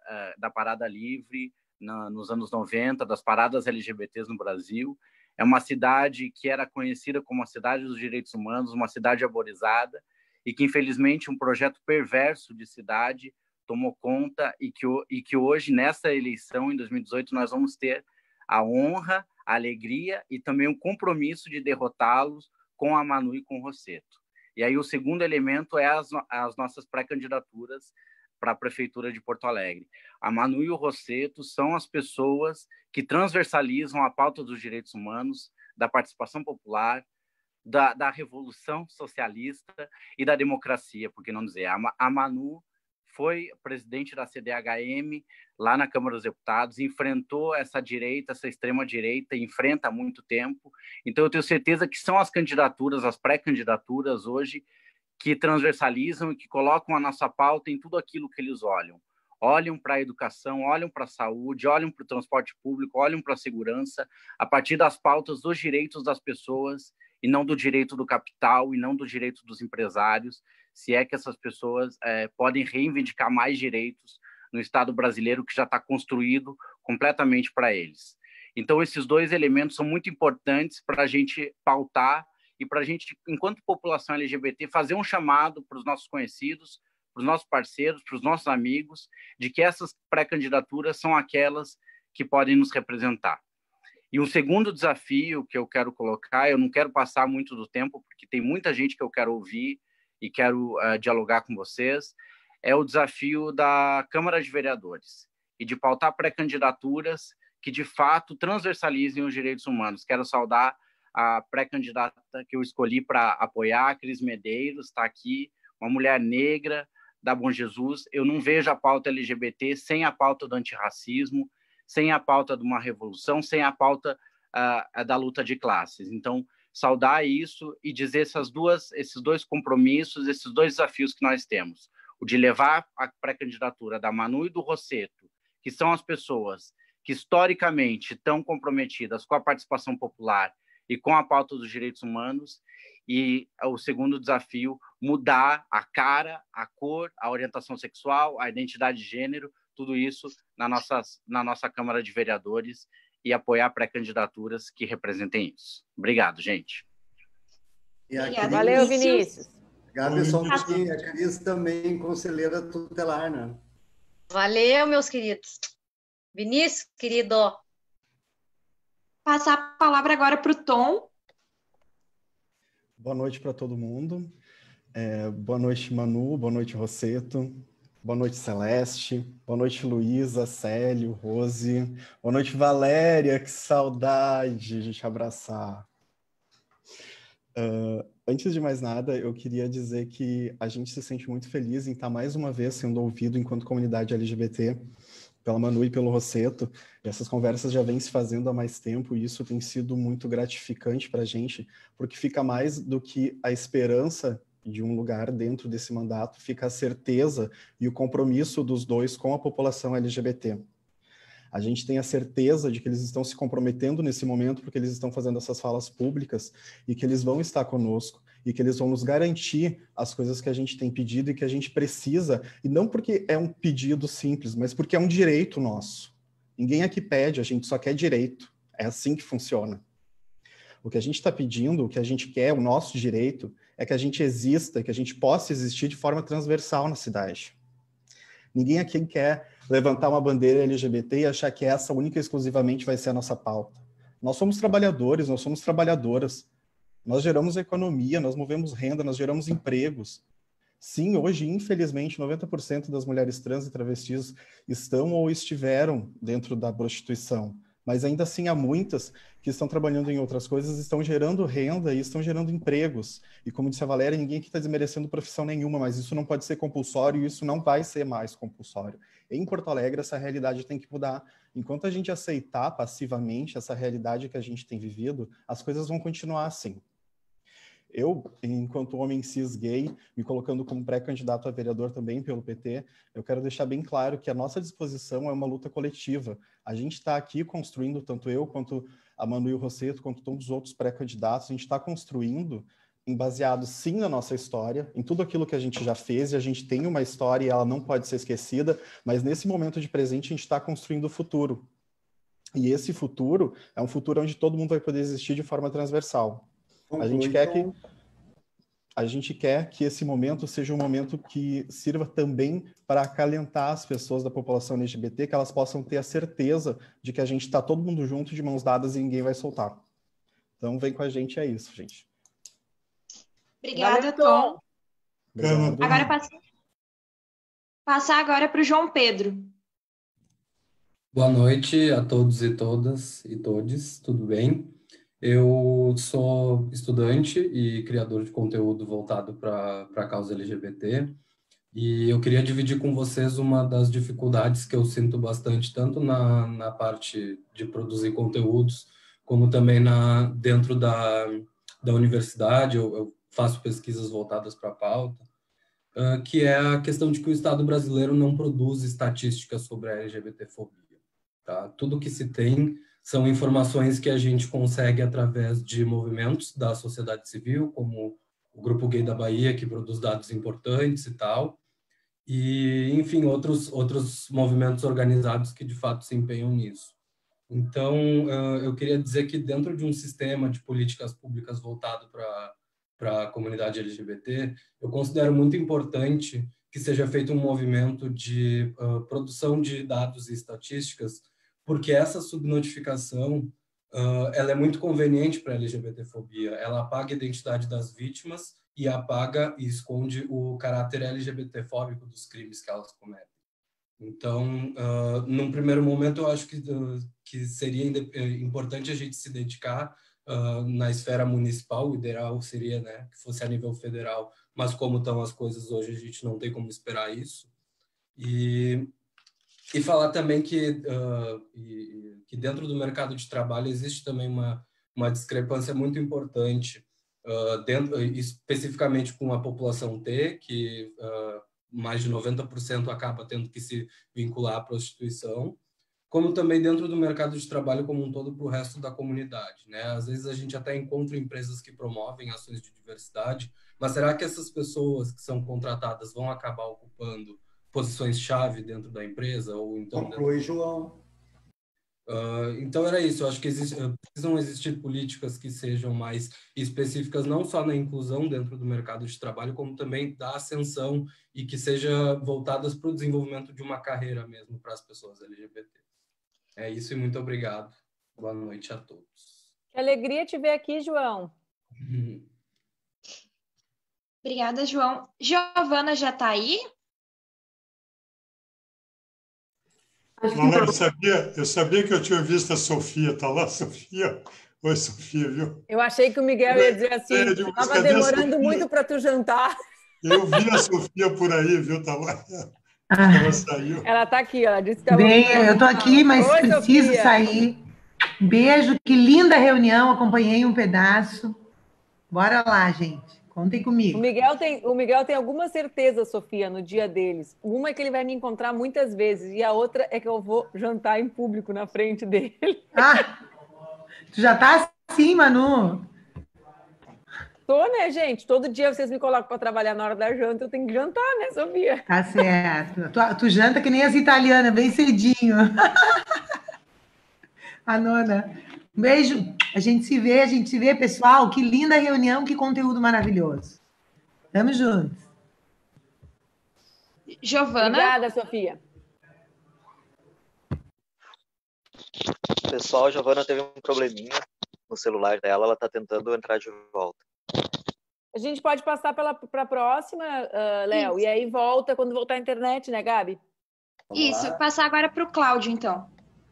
livre nos anos 90, das paradas LGBTs no Brasil. É uma cidade que era conhecida como a cidade dos direitos humanos, uma cidade arborizada, e que, infelizmente, um projeto perverso de cidade tomou conta e que hoje, nessa eleição, em 2018, nós vamos ter a honra, a alegria e também o compromisso de derrotá-los com a Manu e com o Rosseto. E aí o segundo elemento é as nossas pré-candidaturas para a Prefeitura de Porto Alegre. A Manu e o Rosseto são as pessoas que transversalizam a pauta dos direitos humanos, da participação popular, da revolução socialista e da democracia, por que não dizer. A Manu foi presidente da CDHM lá na Câmara dos Deputados, enfrentou essa direita, essa extrema-direita, enfrenta há muito tempo. Então, eu tenho certeza que são as candidaturas, as pré-candidaturas hoje, que transversalizam e que colocam a nossa pauta em tudo aquilo que eles olham. Olham para a educação, olham para a saúde, olham para o transporte público, olham para a segurança, a partir das pautas dos direitos das pessoas e não do direito do capital e não do direito dos empresários, se é que essas pessoas podem reivindicar mais direitos no Estado brasileiro que já está construído completamente para eles. Então, esses dois elementos são muito importantes para a gente pautar e para a gente, enquanto população LGBT, fazer um chamado para os nossos conhecidos, para os nossos parceiros, para os nossos amigos, de que essas pré-candidaturas são aquelas que podem nos representar. E um segundo desafio que eu quero colocar, eu não quero passar muito do tempo, porque tem muita gente que eu quero ouvir e quero dialogar com vocês, é o desafio da Câmara de Vereadores e de pautar pré-candidaturas que, de fato, transversalizem os direitos humanos. Quero saudar a pré-candidata que eu escolhi para apoiar, a Cris Medeiros, está aqui, uma mulher negra da Bom Jesus. Eu não vejo a pauta LGBT sem a pauta do antirracismo, sem a pauta de uma revolução, sem a pauta da luta de classes. Então, saudar isso e dizer esses dois compromissos, esses dois desafios que nós temos. O de levar a pré-candidatura da Manu e do Rosseto, que são as pessoas que historicamente estão comprometidas com a participação popular e com a pauta dos direitos humanos, e o segundo desafio, mudar a cara, a cor, a orientação sexual, a identidade de gênero, tudo isso na nossa Câmara de Vereadores e apoiar pré-candidaturas que representem isso. Obrigado, gente. Valeu, Vinícius. Gabi, só um pouquinho, a Cris também conselheira tutelar, né? Valeu, meus queridos. Vinícius, querido. Passar a palavra agora para o Tom. Boa noite para todo mundo. Boa noite, Manu. Boa noite, Rosseto. Boa noite, Celeste. Boa noite, Luísa, Célio, Rose. Boa noite, Valéria. Que saudade de te abraçar. Antes de mais nada, eu queria dizer que a gente se sente muito feliz em estar mais uma vez sendo ouvido enquanto comunidade LGBT pela Manu e pelo Rosseto. E essas conversas já vêm se fazendo há mais tempo e isso tem sido muito gratificante para a gente, porque fica mais do que a esperança de um lugar dentro desse mandato, fica a certeza e o compromisso dos dois com a população LGBT. A gente tem a certeza de que eles estão se comprometendo nesse momento porque eles estão fazendo essas falas públicas e que eles vão estar conosco e que eles vão nos garantir as coisas que a gente tem pedido e que a gente precisa, e não porque é um pedido simples, mas porque é um direito nosso. Ninguém aqui pede, a gente só quer direito. É assim que funciona. O que a gente está pedindo, o que a gente quer, o nosso direito, é que a gente exista, que a gente possa existir de forma transversal na cidade. Ninguém aqui quer levantar uma bandeira LGBT e achar que essa única e exclusivamente vai ser a nossa pauta. Nós somos trabalhadores, nós somos trabalhadoras. Nós geramos economia, nós movemos renda, nós geramos empregos. Sim, hoje, infelizmente, 90% das mulheres trans e travestis estão ou estiveram dentro da prostituição. Mas ainda assim há muitas que estão trabalhando em outras coisas, estão gerando renda e estão gerando empregos. E como disse a Valéria, ninguém aqui está desmerecendo profissão nenhuma, mas isso não pode ser compulsório e isso não vai ser mais compulsório. Em Porto Alegre, essa realidade tem que mudar. Enquanto a gente aceitar passivamente essa realidade que a gente tem vivido, as coisas vão continuar assim. Eu, enquanto homem cis gay, me colocando como pré-candidato a vereador também pelo PT, eu quero deixar bem claro que a nossa disposição é uma luta coletiva. A gente está aqui construindo, tanto eu quanto a Manu e o Rosseto, quanto todos os outros pré-candidatos, a gente está construindo baseado sim na nossa história, em tudo aquilo que a gente já fez, e a gente tem uma história e ela não pode ser esquecida, mas nesse momento de presente a gente está construindo o futuro. E esse futuro é um futuro onde todo mundo vai poder existir de forma transversal. A gente quer que esse momento seja um momento que sirva também para acalentar as pessoas da população LGBT, que elas possam ter a certeza de que a gente está todo mundo junto, de mãos dadas, e ninguém vai soltar. Então, vem com a gente, é isso, gente. Obrigada, Tom. Obrigado. Agora passar agora para o João Pedro. Boa noite a todos e todas e todes, tudo bem? Eu sou estudante e criador de conteúdo voltado para a causa LGBT e eu queria dividir com vocês uma das dificuldades que eu sinto bastante, tanto na parte de produzir conteúdos, como também dentro da universidade. Eu faço pesquisas voltadas para a pauta, que é a questão de que o Estado brasileiro não produz estatísticas sobre a LGBTfobia. Tá? Tudo que se tem são informações que a gente consegue através de movimentos da sociedade civil, como o Grupo Gay da Bahia, que produz dados importantes e tal, e, enfim, outros movimentos organizados que, de fato, se empenham nisso. Então, eu queria dizer que dentro de um sistema de políticas públicas voltado para a comunidade LGBT, eu considero muito importante que seja feito um movimento de produção de dados e estatísticas, porque essa subnotificação ela é muito conveniente para a LGBTfobia. Ela apaga a identidade das vítimas e apaga e esconde o caráter LGBTfóbico dos crimes que elas cometem. Então, num primeiro momento, eu acho que seria importante a gente se dedicar na esfera municipal. O ideal seria, né, que fosse a nível federal, mas como estão as coisas hoje, a gente não tem como esperar isso. E falar também que dentro do mercado de trabalho existe também uma discrepância muito importante, especificamente com a população T, que mais de 90% acaba tendo que se vincular à prostituição, como também dentro do mercado de trabalho como um todo para o resto da comunidade, né? Às vezes a gente até encontra empresas que promovem ações de diversidade, mas será que essas pessoas que são contratadas vão acabar ocupando posições-chave dentro da empresa? Ou então conclui, João. Então era isso, eu acho que precisam existir políticas que sejam mais específicas, não só na inclusão dentro do mercado de trabalho, como também da ascensão e que seja voltadas para o desenvolvimento de uma carreira mesmo para as pessoas LGBT. É isso e muito obrigado. Boa noite a todos. Que alegria te ver aqui, João. Obrigada, João. Giovana já está aí? Não, eu sabia que eu tinha visto a Sofia. Está lá, Sofia? Oi, Sofia, viu? Eu achei que o Miguel ia dizer assim, estava demorando muito para tu jantar. Eu vi a Sofia por aí, viu? Está lá. Ela saiu. Ela está aqui, ela disse que Bem, eu estou aqui, mas Oi, preciso Sofia. sair. Beijo, que linda reunião, acompanhei um pedaço. Bora lá, gente. Contem comigo. O Miguel tem alguma certeza, Sofia, no dia deles. Uma é que ele vai me encontrar muitas vezes e a outra é que eu vou jantar em público na frente dele. Tu já tá assim, Manu? Tô, né, gente? Todo dia vocês me colocam para trabalhar na hora da janta, eu tenho que jantar, né, Sofia? Tá certo. Tu janta que nem as italianas, bem cedinho. A nona. Um beijo. A gente se vê, pessoal. Que linda reunião, que conteúdo maravilhoso. Tamo juntos. Giovana. Obrigada, Sofia. Pessoal, a Giovana teve um probleminha no celular dela, ela está tentando entrar de volta. A gente pode passar para a próxima, Léo, e aí volta quando voltar a internet, né, Gabi? Isso, passar agora para o Cláudio, então.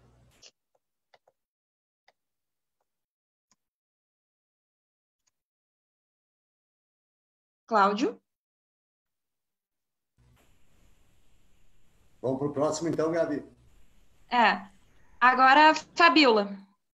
Cláudio? Vamos para o próximo, então, Gabi. Agora, Fabíola.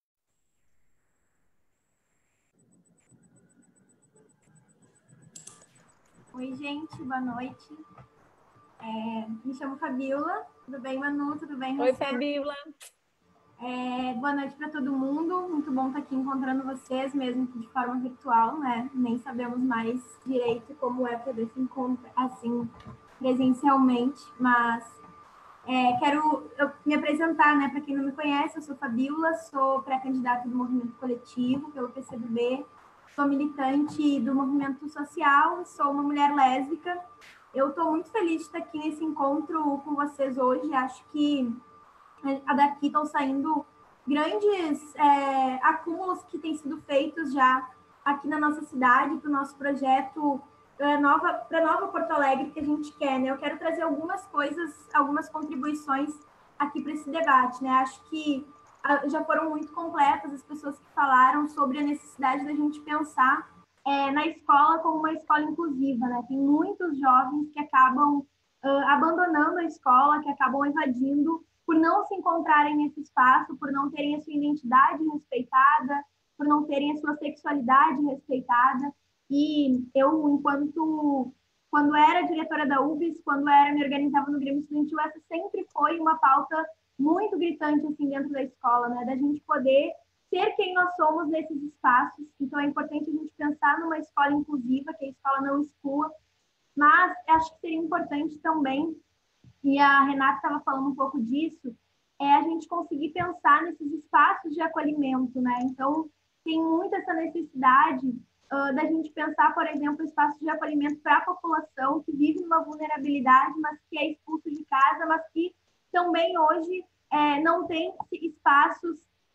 Oi, gente, boa noite. Me chamo Fabíola. Tudo bem, Manu? Tudo bem, Oi, você? Fabíola. Boa noite para todo mundo. Muito bom estar aqui encontrando vocês, mesmo que de forma virtual, né? Nem sabemos mais direito como é poder se encontrar assim presencialmente, mas quero me apresentar, né? Para quem não me conhece, eu sou Fabíola, sou pré-candidata do Movimento Coletivo pelo PCdoB, sou militante do movimento social, sou uma mulher lésbica. Eu estou muito feliz de estar aqui nesse encontro com vocês hoje. Acho que daqui estão saindo grandes acúmulos que têm sido feitos já aqui na nossa cidade, para o nosso projeto para Nova Porto Alegre que a gente quer, né? Eu quero trazer algumas coisas, algumas contribuições aqui para esse debate, né? Acho que já foram muito completas as pessoas que falaram sobre a necessidade da gente pensar na escola como uma escola inclusiva, né? Tem muitos jovens que acabam abandonando a escola, que acabam evadindo por não se encontrarem nesse espaço, por não terem a sua identidade respeitada, por não terem a sua sexualidade respeitada. E eu, quando era diretora da UBS, me organizava no Grêmio Estudantil, essa sempre foi uma pauta muito gritante assim, dentro da escola, né? Da gente poder ser quem nós somos nesses espaços. Então, é importante a gente pensar numa escola inclusiva, que a escola não exclua, mas acho que seria importante também, e a Renata estava falando um pouco disso, a gente conseguir pensar nesses espaços de acolhimento, né? Então, tem muito essa necessidade da gente pensar, por exemplo, espaços de acolhimento para a população que vive numa vulnerabilidade, mas que é expulso de casa, mas que também hoje não tem espaços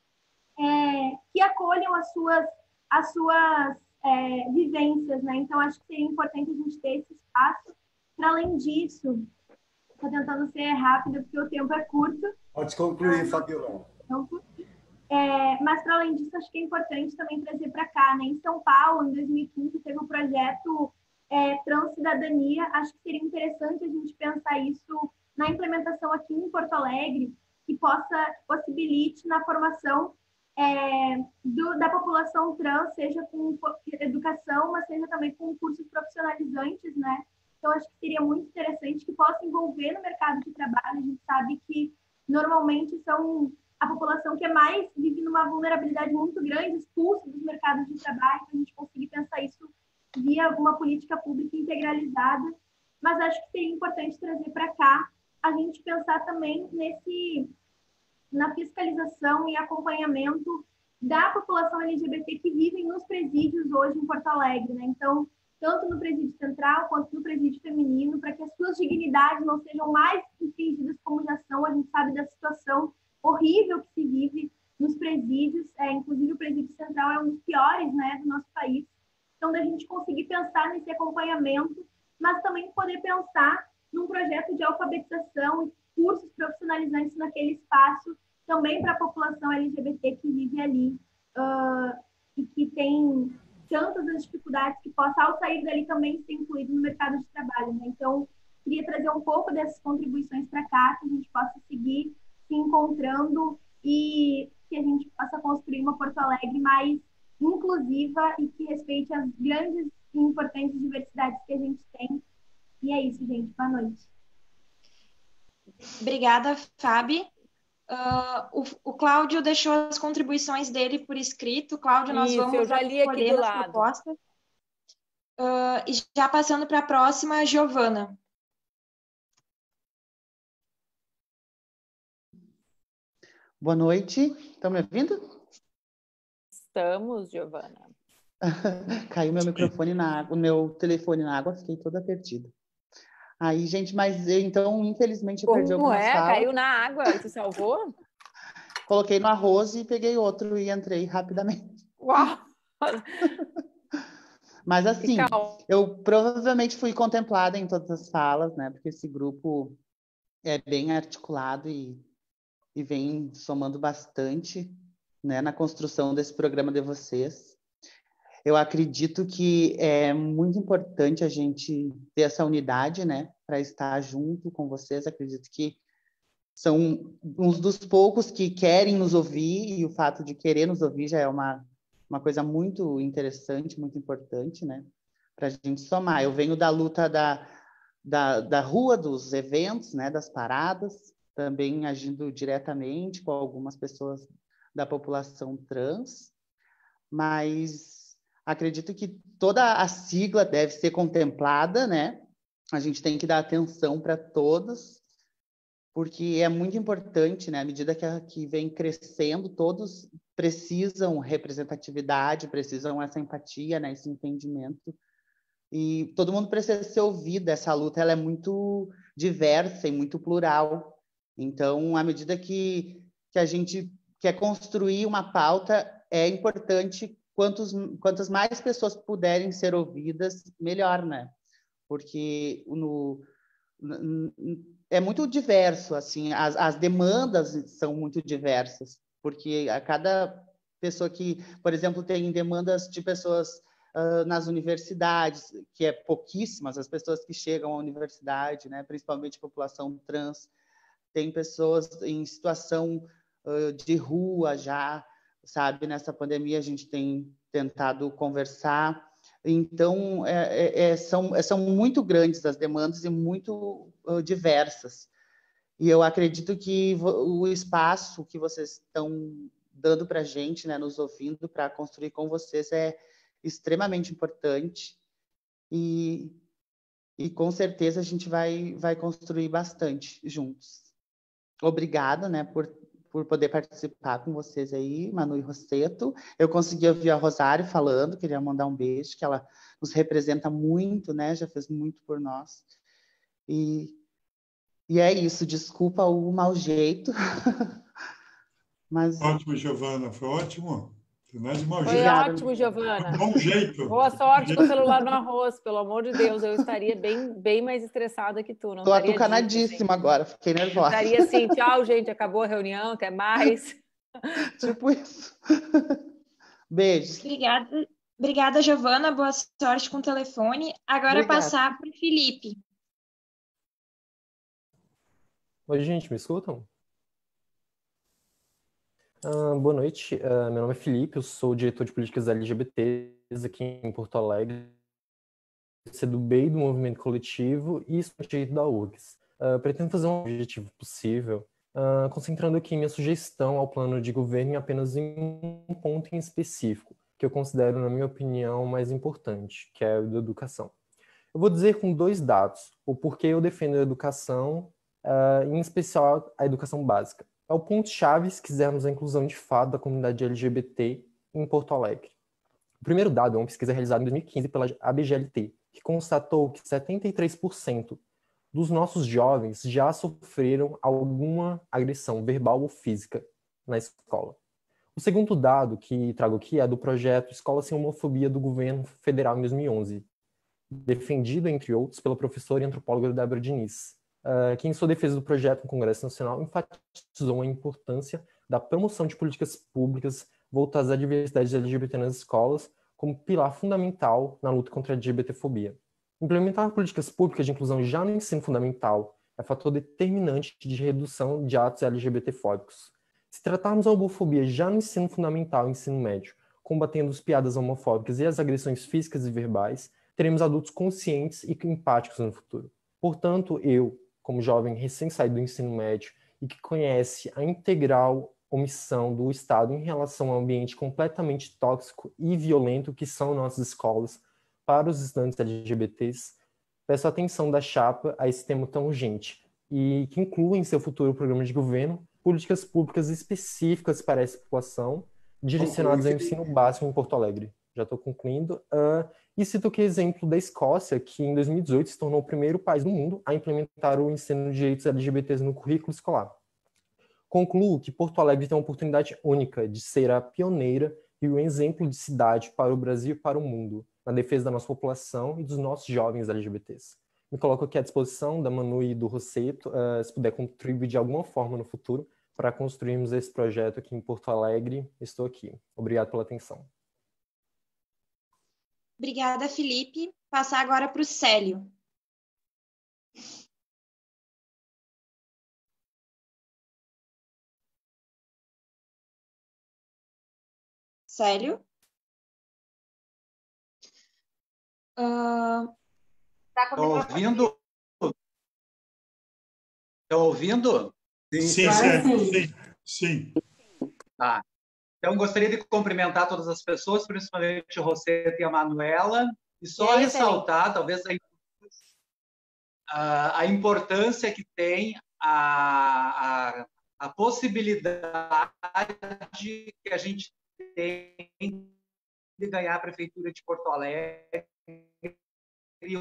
que acolham as suas vivências, né? Então, acho que seria importante a gente ter esse espaço. Para além disso, estou tentando ser rápida, porque o tempo é curto. Pode concluir, Fabiola. Mas, para além disso, acho que é importante também trazer para cá, né? Em São Paulo, em 2015, teve um projeto Transcidadania. Acho que seria interessante a gente pensar isso na implementação aqui em Porto Alegre, que possibilite na formação da população trans, seja com educação, mas seja também com cursos profissionalizantes, né? Então, acho que seria muito interessante que possa envolver no mercado de trabalho. A gente sabe que, normalmente, são a população que vive numa vulnerabilidade muito grande, expulsa dos mercados de trabalho. Então, a gente conseguir pensar isso via uma política pública integralizada. Mas acho que seria importante trazer para cá a gente pensar também na fiscalização e acompanhamento da população LGBT que vivem nos presídios hoje em Porto Alegre, né? Então, tanto no presídio central quanto no presídio feminino, para que as suas dignidades não sejam mais infringidas como já são. A gente sabe da situação horrível que se vive nos presídios, inclusive o presídio central é um dos piores, né, do nosso país. Então, da gente conseguir pensar nesse acompanhamento, mas também poder pensar num projeto de alfabetização e cursos profissionalizantes naquele espaço, também para a população LGBT que vive ali e que tem tantas as dificuldades que possa, ao sair dali, também ser incluído no mercado de trabalho, né? Então, queria trazer um pouco dessas contribuições para cá, que a gente possa seguir se encontrando e que a gente possa construir uma Porto Alegre mais inclusiva e que respeite as grandes e importantes diversidades que a gente tem. E é isso, gente. Boa noite. Obrigada, Fabi. O Cláudio deixou as contribuições dele por escrito. Cláudio, nós vamos eu já li aqui do as lado. Propostas. E já passando para a próxima, Giovana. Boa noite. Estão me ouvindo? Estamos, Giovana. Caiu meu microfone na água, o meu telefone na água, fiquei toda perdida. Aí, gente, mas então, infelizmente, eu perdi algumas falas. Caiu na água e tu salvou? Coloquei no arroz e peguei outro e entrei rapidamente. Uau! Mas assim, eu provavelmente fui contemplada em todas as falas, né? Porque esse grupo é bem articulado e vem somando bastante, né, na construção desse programa de vocês. Eu acredito que é muito importante a gente ter essa unidade, né, para estar junto com vocês. Acredito que são uns dos poucos que querem nos ouvir, e o fato de querer nos ouvir já é uma coisa muito interessante, muito importante, né, para a gente somar. Eu venho da luta da rua, dos eventos, né, das paradas, também agindo diretamente com algumas pessoas da população trans, mas acredito que toda a sigla deve ser contemplada, né? A gente tem que dar atenção para todos, porque é muito importante, né? À medida que vem crescendo, todos precisam representatividade, precisam essa empatia, né? Esse entendimento. E todo mundo precisa ser ouvido. Essa luta ela é muito diversa e muito plural. Então, à medida que a gente quer construir uma pauta, é importante quantas mais pessoas puderem ser ouvidas, melhor, né? Porque é muito diverso, assim, as demandas são muito diversas, porque a cada pessoa que, por exemplo, tem demandas de pessoas nas universidades, que é pouquíssimas as pessoas que chegam à universidade, né? Principalmente a população trans, tem pessoas em situação de rua já, sabe? Nessa pandemia a gente tem tentado conversar. Então, são muito grandes as demandas e muito diversas. E eu acredito que o espaço que vocês estão dando para a gente, né, nos ouvindo, para construir com vocês, é extremamente importante. E com certeza a gente vai construir bastante juntos. Obrigada, né, por poder participar com vocês aí, Manu e Rosseto. Eu consegui ouvir a Rosário falando, queria mandar um beijo, que ela nos representa muito, né? Já fez muito por nós. E é isso, desculpa o mau jeito. Mas... Ótimo, Giovana, foi ótimo. Não é de mau Foi jeito. ótimo, Giovana. Bom jeito. Boa sorte com o celular no arroz, pelo amor de Deus. Eu estaria bem mais estressada que tu. Não Tô estaria atucanadíssima agora, fiquei nervosa. Estaria assim, tchau, gente, acabou a reunião, até mais. Tipo isso. Beijos. Obrigada, Giovana. Boa sorte com o telefone. Agora Obrigada. passar para o Felipe. Oi, gente, me escutam? Boa noite, meu nome é Felipe, eu sou diretor de políticas LGBTs aqui em Porto Alegre, sou do BEI, do Movimento Coletivo, e sou direito da URGS. Pretendo fazer um objetivo possível, concentrando aqui minha sugestão ao plano de governo em apenas em um ponto em específico, que eu considero, na minha opinião, mais importante, que é o da educação. Eu vou dizer com 2 dados o porquê eu defendo a educação, em especial a educação básica. É o ponto-chave se quisermos a inclusão de fato da comunidade LGBT em Porto Alegre. O primeiro dado é uma pesquisa realizada em 2015 pela ABGLT, que constatou que 73% dos nossos jovens já sofreram alguma agressão verbal ou física na escola. O segundo dado que trago aqui é do projeto Escola Sem Homofobia do governo federal em 2011, defendido, entre outros, pela professora e antropóloga Débora Diniz, que em sua defesa do projeto no Congresso Nacional enfatizou a importância da promoção de políticas públicas voltadas à diversidade LGBT nas escolas como pilar fundamental na luta contra a LGBTfobia. Implementar políticas públicas de inclusão já no ensino fundamental é fator determinante de redução de atos LGBTfóbicos. Se tratarmos a homofobia já no ensino fundamental e ensino médio, combatendo as piadas homofóbicas e as agressões físicas e verbais, teremos adultos conscientes e empáticos no futuro. Portanto, eu, como jovem recém-saído do ensino médio e que conhece a integral omissão do Estado em relação ao ambiente completamente tóxico e violento que são nossas escolas para os estudantes LGBTs, peço a atenção da chapa a esse tema tão urgente e que inclua em seu futuro programa de governo políticas públicas específicas para essa população, direcionadas ao ensino básico em Porto Alegre. Já estou concluindo. E cito aqui o exemplo da Escócia, que em 2018 se tornou o primeiro país do mundo a implementar o ensino de direitos LGBTs no currículo escolar. Concluo que Porto Alegre tem uma oportunidade única de ser a pioneira e um exemplo de cidade para o Brasil e para o mundo, na defesa da nossa população e dos nossos jovens LGBTs. Me coloco aqui à disposição da Manu e do Rosseto, se puder contribuir de alguma forma no futuro para construirmos esse projeto aqui em Porto Alegre, estou aqui. Obrigado pela atenção. Obrigada, Felipe. Passar agora para o Célio. Célio? Estão ouvindo? Estão ouvindo? Sim, Célio. Sim. Tá. Então, gostaria de cumprimentar todas as pessoas, principalmente o Rosseto e a Manuela, e só ressaltar, talvez, a importância que tem a possibilidade que a gente tem de ganhar a Prefeitura de Porto Alegre, e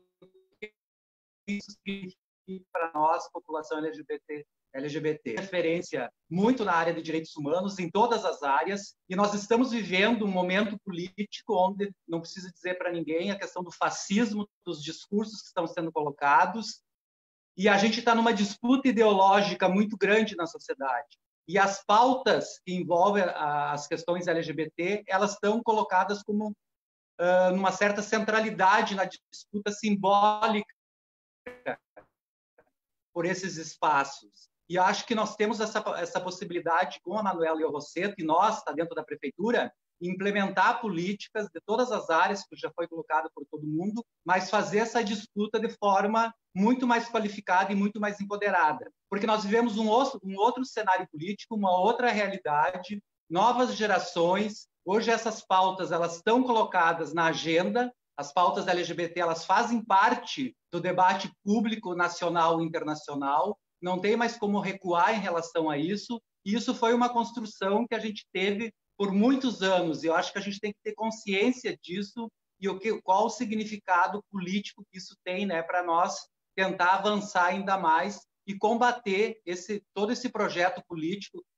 isso significa para nós, população LGBT, referência muito na área de direitos humanos, em todas as áreas, e nós estamos vivendo um momento político onde não precisa dizer para ninguém a questão do fascismo, dos discursos que estão sendo colocados, e a gente está numa disputa ideológica muito grande na sociedade. E as pautas que envolvem as questões LGBT, elas estão colocadas como numa certa centralidade na disputa simbólica por esses espaços. E acho que nós temos essa possibilidade, com a Manuela e o Rosseto, e nós, está dentro da Prefeitura, implementar políticas de todas as áreas, que já foi colocado por todo mundo, mas fazer essa disputa de forma muito mais qualificada e muito mais empoderada. Porque nós vivemos um outro cenário político, uma outra realidade, novas gerações. Hoje essas pautas elas estão colocadas na agenda, as pautas da LGBT elas fazem parte do debate público nacional e internacional, não tem mais como recuar em relação a isso, e isso foi uma construção que a gente teve por muitos anos, e eu acho que a gente tem que ter consciência disso e qual o significado político que isso tem, né, para nós tentar avançar ainda mais e combater todo esse projeto político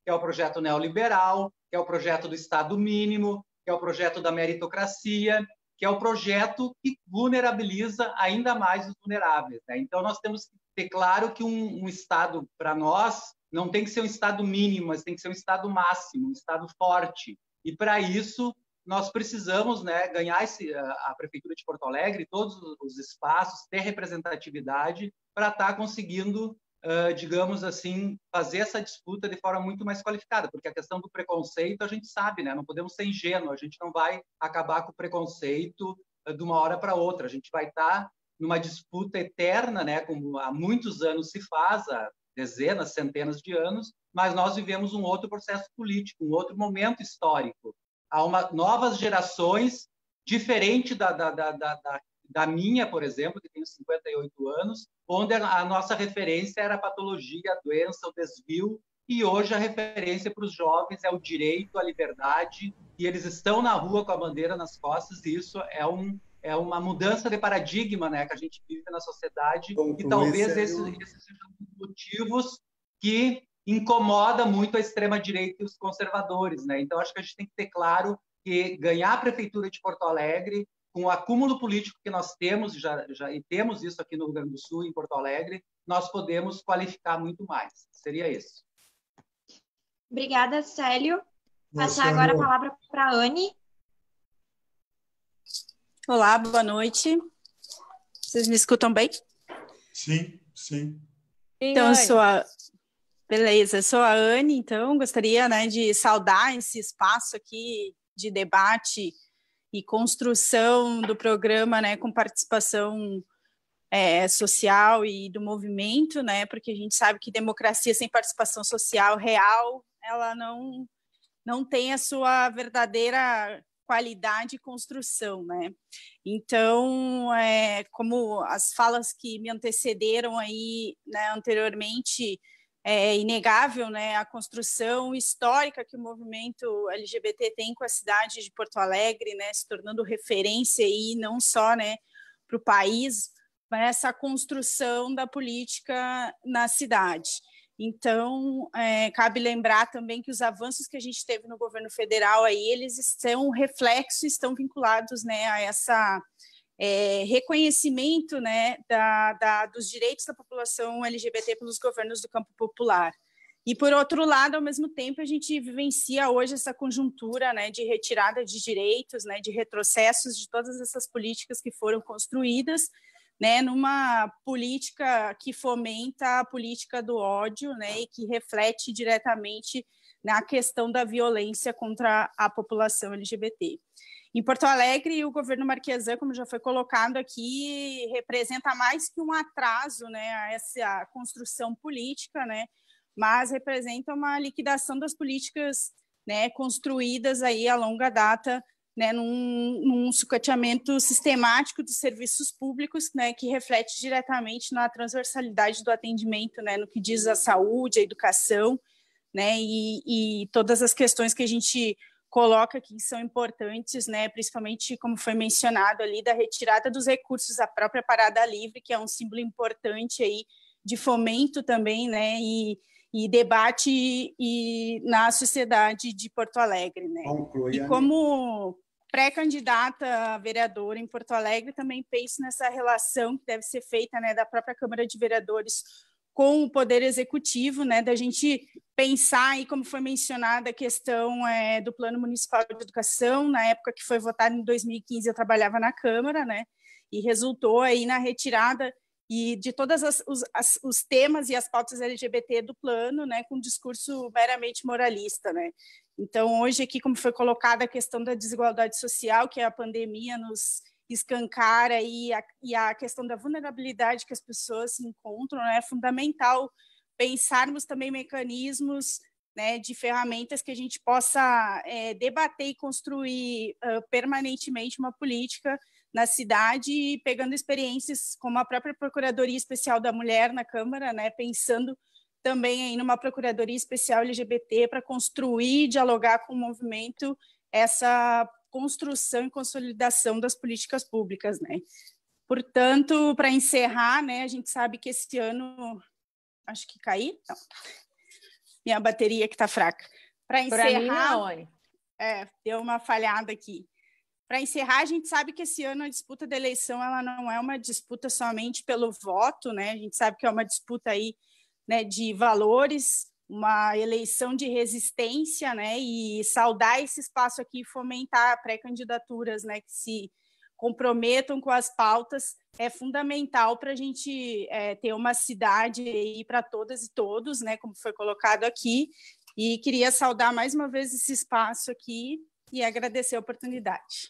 que é o projeto neoliberal, que é o projeto do Estado mínimo, que é o projeto da meritocracia, que é o projeto que vulnerabiliza ainda mais os vulneráveis, né? Então, nós temos que ter claro que um Estado, para nós, não tem que ser um Estado mínimo, mas tem que ser um Estado máximo, um Estado forte. E, para isso, nós precisamos, né, ganhar a Prefeitura de Porto Alegre, todos os espaços, ter representatividade para estar conseguindo, digamos assim, fazer essa disputa de forma muito mais qualificada, porque a questão do preconceito a gente sabe, né? Não podemos ser ingênuos, a gente não vai acabar com o preconceito de uma hora para outra, a gente vai estar numa disputa eterna, né? Como há muitos anos se faz, há dezenas, centenas de anos, mas nós vivemos um outro processo político, um outro momento histórico. Há novas gerações, diferente da minha, por exemplo, que tenho 58 anos, onde a nossa referência era a patologia, a doença, o desvio, e hoje a referência para os jovens é o direito, a liberdade, e eles estão na rua com a bandeira nas costas, e isso é uma mudança de paradigma, né, que a gente vive na sociedade, e talvez esses sejam os motivos que incomoda muito a extrema-direita e os conservadores, né? Então, acho que a gente tem que ter claro que ganhar a Prefeitura de Porto Alegre, com o acúmulo político que nós temos, e temos isso aqui no Rio Grande do Sul, em Porto Alegre, nós podemos qualificar muito mais. Seria isso. Obrigada, Célio. Passar agora a palavra para a Anne. Olá, boa noite. Vocês me escutam bem? Sim, sim. Então, eu sou a... Beleza, eu sou a Anne, então gostaria, né, de saudar esse espaço aqui de debate e construção do programa, né, com participação social e do movimento, né, porque a gente sabe que democracia sem participação social real, ela não tem a sua verdadeira qualidade e construção, né? Então, como as falas que me antecederam aí, né, anteriormente, é inegável, né, a construção histórica que o movimento LGBT tem com a cidade de Porto Alegre, né, se tornando referência aí não só, né, para o país, mas essa construção da política na cidade. Então, cabe lembrar também que os avanços que a gente teve no governo federal aí, eles estão reflexos, estão vinculados, né, a essa reconhecimento, né, dos direitos da população LGBT pelos governos do campo popular. E, por outro lado, ao mesmo tempo, a gente vivencia hoje essa conjuntura, né, de retirada de direitos, né, de retrocessos de todas essas políticas que foram construídas, né, numa política que fomenta a política do ódio, né, e que reflete diretamente na questão da violência contra a população LGBT. Em Porto Alegre, o governo Marquesan, como já foi colocado aqui, representa mais que um atraso, né, a essa construção política, né, mas representa uma liquidação das políticas, né, construídas aí a longa data, né, num sucateamento sistemático dos serviços públicos, né, que reflete diretamente na transversalidade do atendimento, né, no que diz a saúde, a educação, né, e todas as questões que a gente coloca aqui que são importantes, né, principalmente, como foi mencionado ali, da retirada dos recursos à própria Parada Livre, que é um símbolo importante aí de fomento também, né, e debate na sociedade de Porto Alegre, né. Conclui, e como pré-candidata a vereadora em Porto Alegre, também penso nessa relação que deve ser feita, né, da própria Câmara de Vereadores com o Poder Executivo, né, da gente pensar, e como foi mencionada, a questão do Plano Municipal de Educação, na época que foi votado em 2015, eu trabalhava na Câmara, né, e resultou aí na retirada e de todos os temas e as pautas LGBT do plano, né, com um discurso meramente moralista, né. Então, hoje aqui, como foi colocada a questão da desigualdade social, que a pandemia nos escancara, e a questão da vulnerabilidade que as pessoas se encontram, né, é fundamental pensarmos também mecanismos, né, de ferramentas que a gente possa debater e construir permanentemente uma política na cidade, pegando experiências como a própria Procuradoria Especial da Mulher na Câmara, né, pensando também aí numa Procuradoria Especial LGBT para construir e dialogar com o movimento essa construção e consolidação das políticas públicas, né. Portanto, para encerrar, né, a gente sabe que esse ano, acho que caí, não. minha bateria que está fraca. Para encerrar, mim não, Anne. Deu uma falhada aqui. Para encerrar, a gente sabe que esse ano a disputa da eleição ela não é uma disputa somente pelo voto, né? A gente sabe que é uma disputa aí, né, de valores, uma eleição de resistência, né? E saudar esse espaço aqui e fomentar pré-candidaturas, né, que se comprometam com as pautas é fundamental para a gente ter uma cidade aí para todas e todos, né? Como foi colocado aqui. E queria saudar mais uma vez esse espaço aqui e agradecer a oportunidade.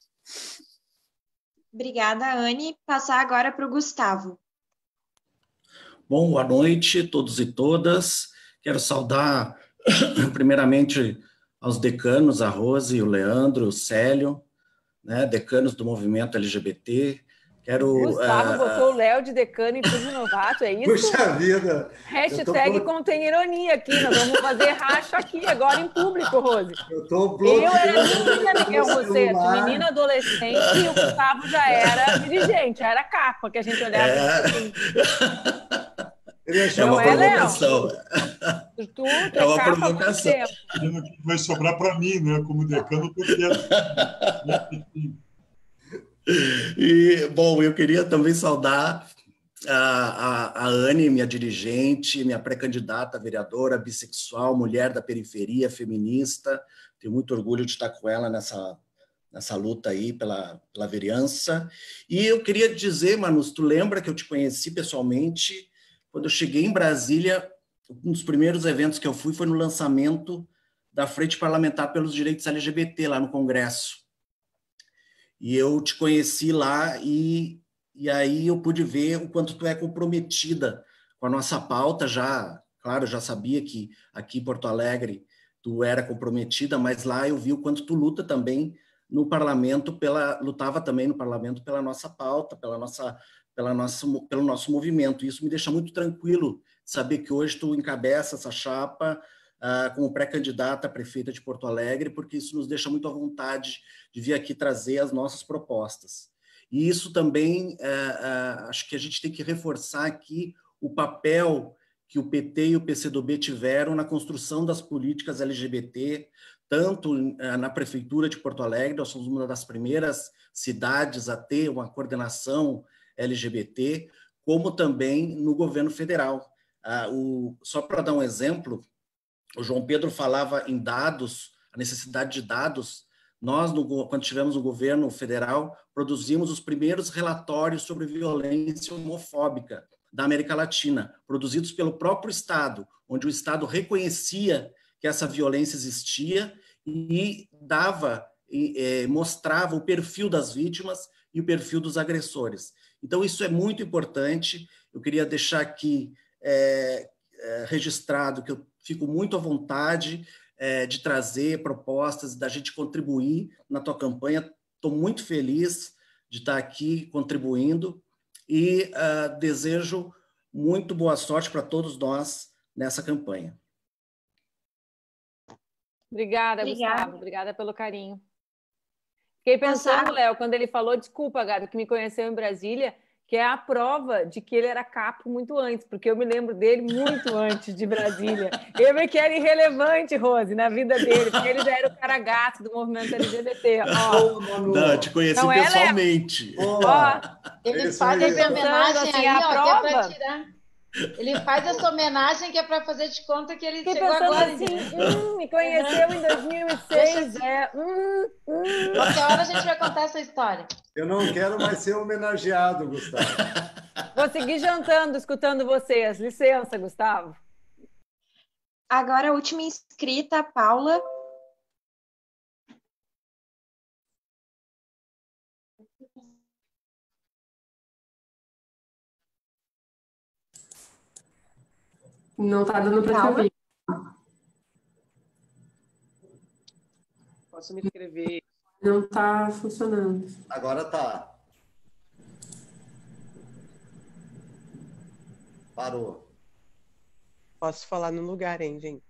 Obrigada, Anne. Passar agora para o Gustavo. Bom, boa noite a todos e todas. Quero saudar, primeiramente, aos decanos, a Rose, o Leandro, o Célio, né, decanos do movimento LGBT. Gustavo botou o Léo de decano em tudo novato, é isso? Puxa vida! Hashtag contém ironia aqui, nós vamos fazer racha aqui agora em público, Rose. Eu era menina, Miguel Rosseto, menina adolescente, e o Gustavo já era dirigente, era capa, que a gente olhava assim. É uma provocação. Tu é uma provocação. Vai sobrar para mim, né? Como decano, porque E, bom, eu queria também saudar a Anne, minha dirigente, minha pré-candidata a vereadora, bissexual, mulher da periferia, feminista. Tenho muito orgulho de estar com ela nessa luta aí pela vereança. E eu queria dizer, Manus, tu lembra que eu te conheci pessoalmente quando eu cheguei em Brasília? Um dos primeiros eventos que eu fui foi no lançamento da Frente Parlamentar pelos Direitos LGBT, lá no Congresso. E eu te conheci lá e aí eu pude ver o quanto tu é comprometida com a nossa pauta. Claro, já sabia que aqui em Porto Alegre tu era comprometida, mas lá eu vi o quanto tu luta também no parlamento, lutava também no parlamento pela nossa pauta, pelo nosso movimento. Isso me deixa muito tranquilo saber que hoje tu encabeça essa chapa como pré-candidata a prefeita de Porto Alegre, porque isso nos deixa muito à vontade de vir aqui trazer as nossas propostas. E isso também, acho que a gente tem que reforçar aqui o papel que o PT e o PCdoB tiveram na construção das políticas LGBT, tanto na Prefeitura de Porto Alegre, nós somos uma das primeiras cidades a ter uma coordenação LGBT, como também no governo federal. Só para dar um exemplo, o João Pedro falava em dados, a necessidade de dados. Nós, quando tivemos o governo federal, produzimos os primeiros relatórios sobre violência homofóbica da América Latina, produzidos pelo próprio Estado, onde o Estado reconhecia que essa violência existia e mostrava o perfil das vítimas e o perfil dos agressores. Então, isso é muito importante. Eu queria deixar aqui registrado que eu fico muito à vontade de trazer propostas, da gente contribuir na tua campanha. Estou muito feliz de estar aqui contribuindo e desejo muito boa sorte para todos nós nessa campanha. Obrigada, Gustavo. Obrigada pelo carinho. Fiquei pensando, Léo, quando ele falou, desculpa, Gabi, que me conheceu em Brasília, que é a prova de que ele era capo muito antes, porque eu me lembro dele muito antes de Brasília. Eu vi que era irrelevante, Rose, na vida dele, porque ele já era o cara gato do movimento LGBT. Não, eu te conheci pessoalmente. Ele faz essa homenagem assim, aí, ó, que é para tirar... Ele faz essa homenagem que é para fazer de conta que ele chegou agora. Assim, me conheceu em 2006. Qualquer hora a gente vai contar essa história. Eu não quero mais ser homenageado, Gustavo. Vou seguir jantando, escutando vocês. Licença, Gustavo. Agora a última inscrita, Paula. Não está dando para te ouvir. Posso me inscrever? Não está funcionando. Agora tá. Parou. Posso falar no lugar, hein, gente?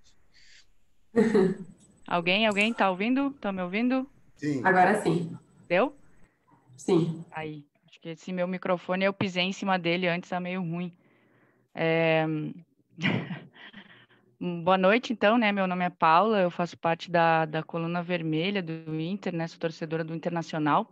Alguém tá ouvindo? Tá me ouvindo? Sim. Agora sim. Deu? Sim. Aí, acho que esse meu microfone, eu pisei em cima dele antes, tá meio ruim. Boa noite, então, né? Meu nome é Paula, eu faço parte da Coluna Vermelha do Inter, né? Sou torcedora do Internacional.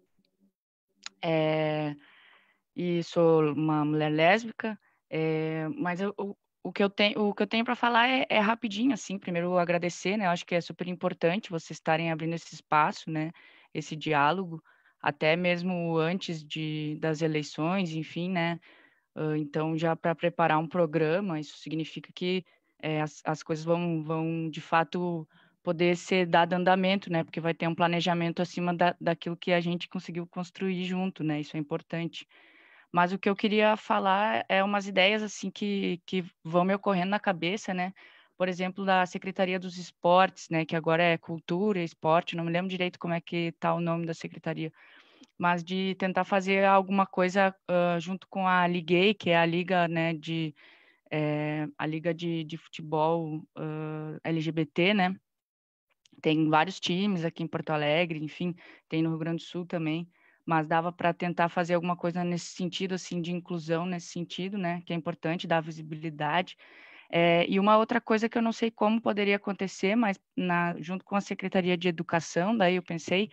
E sou uma mulher lésbica, mas o que eu tenho para falar é rapidinho, assim. Primeiro, eu agradecer, né? Eu acho que é super importante vocês estarem abrindo esse espaço, né? Esse diálogo, até mesmo antes das eleições, enfim, né? Então, já para preparar um programa, isso significa que as coisas vão, de fato, poder ser dado andamento, né? Porque vai ter um planejamento acima daquilo que a gente conseguiu construir junto, né? Isso é importante. Mas o que eu queria falar é umas ideias assim que vão me ocorrendo na cabeça, né? Por exemplo, da Secretaria dos Esportes, né? Que agora é Cultura e Esporte, não me lembro direito como é que está o nome da secretaria, mas de tentar fazer alguma coisa junto com a Liguei, que é a liga, né? A liga de futebol LGBT, né? Tem vários times aqui em Porto Alegre, enfim, tem no Rio Grande do Sul também, mas dava para tentar fazer alguma coisa nesse sentido, assim, de inclusão nesse sentido, né, que é importante dar visibilidade. E uma outra coisa que eu não sei como poderia acontecer, mas junto com a Secretaria de Educação, daí eu pensei,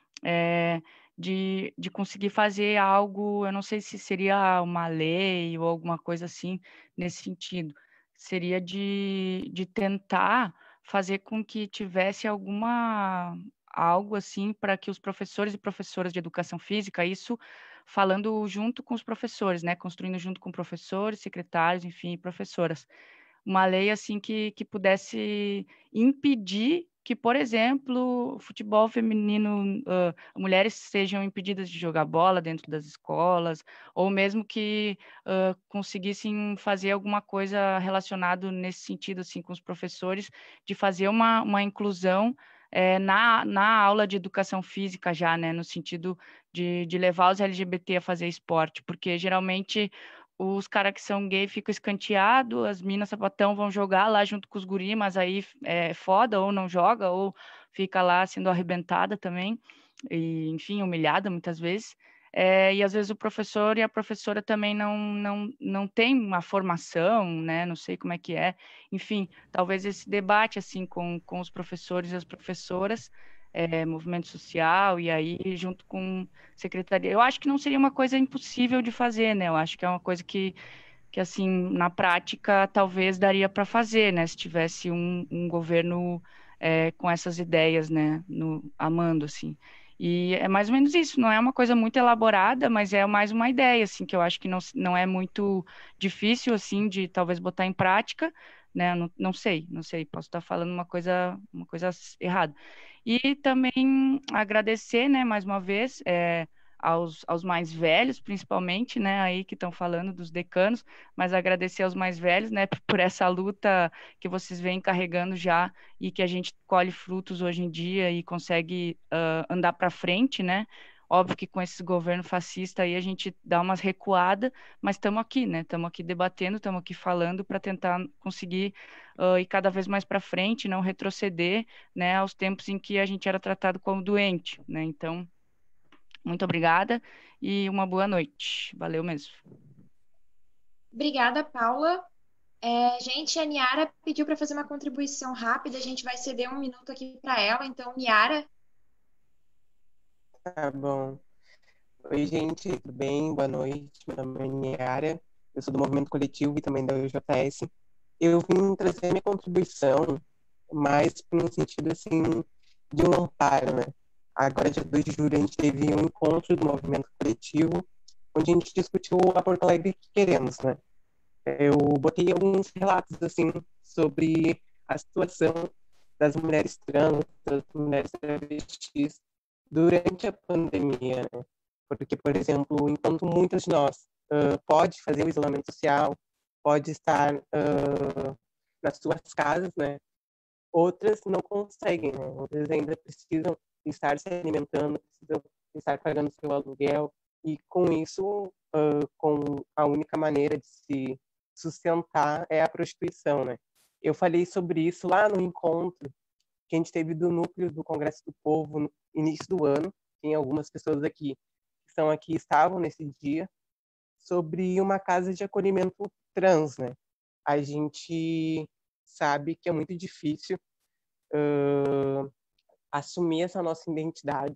de conseguir fazer algo, eu não sei se seria uma lei ou alguma coisa assim, nesse sentido. Seria de tentar fazer com que tivesse algo assim para que os professores e professoras de educação física, isso falando junto com os professores, né, construindo junto com professores, secretários, enfim, professoras, uma lei assim que pudesse impedir que, por exemplo, futebol feminino, mulheres sejam impedidas de jogar bola dentro das escolas, ou mesmo que conseguissem fazer alguma coisa relacionada nesse sentido, assim, com os professores, de fazer uma inclusão na aula de educação física já, né, no sentido de levar os LGBT a fazer esporte, porque geralmente os caras que são gay ficam escanteados, as minas sapatão vão jogar lá junto com os guri, mas aí é foda, ou não joga, ou fica lá sendo arrebentada também, e, enfim, humilhada muitas vezes. E às vezes o professor e a professora também não tem uma formação, né? Não sei como é que é. Enfim, talvez esse debate assim com os professores e as professoras, movimento social, e aí junto com secretaria. Eu acho que não seria uma coisa impossível de fazer, né? Eu acho que é uma coisa que assim, na prática, talvez daria para fazer, né? Se tivesse um governo com essas ideias, né? Amando, assim. E é mais ou menos isso, não é uma coisa muito elaborada, mas é mais uma ideia, assim, que eu acho que não é muito difícil, assim, de talvez botar em prática, né? Não sei, posso estar falando uma coisa errada. E também agradecer, né, mais uma vez, aos mais velhos, principalmente, né, aí que estão falando dos decanos, mas agradecer aos mais velhos, né, por essa luta que vocês vêm carregando já e que a gente colhe frutos hoje em dia e consegue andar para frente, né? Óbvio que com esse governo fascista aí a gente dá umas recuadas, mas estamos aqui, né? Estamos aqui debatendo, estamos aqui falando para tentar conseguir ir cada vez mais para frente, não retroceder, né, aos tempos em que a gente era tratado como doente, né? Então, muito obrigada e uma boa noite. Valeu mesmo. Obrigada, Paula. Gente, a Niara pediu para fazer uma contribuição rápida, a gente vai ceder 1 minuto aqui para ela. Então, Niara. Tá bom. Oi, gente, tudo bem? Boa noite. Meu nome é Niara, eu sou do Movimento Coletivo e também da UJS. Eu vim trazer minha contribuição mais no sentido, assim, de um amparo, né? Agora, dia 2 de julho, a gente teve um encontro do Movimento Coletivo, onde a gente discutiu a Porto Alegre que queremos, né? Eu botei alguns relatos, assim, sobre a situação das mulheres trans, das mulheres travestis durante a pandemia, né? Porque, por exemplo, enquanto muitas de nós pode fazer o isolamento social, pode estar nas suas casas, né? Outras não conseguem, né? Outras ainda precisam estar se alimentando, precisam estar pagando seu aluguel, e com isso, com a única maneira de se sustentar é a prostituição, né? Eu falei sobre isso lá no encontro que a gente teve do núcleo do Congresso do Povo no início do ano. Tem algumas pessoas aqui que estão aqui, estavam nesse dia, sobre uma casa de acolhimento trans, né? A gente sabe que é muito difícil assumir essa nossa identidade,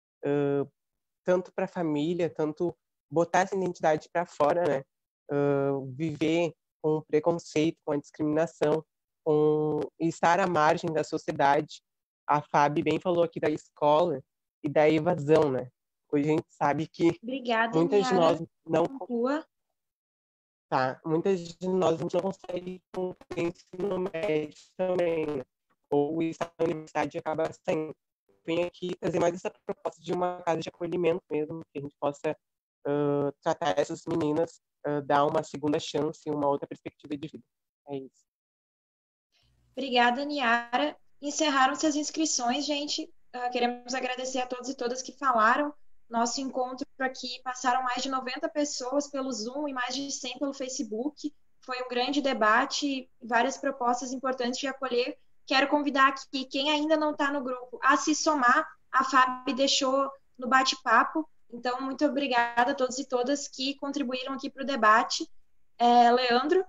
tanto para a família, tanto botar essa identidade para fora, né? Viver com o preconceito, com a discriminação, com estar à margem da sociedade. A Fábio bem falou aqui da escola e da evasão, né? Hoje a gente sabe que Obrigada, muitas de nós não... Conclua. Tá, muitas de nós a gente não consegue concluir ensino médio também, né? Ou estar na universidade acaba saindo. Venho aqui trazer mais essa proposta de uma casa de acolhimento mesmo, que a gente possa tratar essas meninas, dar uma segunda chance, uma outra perspectiva de vida. É isso. Obrigada, Niara. Encerraram-se as inscrições, gente. Queremos agradecer a todos e todas que falaram. Nosso encontro aqui, passaram mais de 90 pessoas pelo Zoom e mais de 100 pelo Facebook. Foi um grande debate, várias propostas importantes de acolher. Quero convidar aqui quem ainda não está no grupo a se somar. A Fábio deixou no bate-papo. Então, muito obrigada a todos e todas que contribuíram aqui para o debate. Leandro?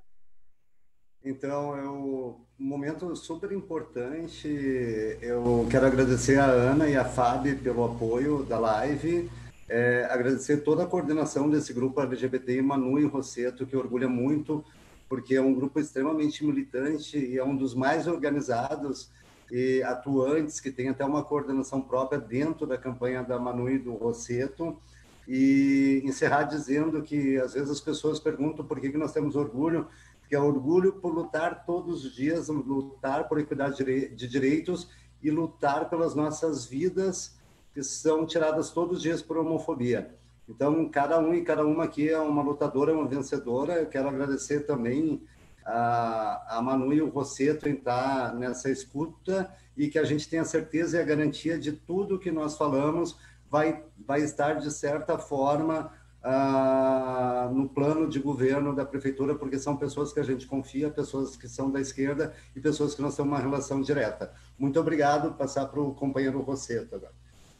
Então, é um momento super importante. Eu quero agradecer a Ana e a Fábio pelo apoio da live. Agradecer toda a coordenação desse grupo LGBT Manu e Rosseto, que orgulha muito, porque é um grupo extremamente militante e é um dos mais organizados e atuantes, que tem até uma coordenação própria dentro da campanha da Manu e do Rosseto. E encerrar dizendo que, às vezes, as pessoas perguntam por que nós temos orgulho, que é orgulho por lutar todos os dias, lutar por equidade de direitos e lutar pelas nossas vidas, que são tiradas todos os dias por homofobia. Então, cada um e cada uma aqui é uma lutadora, uma vencedora. Eu quero agradecer também a Manu e o Rosseto em estar nessa escuta e que a gente tenha certeza e a garantia de tudo que nós falamos vai estar, de certa forma, no plano de governo da prefeitura, porque são pessoas que a gente confia, pessoas que são da esquerda e pessoas que nós temos uma relação direta. Muito obrigado. Passar para o companheiro Rosseto agora.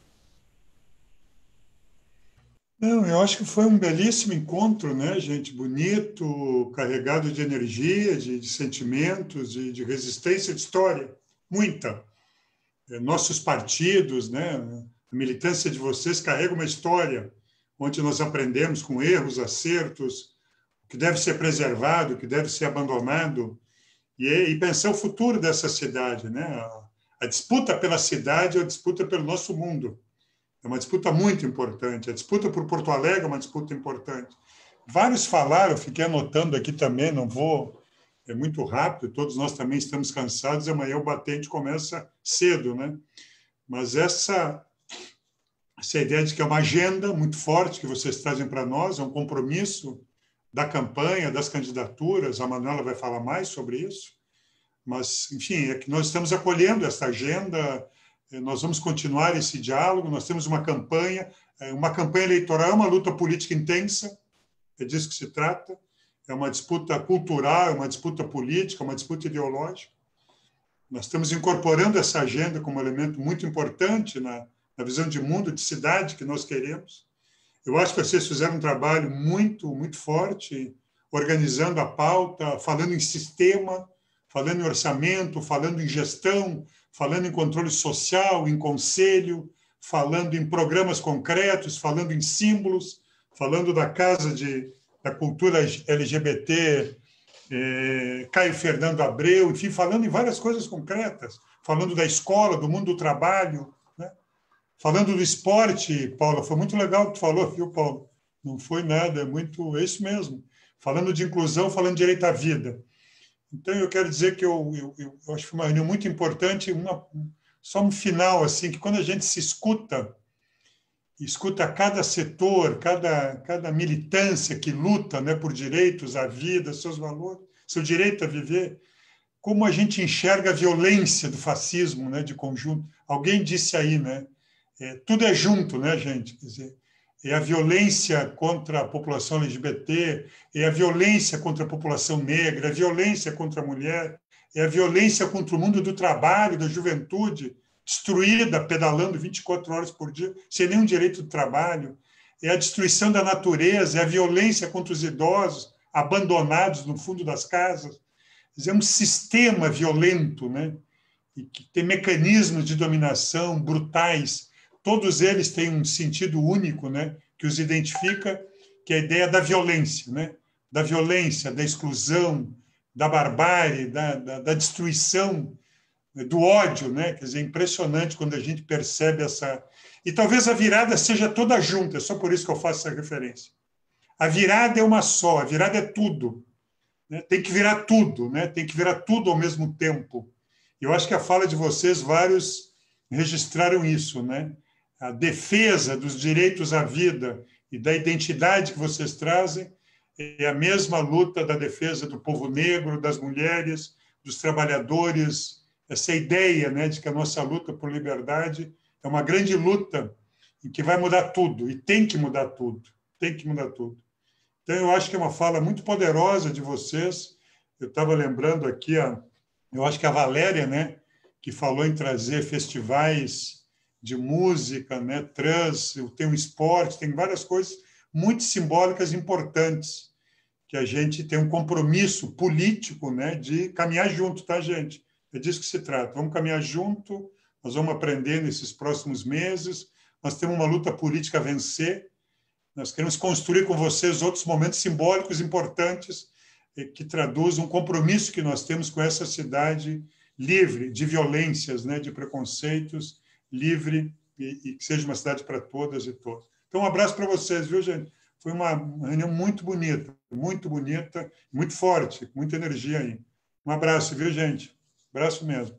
Não, eu acho que foi um belíssimo encontro, né, gente? Bonito, carregado de energia, de sentimentos, de resistência, de história. Muita. Nossos partidos, né? A militância de vocês carrega uma história onde nós aprendemos com erros, acertos, o que deve ser preservado, o que deve ser abandonado, e pensar o futuro dessa cidade, né? A disputa pela cidade é a disputa pelo nosso mundo. É uma disputa muito importante. A disputa por Porto Alegre é uma disputa importante. Vários falaram, eu fiquei anotando aqui também, não vou... É muito rápido, todos nós também estamos cansados, e amanhã o batente começa cedo, né? Mas essa ideia de que é uma agenda muito forte que vocês trazem para nós, é um compromisso da campanha, das candidaturas, a Manuela vai falar mais sobre isso, mas, enfim, é que nós estamos acolhendo essa agenda, nós vamos continuar esse diálogo, nós temos uma campanha eleitoral, é uma luta política intensa, é disso que se trata, é uma disputa cultural, é uma disputa política, é uma disputa ideológica. Nós estamos incorporando essa agenda como elemento muito importante na visão de mundo, de cidade que nós queremos. Eu acho que vocês fizeram um trabalho muito, muito forte, organizando a pauta, falando em sistema, falando em orçamento, falando em gestão, falando em controle social, em conselho, falando em programas concretos, falando em símbolos, falando da Casa da Cultura LGBT, Caio Fernando Abreu, enfim, falando em várias coisas concretas, falando da escola, do mundo do trabalho, né? Falando do esporte, Paula, foi muito legal o que tu falou, viu, Paulo? Não foi nada, é isso mesmo. Falando de inclusão, falando de direito à vida. Então, eu quero dizer que eu acho que foi uma reunião muito importante, só no final, assim, que quando a gente se escuta cada setor, cada militância que luta, né, por direitos à vida, seus valores, seu direito a viver, como a gente enxerga a violência do fascismo, né, de conjunto. Alguém disse aí, né, tudo é junto, né, gente? Quer dizer, é a violência contra a população LGBT, é a violência contra a população negra, é a violência contra a mulher, é a violência contra o mundo do trabalho, da juventude, destruída, pedalando 24 horas por dia, sem nenhum direito de trabalho, é a destruição da natureza, é a violência contra os idosos, abandonados no fundo das casas, um sistema violento, né? E que tem mecanismos de dominação brutais. Todos eles têm um sentido único, né? Que os identifica, que é a ideia da violência, né? Da violência, da exclusão, da barbárie, da destruição, do ódio, né? Quer dizer, é impressionante quando a gente percebe essa... E talvez a virada seja toda junta, é só por isso que eu faço essa referência. A virada é uma só, a virada é tudo. Né? Tem que virar tudo, né? Tem que virar tudo ao mesmo tempo. Eu acho que a fala de vocês, vários registraram isso, né? A defesa dos direitos à vida e da identidade que vocês trazem é a mesma luta da defesa do povo negro, das mulheres, dos trabalhadores, essa ideia, né, de que a nossa luta por liberdade é uma grande luta em que vai mudar tudo, e tem que mudar tudo, tem que mudar tudo. Então, eu acho que é uma fala muito poderosa de vocês. Eu estava lembrando aqui, eu acho que a Valéria, né, que falou em trazer festivais de música, né, trans, tem um esporte, tem várias coisas muito simbólicas importantes, que a gente tem um compromisso político, né, de caminhar junto, tá, gente? É disso que se trata. Vamos caminhar junto, nós vamos aprender nesses próximos meses, nós temos uma luta política a vencer, nós queremos construir com vocês outros momentos simbólicos importantes que traduzem um compromisso que nós temos com essa cidade livre de violências, né, de preconceitos, livre e que seja uma cidade para todas e todos. Então, um abraço para vocês, viu, gente? Foi uma reunião muito bonita, muito forte, muita energia aí. Um abraço, viu, gente? Abraço mesmo.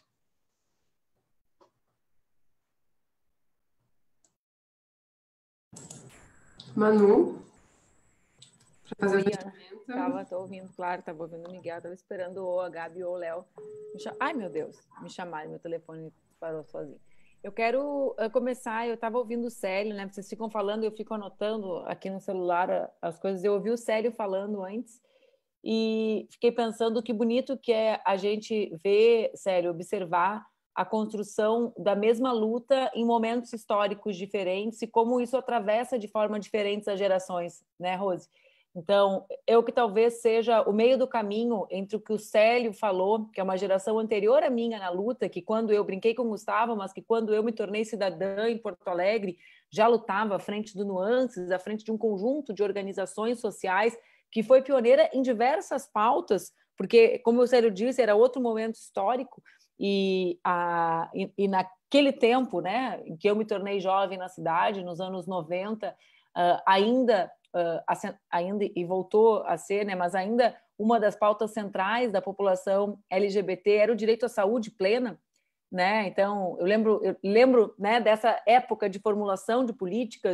Manu, para fazer o fechamento. Estou ouvindo, claro, estava ouvindo o Miguel, estava esperando ou a Gabi ou o Léo. Ai, meu Deus, me chamaram, meu telefone parou sozinho. Eu quero começar, eu estava ouvindo o Célio, né? Vocês ficam falando, eu fico anotando aqui no celular as coisas. Eu ouvi o Célio falando antes e fiquei pensando que bonito que é a gente ver, Célio, observar a construção da mesma luta em momentos históricos diferentes e como isso atravessa de forma diferente as gerações, né, Rose? Então, eu que talvez seja o meio do caminho entre o que o Célio falou, que é uma geração anterior à minha na luta, que quando eu brinquei com o Gustavo, mas que quando eu me tornei cidadã em Porto Alegre, já lutava à frente do Nuances, à frente de um conjunto de organizações sociais, que foi pioneira em diversas pautas, porque, como o Célio disse, era outro momento histórico, e naquele tempo, né, em que eu me tornei jovem na cidade, nos anos 90, ainda e voltou a ser, né, mas ainda uma das pautas centrais da população LGBT era o direito à saúde plena, né? Então eu lembro, né, dessa época de formulação de políticas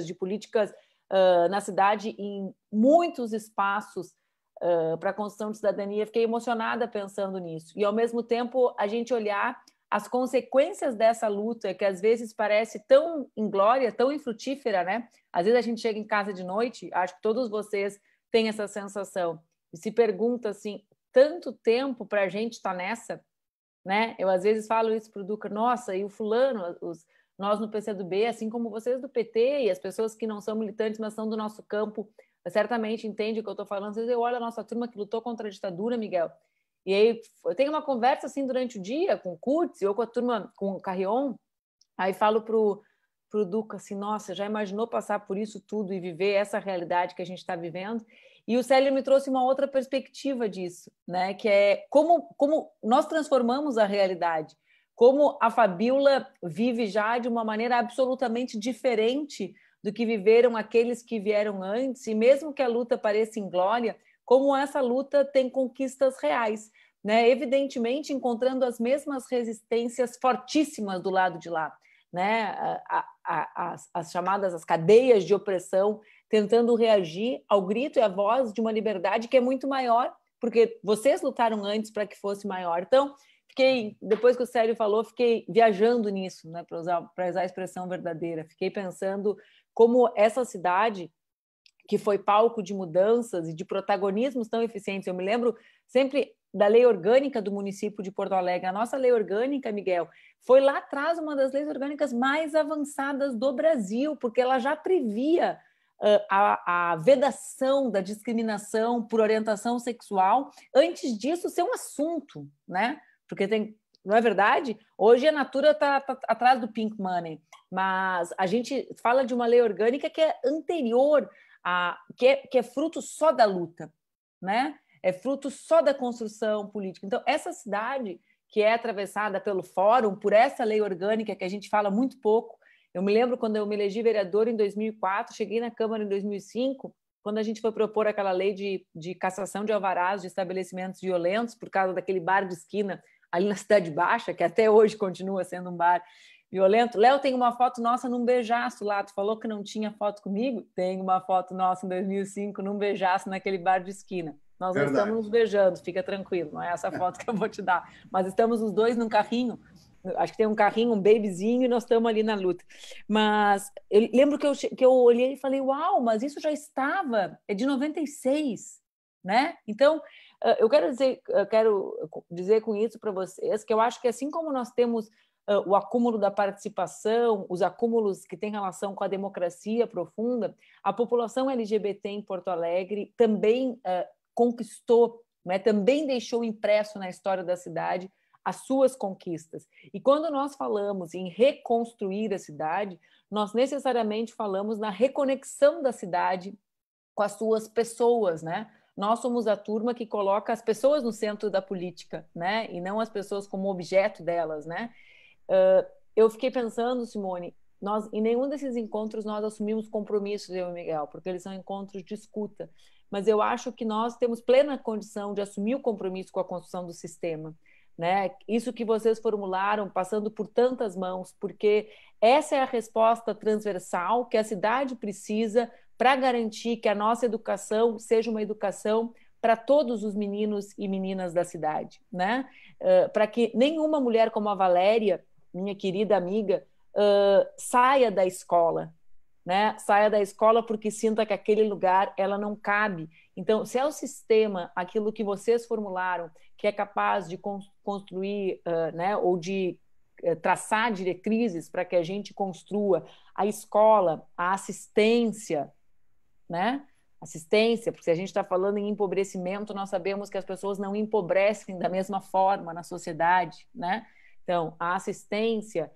na cidade em muitos espaços para a construção de cidadania. Fiquei emocionada pensando nisso e ao mesmo tempo a gente olhar as consequências dessa luta, que às vezes parece tão inglória, tão infrutífera, né? Às vezes a gente chega em casa de noite, acho que todos vocês têm essa sensação, e se pergunta assim, tanto tempo para a gente estar nessa, né? Eu às vezes falo isso para o Duca, nossa, e o fulano, nós no PCdoB, assim como vocês do PT, e as pessoas que não são militantes, mas são do nosso campo, certamente entendem o que eu estou falando. Às vezes eu olho a nossa turma que lutou contra a ditadura, Miguel, e aí eu tenho uma conversa assim durante o dia com o Kurtz ou com a turma, com o Carrion, aí falo pro Duca assim, nossa, já imaginou passar por isso tudo e viver essa realidade que a gente está vivendo? E o Célio me trouxe uma outra perspectiva disso, né? Que é como nós transformamos a realidade, como a Fabíola vive já de uma maneira absolutamente diferente do que viveram aqueles que vieram antes, e mesmo que a luta pareça inglória, como essa luta tem conquistas reais, né? Evidentemente encontrando as mesmas resistências fortíssimas do lado de lá, né? As chamadas as cadeias de opressão, tentando reagir ao grito e à voz de uma liberdade que é muito maior, porque vocês lutaram antes para que fosse maior. Então, depois que o Célio falou, fiquei viajando nisso, né? Para usar a expressão verdadeira. Fiquei pensando como essa cidade, que foi palco de mudanças e de protagonismos tão eficientes. Eu me lembro sempre da lei orgânica do município de Porto Alegre. A nossa lei orgânica, Miguel, foi lá atrás uma das leis orgânicas mais avançadas do Brasil, porque ela já previa a vedação da discriminação por orientação sexual, antes disso ser um assunto, né? Porque não é verdade? Hoje a Natura está atrás do pink money, mas a gente fala de uma lei orgânica que é anterior, que é fruto só da luta, né? É fruto só da construção política. Então, essa cidade que é atravessada pelo fórum, por essa lei orgânica que a gente fala muito pouco. Eu me lembro quando eu me elegi vereadora em 2004, cheguei na Câmara em 2005, quando a gente foi propor aquela lei de cassação de alvarás de estabelecimentos violentos por causa daquele bar de esquina ali na Cidade Baixa, que até hoje continua sendo um bar violento. Léo, tem uma foto nossa num beijaço lá. Tu falou que não tinha foto comigo? Tem uma foto nossa em 2005 num beijaço naquele bar de esquina. Nós não estamos nos beijando, fica tranquilo, não é essa foto que eu vou te dar. Mas estamos os dois num carrinho, acho que tem um carrinho, um babyzinho, e nós estamos ali na luta. Mas eu lembro que eu olhei e falei, uau, mas isso já estava, é de 96, né? Então, eu quero dizer com isso para vocês que eu acho que assim como nós temos o acúmulo da participação, os acúmulos que têm relação com a democracia profunda, a população LGBT em Porto Alegre também conquistou, né, também deixou impresso na história da cidade as suas conquistas. E quando nós falamos em reconstruir a cidade, nós necessariamente falamos na reconexão da cidade com as suas pessoas, né? Nós somos a turma que coloca as pessoas no centro da política, né? E não as pessoas como objeto delas, né? Eu fiquei pensando, Simone, em nenhum desses encontros nós assumimos compromissos, eu e o Miguel, porque eles são encontros de escuta. Mas eu acho que nós temos plena condição de assumir o compromisso com a construção do sistema, né? Isso que vocês formularam, passando por tantas mãos, porque essa é a resposta transversal que a cidade precisa para garantir que a nossa educação seja uma educação para todos os meninos e meninas da cidade, né? Para que nenhuma mulher como a Valéria, minha querida amiga, saia da escola, né? Saia da escola porque sinta que aquele lugar ela não cabe. Então, se é o sistema, aquilo que vocês formularam, que é capaz de construir, né, ou de traçar diretrizes para que a gente construa a escola, a assistência, né? Assistência, porque se a gente está falando em empobrecimento, nós sabemos que as pessoas não empobrecem da mesma forma na sociedade, né? Então, a assistência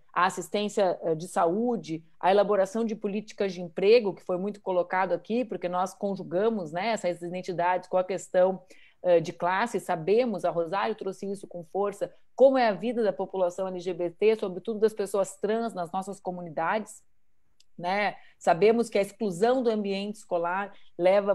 de saúde, a elaboração de políticas de emprego, que foi muito colocado aqui, porque nós conjugamos, né, essas identidades com a questão de classe, sabemos, a Rosário trouxe isso com força, como é a vida da população LGBT, sobretudo das pessoas trans nas nossas comunidades, né? Sabemos que a exclusão do ambiente escolar leva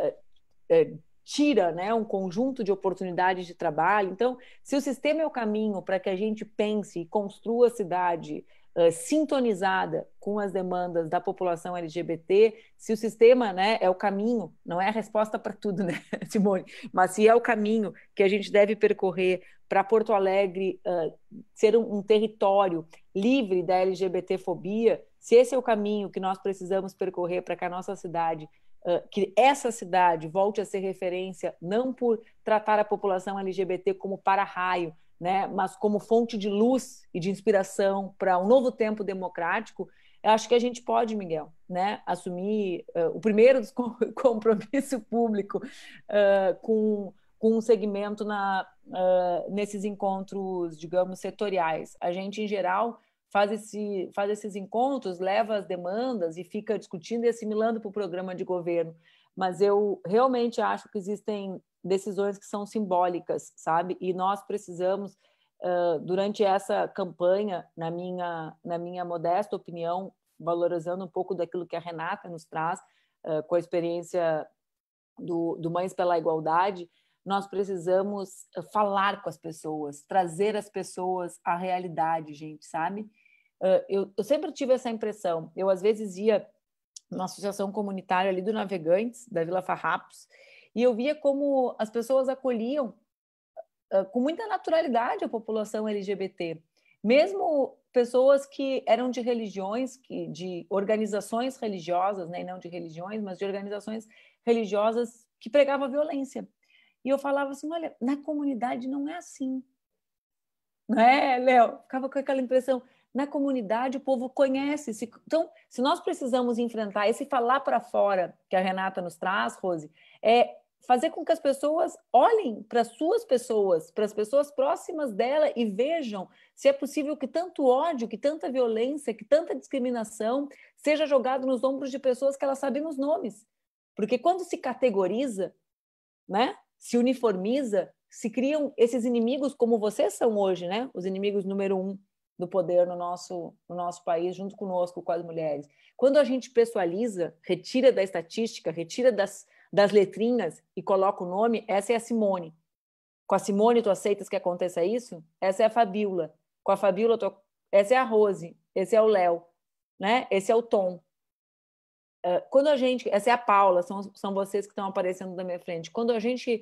tira, né, um conjunto de oportunidades de trabalho. Então, se o sistema é o caminho para que a gente pense e construa a cidade sintonizada com as demandas da população LGBT, se o sistema, né, é o caminho, não é a resposta para tudo, né, Simone? Mas se é o caminho que a gente deve percorrer para Porto Alegre ser um território livre da LGBTfobia, se esse é o caminho que nós precisamos percorrer para que a nossa cidade, que essa cidade volte a ser referência, não por tratar a população LGBT como para-raio, né, mas como fonte de luz e de inspiração para um novo tempo democrático, eu acho que a gente pode, Miguel, né, assumir o primeiro compromisso público com um segmento nesses encontros, digamos, setoriais. A gente, em geral, faz esses encontros, leva as demandas e fica discutindo e assimilando para o programa de governo. Mas eu realmente acho que existem decisões que são simbólicas, sabe? E nós precisamos, durante essa campanha, na minha modesta opinião, valorizando um pouco daquilo que a Renata nos traz, com a experiência do Mães pela Igualdade, nós precisamos falar com as pessoas, trazer as pessoas à realidade, gente, sabe? Eu sempre tive essa impressão. Eu, às vezes, ia numa associação comunitária ali do Navegantes, da Vila Farrapos, e eu via como as pessoas acolhiam com muita naturalidade a população LGBT. Mesmo pessoas que eram de religiões, de organizações religiosas, né, não de religiões, mas de organizações religiosas que pregavam a violência. E eu falava assim, olha, na comunidade não é assim. Não é, Léo? Ficava com aquela impressão, Na comunidade, o povo conhece. Então, se nós precisamos enfrentar esse falar para fora que a Renata nos traz, Rose, é fazer com que as pessoas olhem para as suas pessoas, para as pessoas próximas dela e vejam se é possível que tanto ódio, que tanta violência, que tanta discriminação seja jogado nos ombros de pessoas que elas sabem os nomes. Porque quando se categoriza, né, se uniformiza, se criam esses inimigos como vocês são hoje, né, os inimigos número 1 do poder no nosso país, junto conosco, com as mulheres. Quando a gente pessoaliza, retira da estatística, retira das letrinhas e coloca o nome, essa é a Simone. Com a Simone, tu aceitas que aconteça isso? Essa é a Fabíola. Com a Fabíola, essa é a Rose. Esse é o Léo. Né? Esse é o Tom. Quando a gente... Essa é a Paula, são vocês que estão aparecendo na minha frente. Quando a gente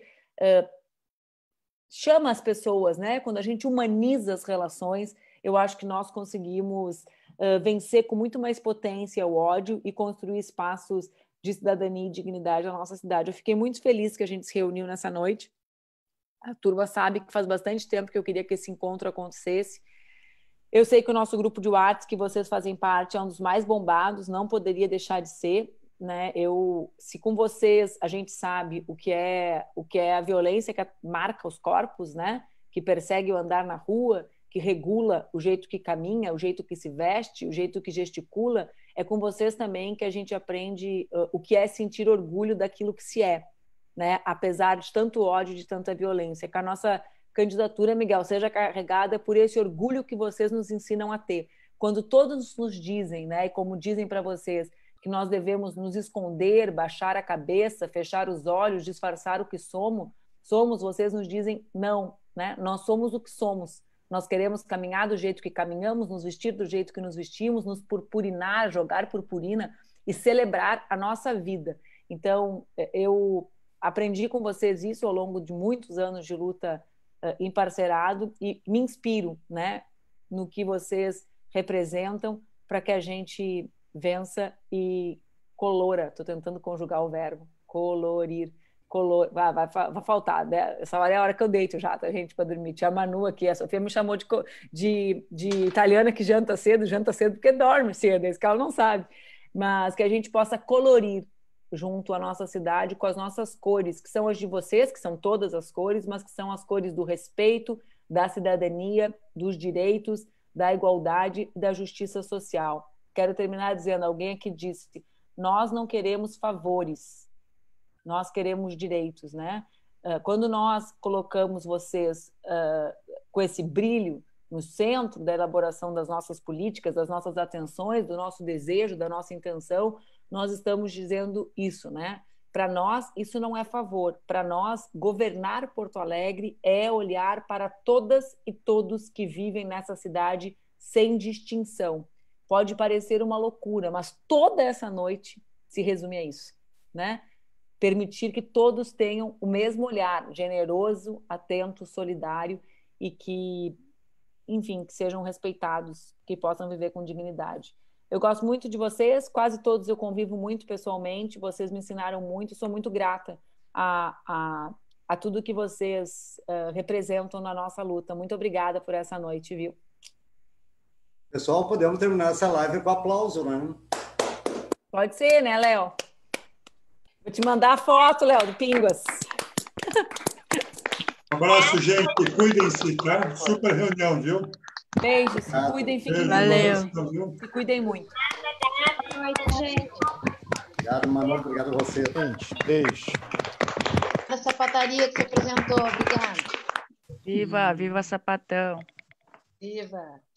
chama as pessoas, né? Quando a gente humaniza as relações, eu acho que nós conseguimos vencer com muito mais potência o ódio e construir espaços de cidadania e dignidade na nossa cidade. Eu fiquei muito feliz que a gente se reuniu nessa noite. A turma sabe que faz bastante tempo que eu queria que esse encontro acontecesse. Eu sei que o nosso grupo de WhatsApp, que vocês fazem parte, é um dos mais bombados, não poderia deixar de ser, né? Se com vocês a gente sabe o que é a violência que marca os corpos, né? Que persegue o andar na rua, que regula o jeito que caminha, o jeito que se veste, o jeito que gesticula, é com vocês também que a gente aprende o que é sentir orgulho daquilo que se é, né? Apesar de tanto ódio, de tanta violência. Que a nossa candidatura, Miguel, seja carregada por esse orgulho que vocês nos ensinam a ter. Quando todos nos dizem, né, e como dizem para vocês, que nós devemos nos esconder, baixar a cabeça, fechar os olhos, disfarçar o que somos, vocês nos dizem não, né? Nós somos o que somos. Nós queremos caminhar do jeito que caminhamos, nos vestir do jeito que nos vestimos, nos purpurinar, jogar purpurina e celebrar a nossa vida. Então, eu aprendi com vocês isso ao longo de muitos anos de luta emparcerado e me inspiro, né, no que vocês representam para que a gente vença e colora. Estou tentando conjugar o verbo. Colorir. Vai faltar, né? Essa hora é a hora que eu deito já, tá, gente, para dormir. Tinha a Manu aqui, a Sofia me chamou de italiana que janta cedo porque dorme cedo, é isso que ela não sabe. Mas que a gente possa colorir junto à nossa cidade com as nossas cores, que são as de vocês, que são todas as cores, mas que são as cores do respeito, da cidadania, dos direitos, da igualdade e da justiça social. Quero terminar dizendo, alguém aqui disse, nós não queremos favores, nós queremos direitos, né? Quando nós colocamos vocês com esse brilho no centro da elaboração das nossas políticas, das nossas atenções, do nosso desejo, da nossa intenção, nós estamos dizendo isso, né? Para nós, isso não é favor. Para nós, governar Porto Alegre é olhar para todas e todos que vivem nessa cidade sem distinção. Pode parecer uma loucura, mas toda essa noite se resume a isso, né? Permitir que todos tenham o mesmo olhar, generoso, atento, solidário e que, enfim, que sejam respeitados, que possam viver com dignidade. Eu gosto muito de vocês, quase todos eu convivo muito pessoalmente, vocês me ensinaram muito, sou muito grata a tudo que vocês representam na nossa luta. Muito obrigada por essa noite, viu? Pessoal, podemos terminar essa live com aplauso, né? Pode ser, né, Léo? Vou te mandar a foto, Léo, do Pinguas. Um abraço, gente. Cuidem-se, tá? Super reunião, viu? Beijos, se cuidem, fiquem bem. Se cuidem muito. Boa noite, gente. Obrigado, Manu. Obrigado a você. Gente, beijo. A sapataria que você apresentou, obrigada. Viva, viva Sapatão. Viva.